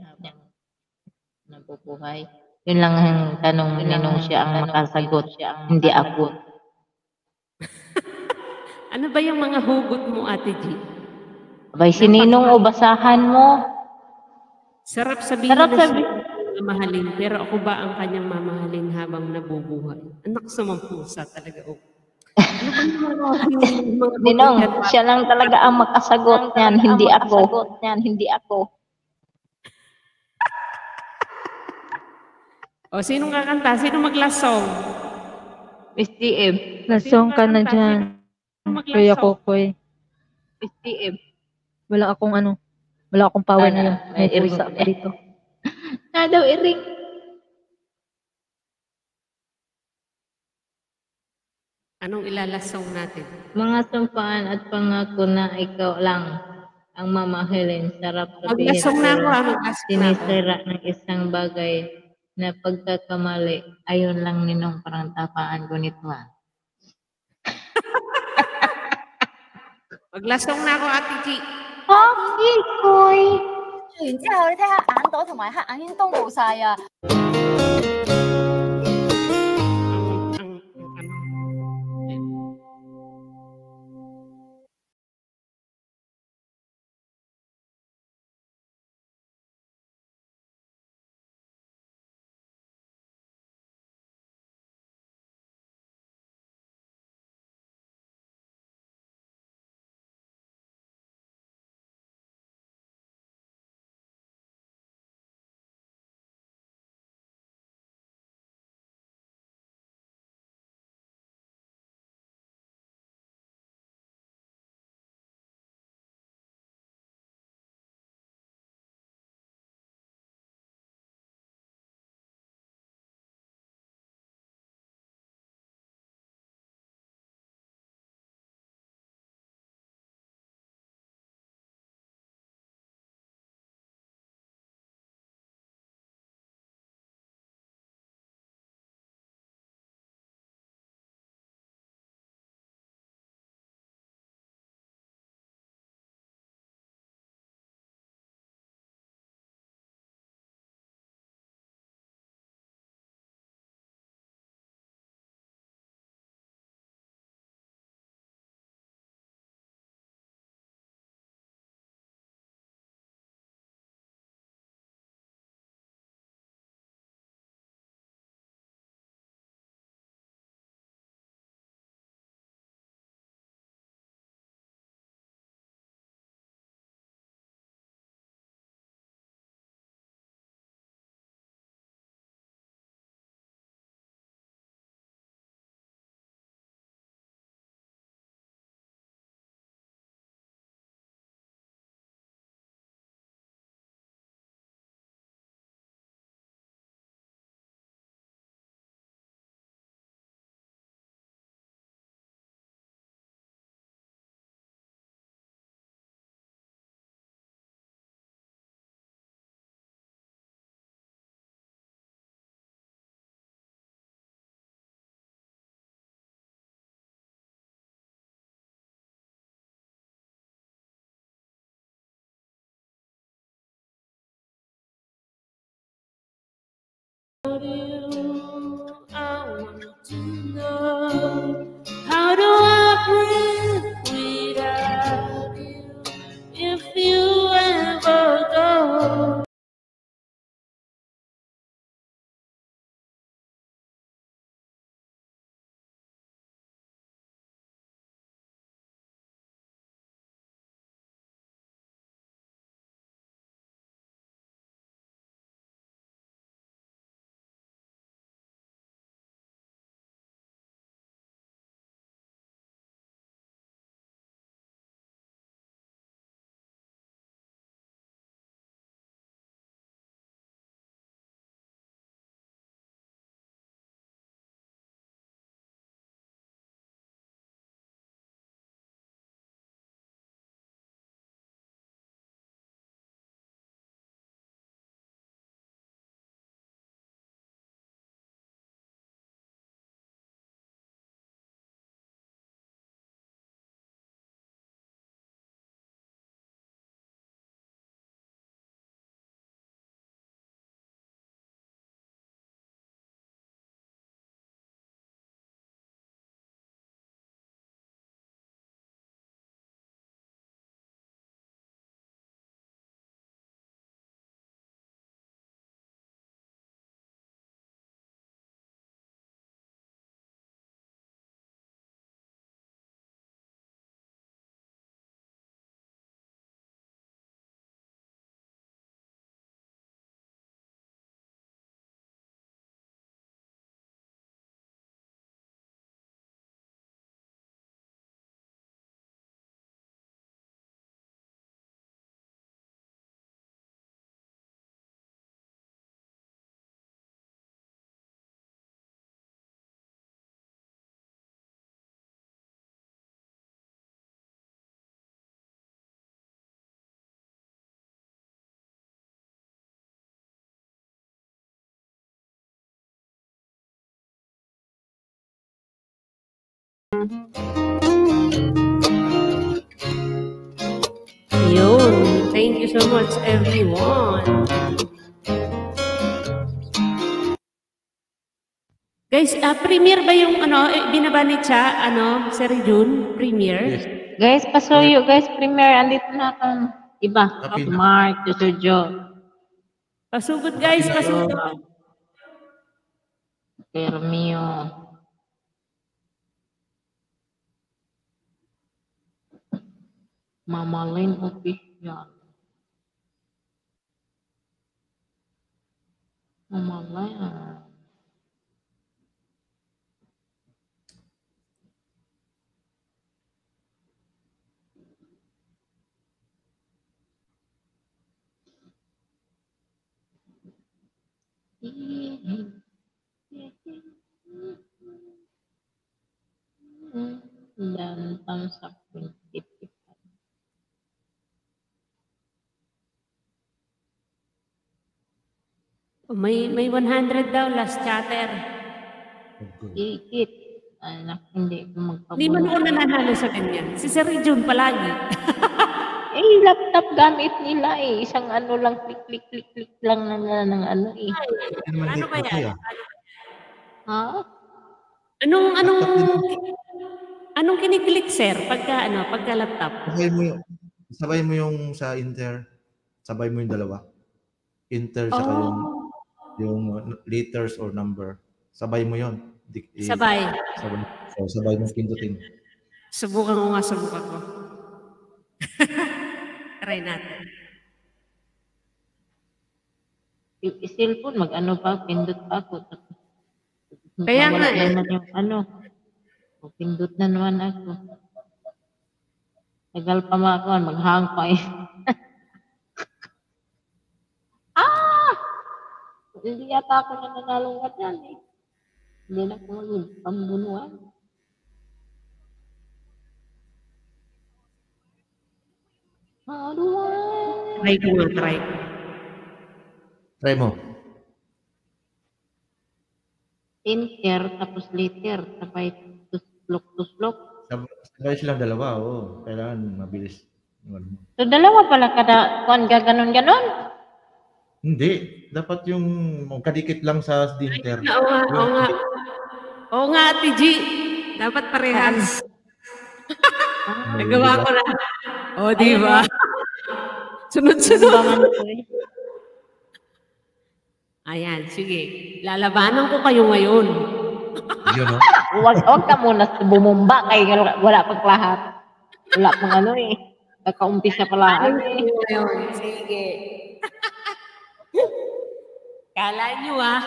Nabubuhay. Yun lang ang tanong ni Ninong siya ang makasagot. Hindi ako.
Ano ba yung mga hugot mo, Ate G?
Abay, si Ninong o basahan mo?
Sarap sabihin
Sarap
na
sabi-
siya ang mamahalin, pero ako ba ang kanyang mamahalin habang nabubuhay? Anak sa mga pusa talaga. Oh. Ano ba yung mga, yung mga
Ninong,
hugot
siya lang talaga ang makasagot niyan, hindi ako. Niyan, hindi ako.
O, sinong kakanta? Sino maglasong?
Miss T M.
Lasong ka na dyan, Kuya Kokoy.
Miss T M.
Wala akong ano, wala akong power
Ano,
ngayon.
may
May
iring-
pusa pa dito.
Na daw, Eric.
Anong ilalasong natin?
Mga sumpaan at pangako na ikaw lang ang mamahalin. Sarap sabihin.
Maglasong na ako,
pero
ah, maglasong na ako.
sinisira ng isang bagay na pagkakamali. Ayun lang Ninong, parang tapaan ko nito ah.
Maglasong na ako, Ate G.
Okay, Koy.
完之後，你睇下眼朵同埋黑眼圈都冇晒啊！
Yun. Thank you so much, everyone. Guys, ah, premiere ba yung ano, eh, binaba ni Cha, ano, Sir Jun? Premiere?
Guys, pasuyo guys, premiere. Andito na akong iba.
Happy na.
Mark, Jojo.
Pasugod guys, pasugod.
Pero mio. Mama Lynn official. Mama Lynn. Dan thumbs up tip.
Oh, may may one hundred daw last chatter.
Ikit. Anak, hindi ko magpabuno.
Hindi man ako nananalo sa ganyan. Si Sir Jun palagi.
Eh, laptop gamit nila eh. Isang ano lang, click, click, click, click lang na na ng ano eh.
Ano ba yan?
Ha?
Anong, anong, anong kiniklik, sir, pagka, ano, pagka laptop?
Sabay mo yung, sabay mo yung sa Inter, sabay mo yung dalawa. Inter saka yung, yung letters or number. Sabay mo yun. Di, i-
Sabay.
Sabay. So, sabay mo pindutin.
Subukan ko nga, subukan ko. Try natin.
Yung cellphone, mag-ano pa, pindot pa ako.
Kaya nga
Wala
eh.
naman yung ano. O, pindot na naman ako. Tagal pa mga ako, mag-hang pa eh. ah! Hindi yata ako nananalong ka dyan eh. Hindi na ako mag-pambunuan. How do I?
Try ko nga, try ko.
Try mo.
Enter, tapos letter, sabay tuslok-tuslok.
Sab- Sabay silang dalawa, oo. Kailangan mabilis. Yung ano mo.
So, dalawa pala kada kuan gaganon-ganon.
Hindi. Dapat yung kadikit lang sa dinter.
Oo nga, oo nga. Oo nga, Ate G. Dapat parehas. Nagawa ko na. O, di ba? Sunod-sunod. Ayan, sige. Lalabanan ko kayo ngayon.
Yun, no?
Huwag, huwag ka muna bumumba kay wala pang lahat. Wala pang ano eh. Kaka-umpisa pa lahat eh.
Ngayon, sige. Kala nyo ah.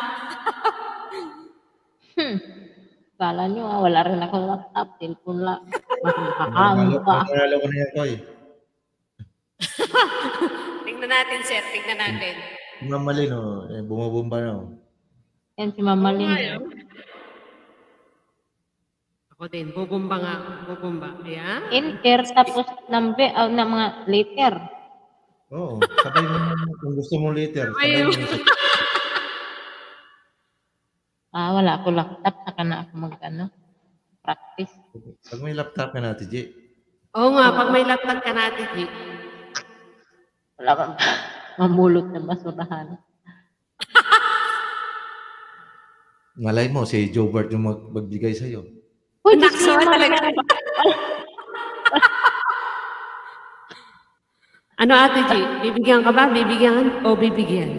Hmm. Kala nyo ah, wala rin ako laptop, cellphone lang. Mas makakamo ka.
Nanalo ko na yan, Koy.
Tingnan natin, sir. Tingnan natin.
Mamali, no? Eh, bumabumba na. Oh.
Yan si Mama Lynn.
Ako din. Bubumba nga. Bubumba. Ayan.
Enter, tapos number, uh, na mga letter.
Oo. Sabay mo kung gusto mo later. Sabay mo.
Ah, wala ako laptop, saka na ako mag-ano, practice.
Pag may laptop ka natin, G.
Oo nga, pag may laptop ka natin, G.
Wala kang mamulot na basurahan.
Malay mo, si Jobert yung mag magbigay sa'yo.
Uy,
nakso talaga. Ano, Ate G? Bibigyan ka ba? Bibigyan o bibigyan?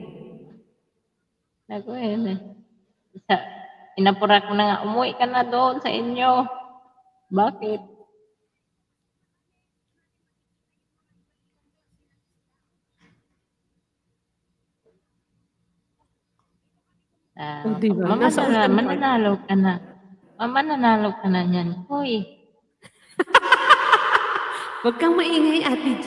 Naku, yun eh. Sa, inapura ko na nga, umuwi ka na doon sa inyo. Bakit? Ah,
Oh, diba?
mama,
Nasa
na,
open
mananalo ka na. Mama, nanalo ka na yan. Hoy.
Huwag kang maingay, Ate G.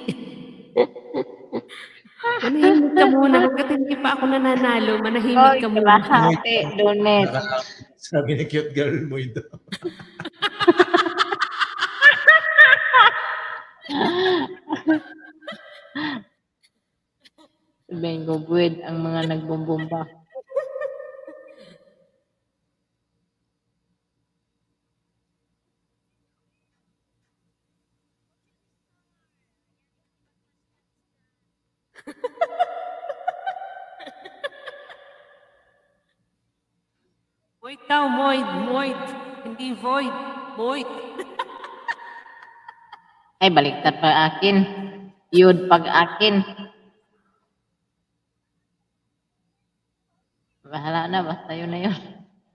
Manahimik ka muna. Hanggat hindi pa ako nananalo, manahimik ka muna.
Kalahati, Donet.
Sabi ni cute girl mo ito.
Sabihin ko, buwid ang mga nagbumbumba.
Moit daw, moit, moit. Hindi void, moit.
Ay, baliktad pa akin. Yun pag akin. Bahala na, basta yun na yun.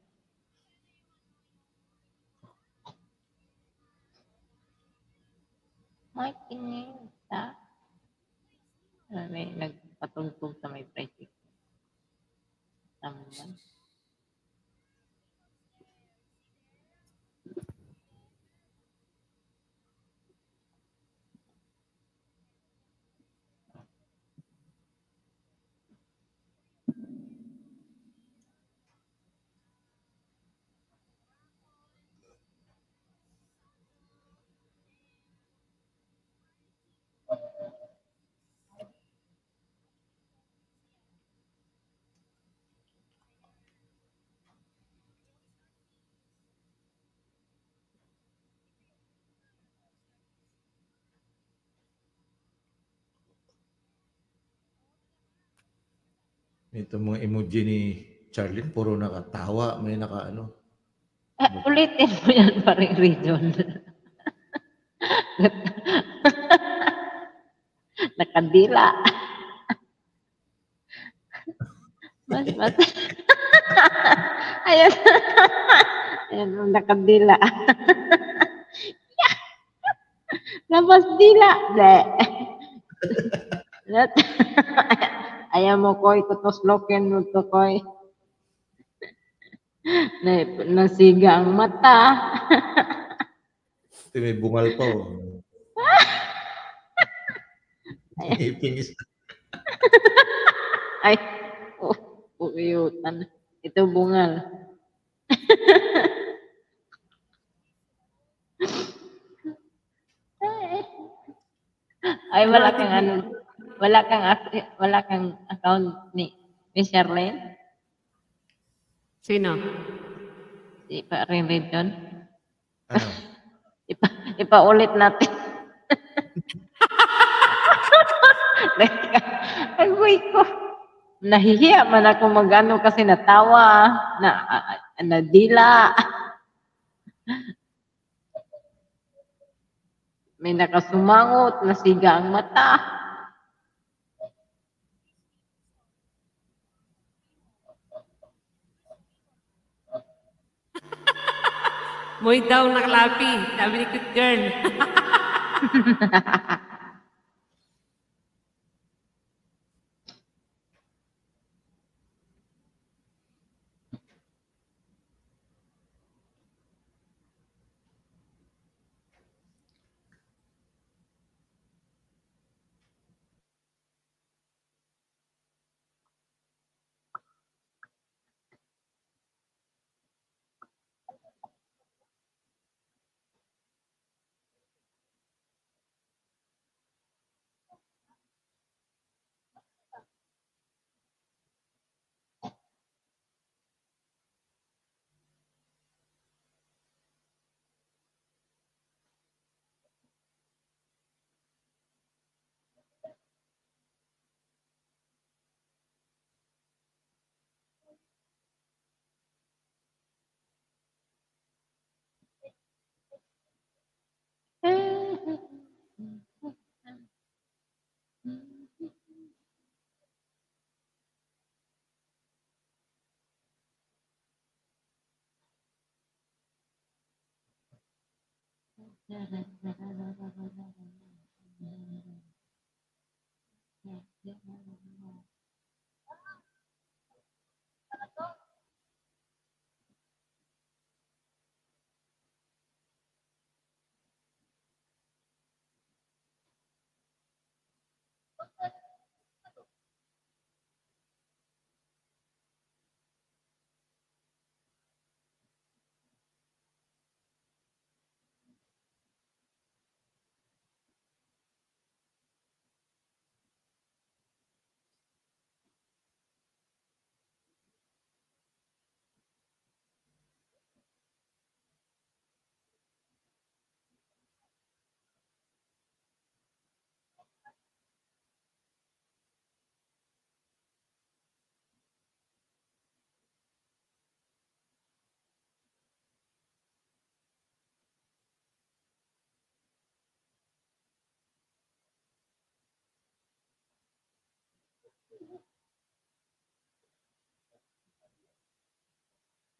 Moit kinita. May nagpatungtong sa may tricycle. Tamban.
Ito mga emoji ni Charlene, puro nakatawa, may naka ano.
Eh, ulitin mo yan paring region. Nakadila. Mas, mas. Ayan. Ayan, nakadila. Labas dila. De. Ayaw mo koy, kutuslokin mo to koy. Na, nasiga ang mata.
Ito may bungal pa oh. Ipingis.
Ay, oh, puyutan. Ito bungal. Ay, wala kang ano, wala kang wala kang account ni Miss Charlene?
Sino?
Si Paring Region.
Ano?
Ipa, ipaulit natin. Agoy ko. Nahihiya man ako magano kasi natawa, na uh, nadila. May nakasumangot, nasiga ang mata.
Moy daw nakalapi, sabi ni Cute Girl.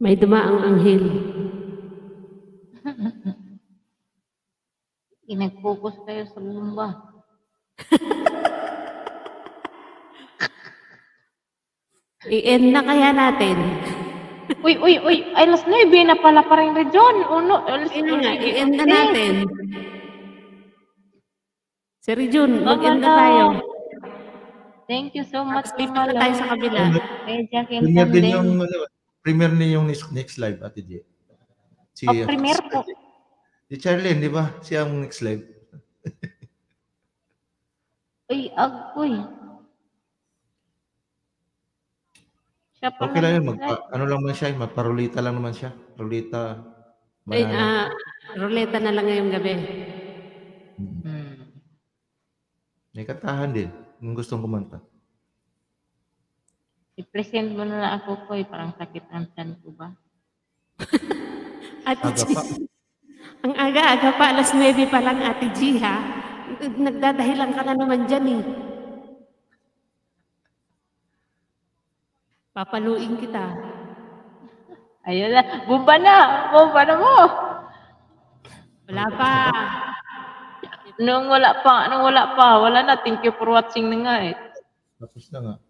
May dumaang anghel.
Nag-focus kayo sa lumba.
I-end na kaya natin.
Uy, uy, uy. Ay, alas nuebe na pala pa rin Region. Uno, alas
Ayun nga,
nuebe.
i-end na natin. Sir Jun,
Mama
mag-end na
Lo.
tayo.
Thank you so much,
Lipat
Mama
na
Lo.
tayo sa kabila.
Kay Jack and
Premier din
Tandem.
yung, ano, premier ni yung next, next live, Ate J. Si,
Oh, premier po.
si Charlene, di ba? Siya ang next live.
Uy, agoy. Siya pa
Okay lang yun.
naman.
Magpa, ano lang man siya, magparulita lang naman siya. Rulita.
Ay,
banana.
ah, ruleta na lang ngayong gabi.
May kantahan din. Kung gustong kumanta.
I-present mo na lang ako ko. Parang sakit ang tiyan ko ba?
Ate
Aga
G.
pa.
Ang aga-aga pa, alas nuebe pa lang, Ate G, ha? Nagdadahilan ka na naman dyan, eh. Papaluin kita.
Ayun na. Bumba na. Bumba na mo.
Wala pa.
Nung wala pa. Nung wala pa. Wala na. Thank you for watching na nga eh.
Tapos na nga.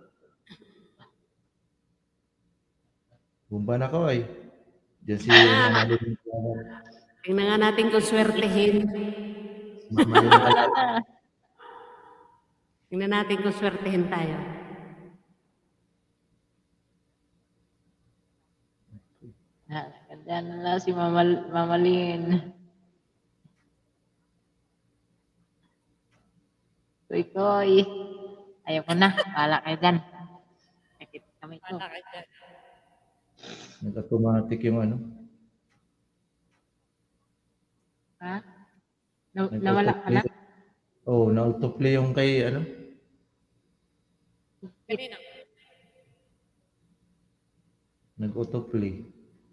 Bumba na ko ay. Diyan si Mama Lynn.
Tingnan nga natin kung swertehin.
Mama Lynn.
Wala na.
Tingnan natin kung swertehin tayo.
Ah, kaya na lang si Mama, Mama Lynn. Koy, koy. Ayaw ko na. Bahala kayo dyan. Sakit kami ko.
Nag-automatic yung ano.
Ha? Na, nawala ka na?
Oo, oh, na-autoplay yung kay ano.
Kanina.
Nag-autoplay.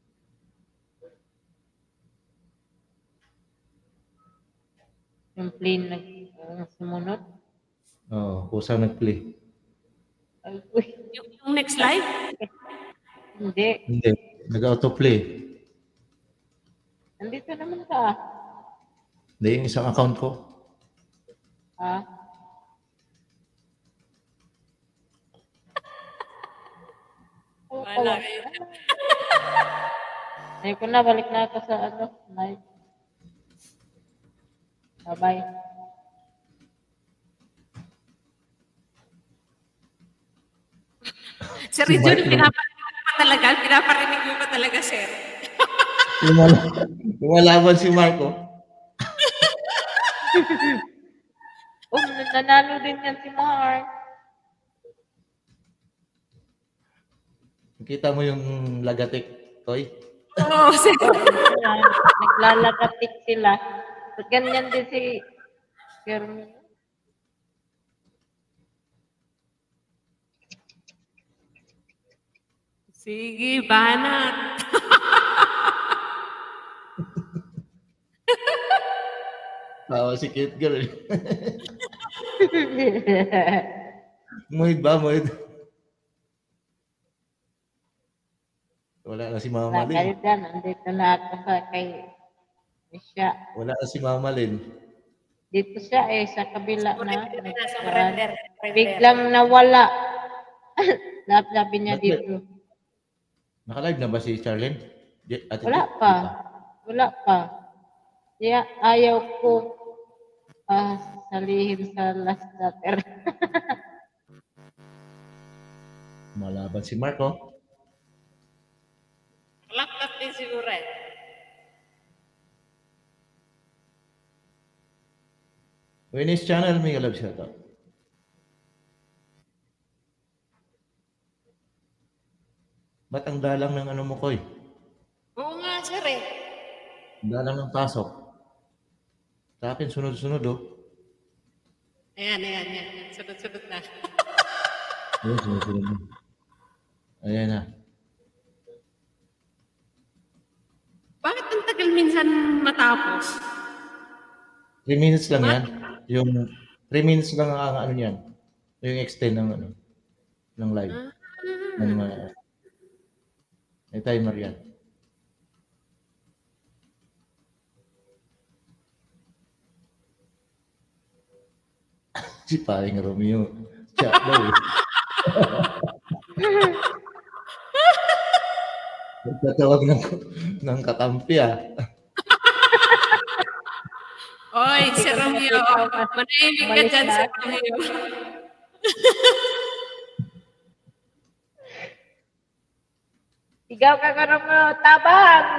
Yung plane nag uh, sumunod?
Oo, oh, kusang nag-play.
Ay, uy.
Yung, yung next live?
Hindi.
Hindi, nag-autoplay.
Nandito naman ka.
Hindi, yung isang account ko.
Ha?
Wala kayo.
Ayun ko na, balik na ako sa ano, live. Bye-bye.
Sir Jun, pinaparinig mo pa talaga? Pinaparinig mo pa talaga, sir?
Lumalaban si Marco.
Oh, nanalo din yan si Mark.
Kita mo yung lagatik, Toy?
Oo, oh, sir.
Naglalagatik sila. So, ganyan din si Kermit.
Sige, banat.
Tawa si cute girl. Muhid ba, muhid? Wala na si Mama
Wala kayo
Lynn.
dyan. Andito na ako sa kay siya.
Wala na si Mama Lynn.
Dito siya eh, sa kabila na.
Surrender.
Biglang nawala. Sabi niya dito.
Naka-live na ba si Charlene? Di- Ate
Wala
J?
pa. Wala pa. Kaya ayaw ko ah, salihin sa last letter.
Malaban si Marco.
Laklat din siguro eh.
Winnie's channel, may love shout out. Ba't ang dalang ng ano mo, Koy?
Oo nga, sir eh.
Ang dalang ng pasok. Sa akin, sunod-sunod, oh.
Ayan, ayan, ayan. Sunod-sunod na.
Ayan, sunod-sunod na. Ayan na.
Bakit ang tagal minsan matapos?
Three minutes lang yan. Yung three minutes lang ang ano yan. Yung extend ng ano, ng live.
Ah.
Ng, uh, May timer yan. Si paring Romeo. Siya daw eh. Nagtatawag ng, ng kakampi ah.
Oy, si Romeo. Manahimik ka dyan si Romeo.
Sigaw ka ka Romeo, tabang!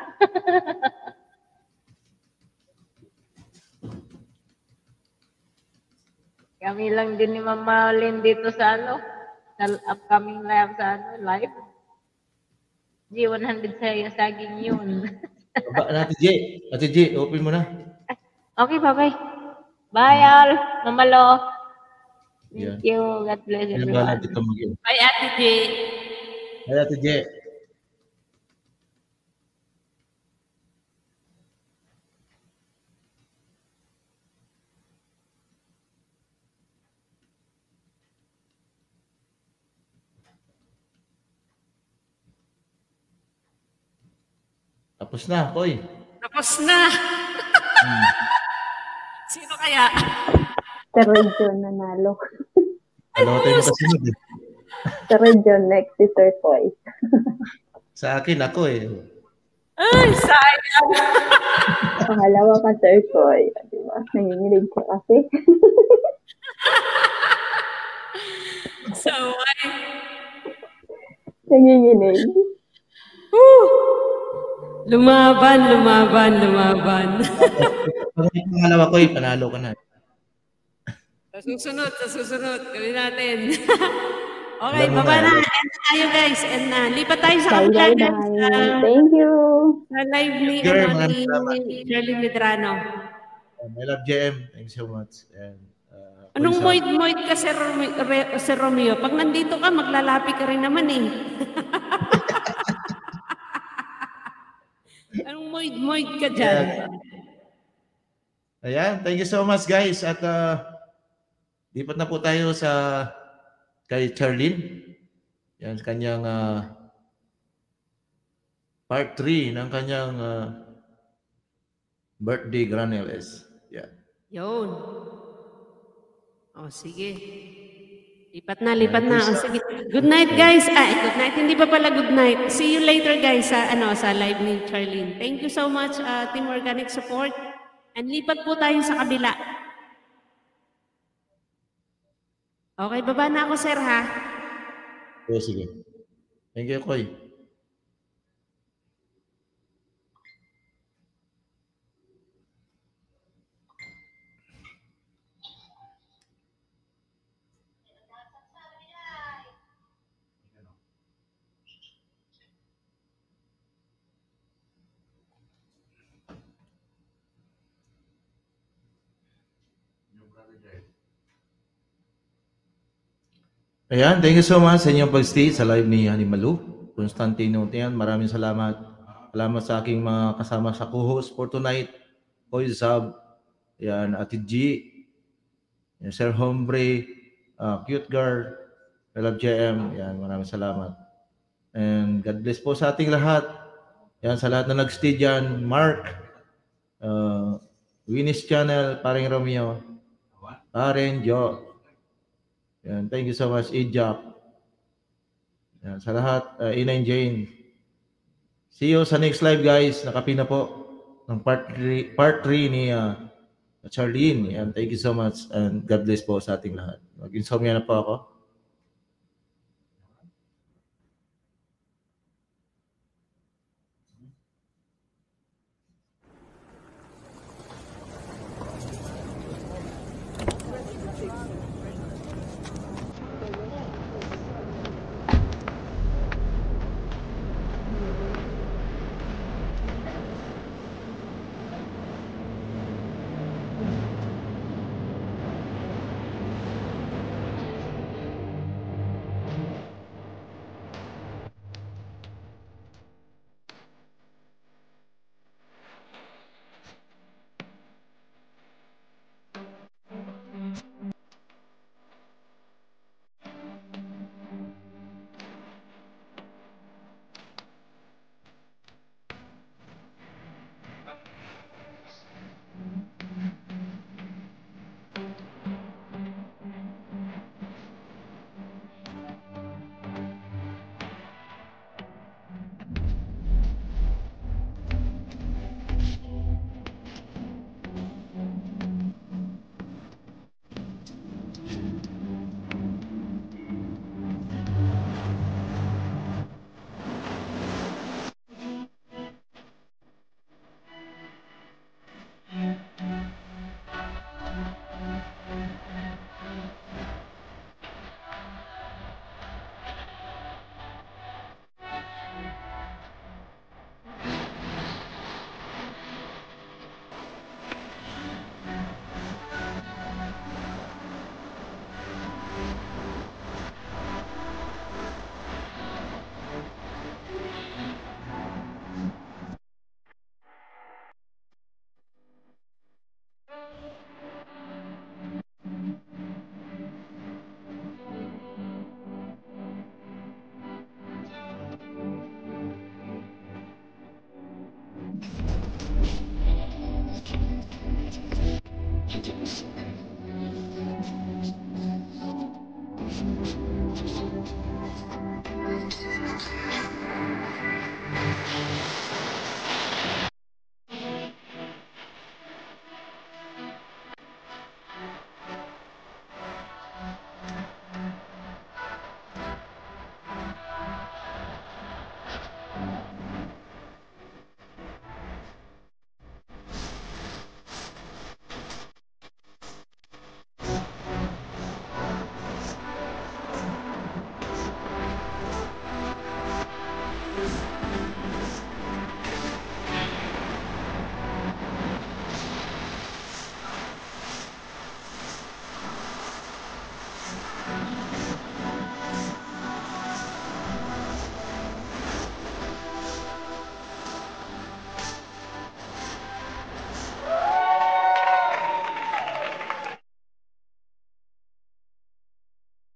Kami lang din ni Mama Lynn dito sa ano, sa upcoming live sa ano, live. G one hundred sa saging yun.
Baba na, Ate J. Ate J, open mo na.
Okay, bye-bye. Bye, all. Mama Lo. Thank
Yeah.
you. God bless
Ano ba
everyone.
natin ito mag-in?
Bye, Ate J.
Ay, Ate J. Tapos na, Koy.
Tapos na.
Hmm.
Sino kaya?
Sa Redjo nanalo.
Alam mo tayo makasunod eh.
Sa Redjo next si Sir Toy.
Sa akin, ako eh.
Ay, sayang.
Pangalawa ka Sir Toy. Diba? Nanginginig ka kasi.
So, ay.
Nanginginig.
Woo! Lumaban, lumaban, lumaban.
Pag may pangalawa ko eh, panalo ka na.
Sa susunod, sa susunod. Gawin natin. Okay,
Alam mo
baba
na.
na. End na tayo, guys. End na. Lipat tayo sa
Bye,
kabila,
bye,
guys.
bye.
Sa-
Thank you.
Sa live ni,
Girl,
ano,
maraming
ni
salamat.
Shirley Medrano.
Um, I love J M. Thank you so much. And, uh,
Anong
Koy,
moid-moid ka, Sir Romeo, Re- Sir Romeo? Pag nandito ka, maglalapi ka rin naman eh. Anong moid-moid ka dyan?
Ayan, thank you so much guys. At uh, lipat na po tayo sa kay Charlene. Yan, kanyang uh, part three ng kanyang uh, birthday Grand L S. Yan.
Yun. O, sige. Lipat na, lipat na. O, sige. Good night, guys. Ah, good night. Hindi pa pala good night. See you later, guys, sa, ano, sa live ni Charlene. Thank you so much, uh, Team Organic Support. And lipat po tayo sa kabila. Okay, baba na ako, sir, ha?
O, sige. Thank you, Koy. Ayan, thank you so much sa inyong pag-stay sa live ni Hanimalu. Constantino, yan, maraming salamat. Salamat sa aking mga kasama sa co-host for tonight. Koy Zab, yan, Ate G, yan, Sir Hombre, uh, Cute Girl, I love J M, yan, maraming salamat. And God bless po sa ating lahat. Yan, sa lahat na nag-stay dyan, Mark, uh, Winnie's Channel, Paring Romeo, Karen, Jo, yan, thank you so much, Ijap. Yan, sa lahat, uh, Inay Jane. See you sa next live, guys. Nakapi na po ng part three, part three ni uh, Charlene. Yan, thank you so much and God bless po sa ating lahat. Mag-insomnia na po ako.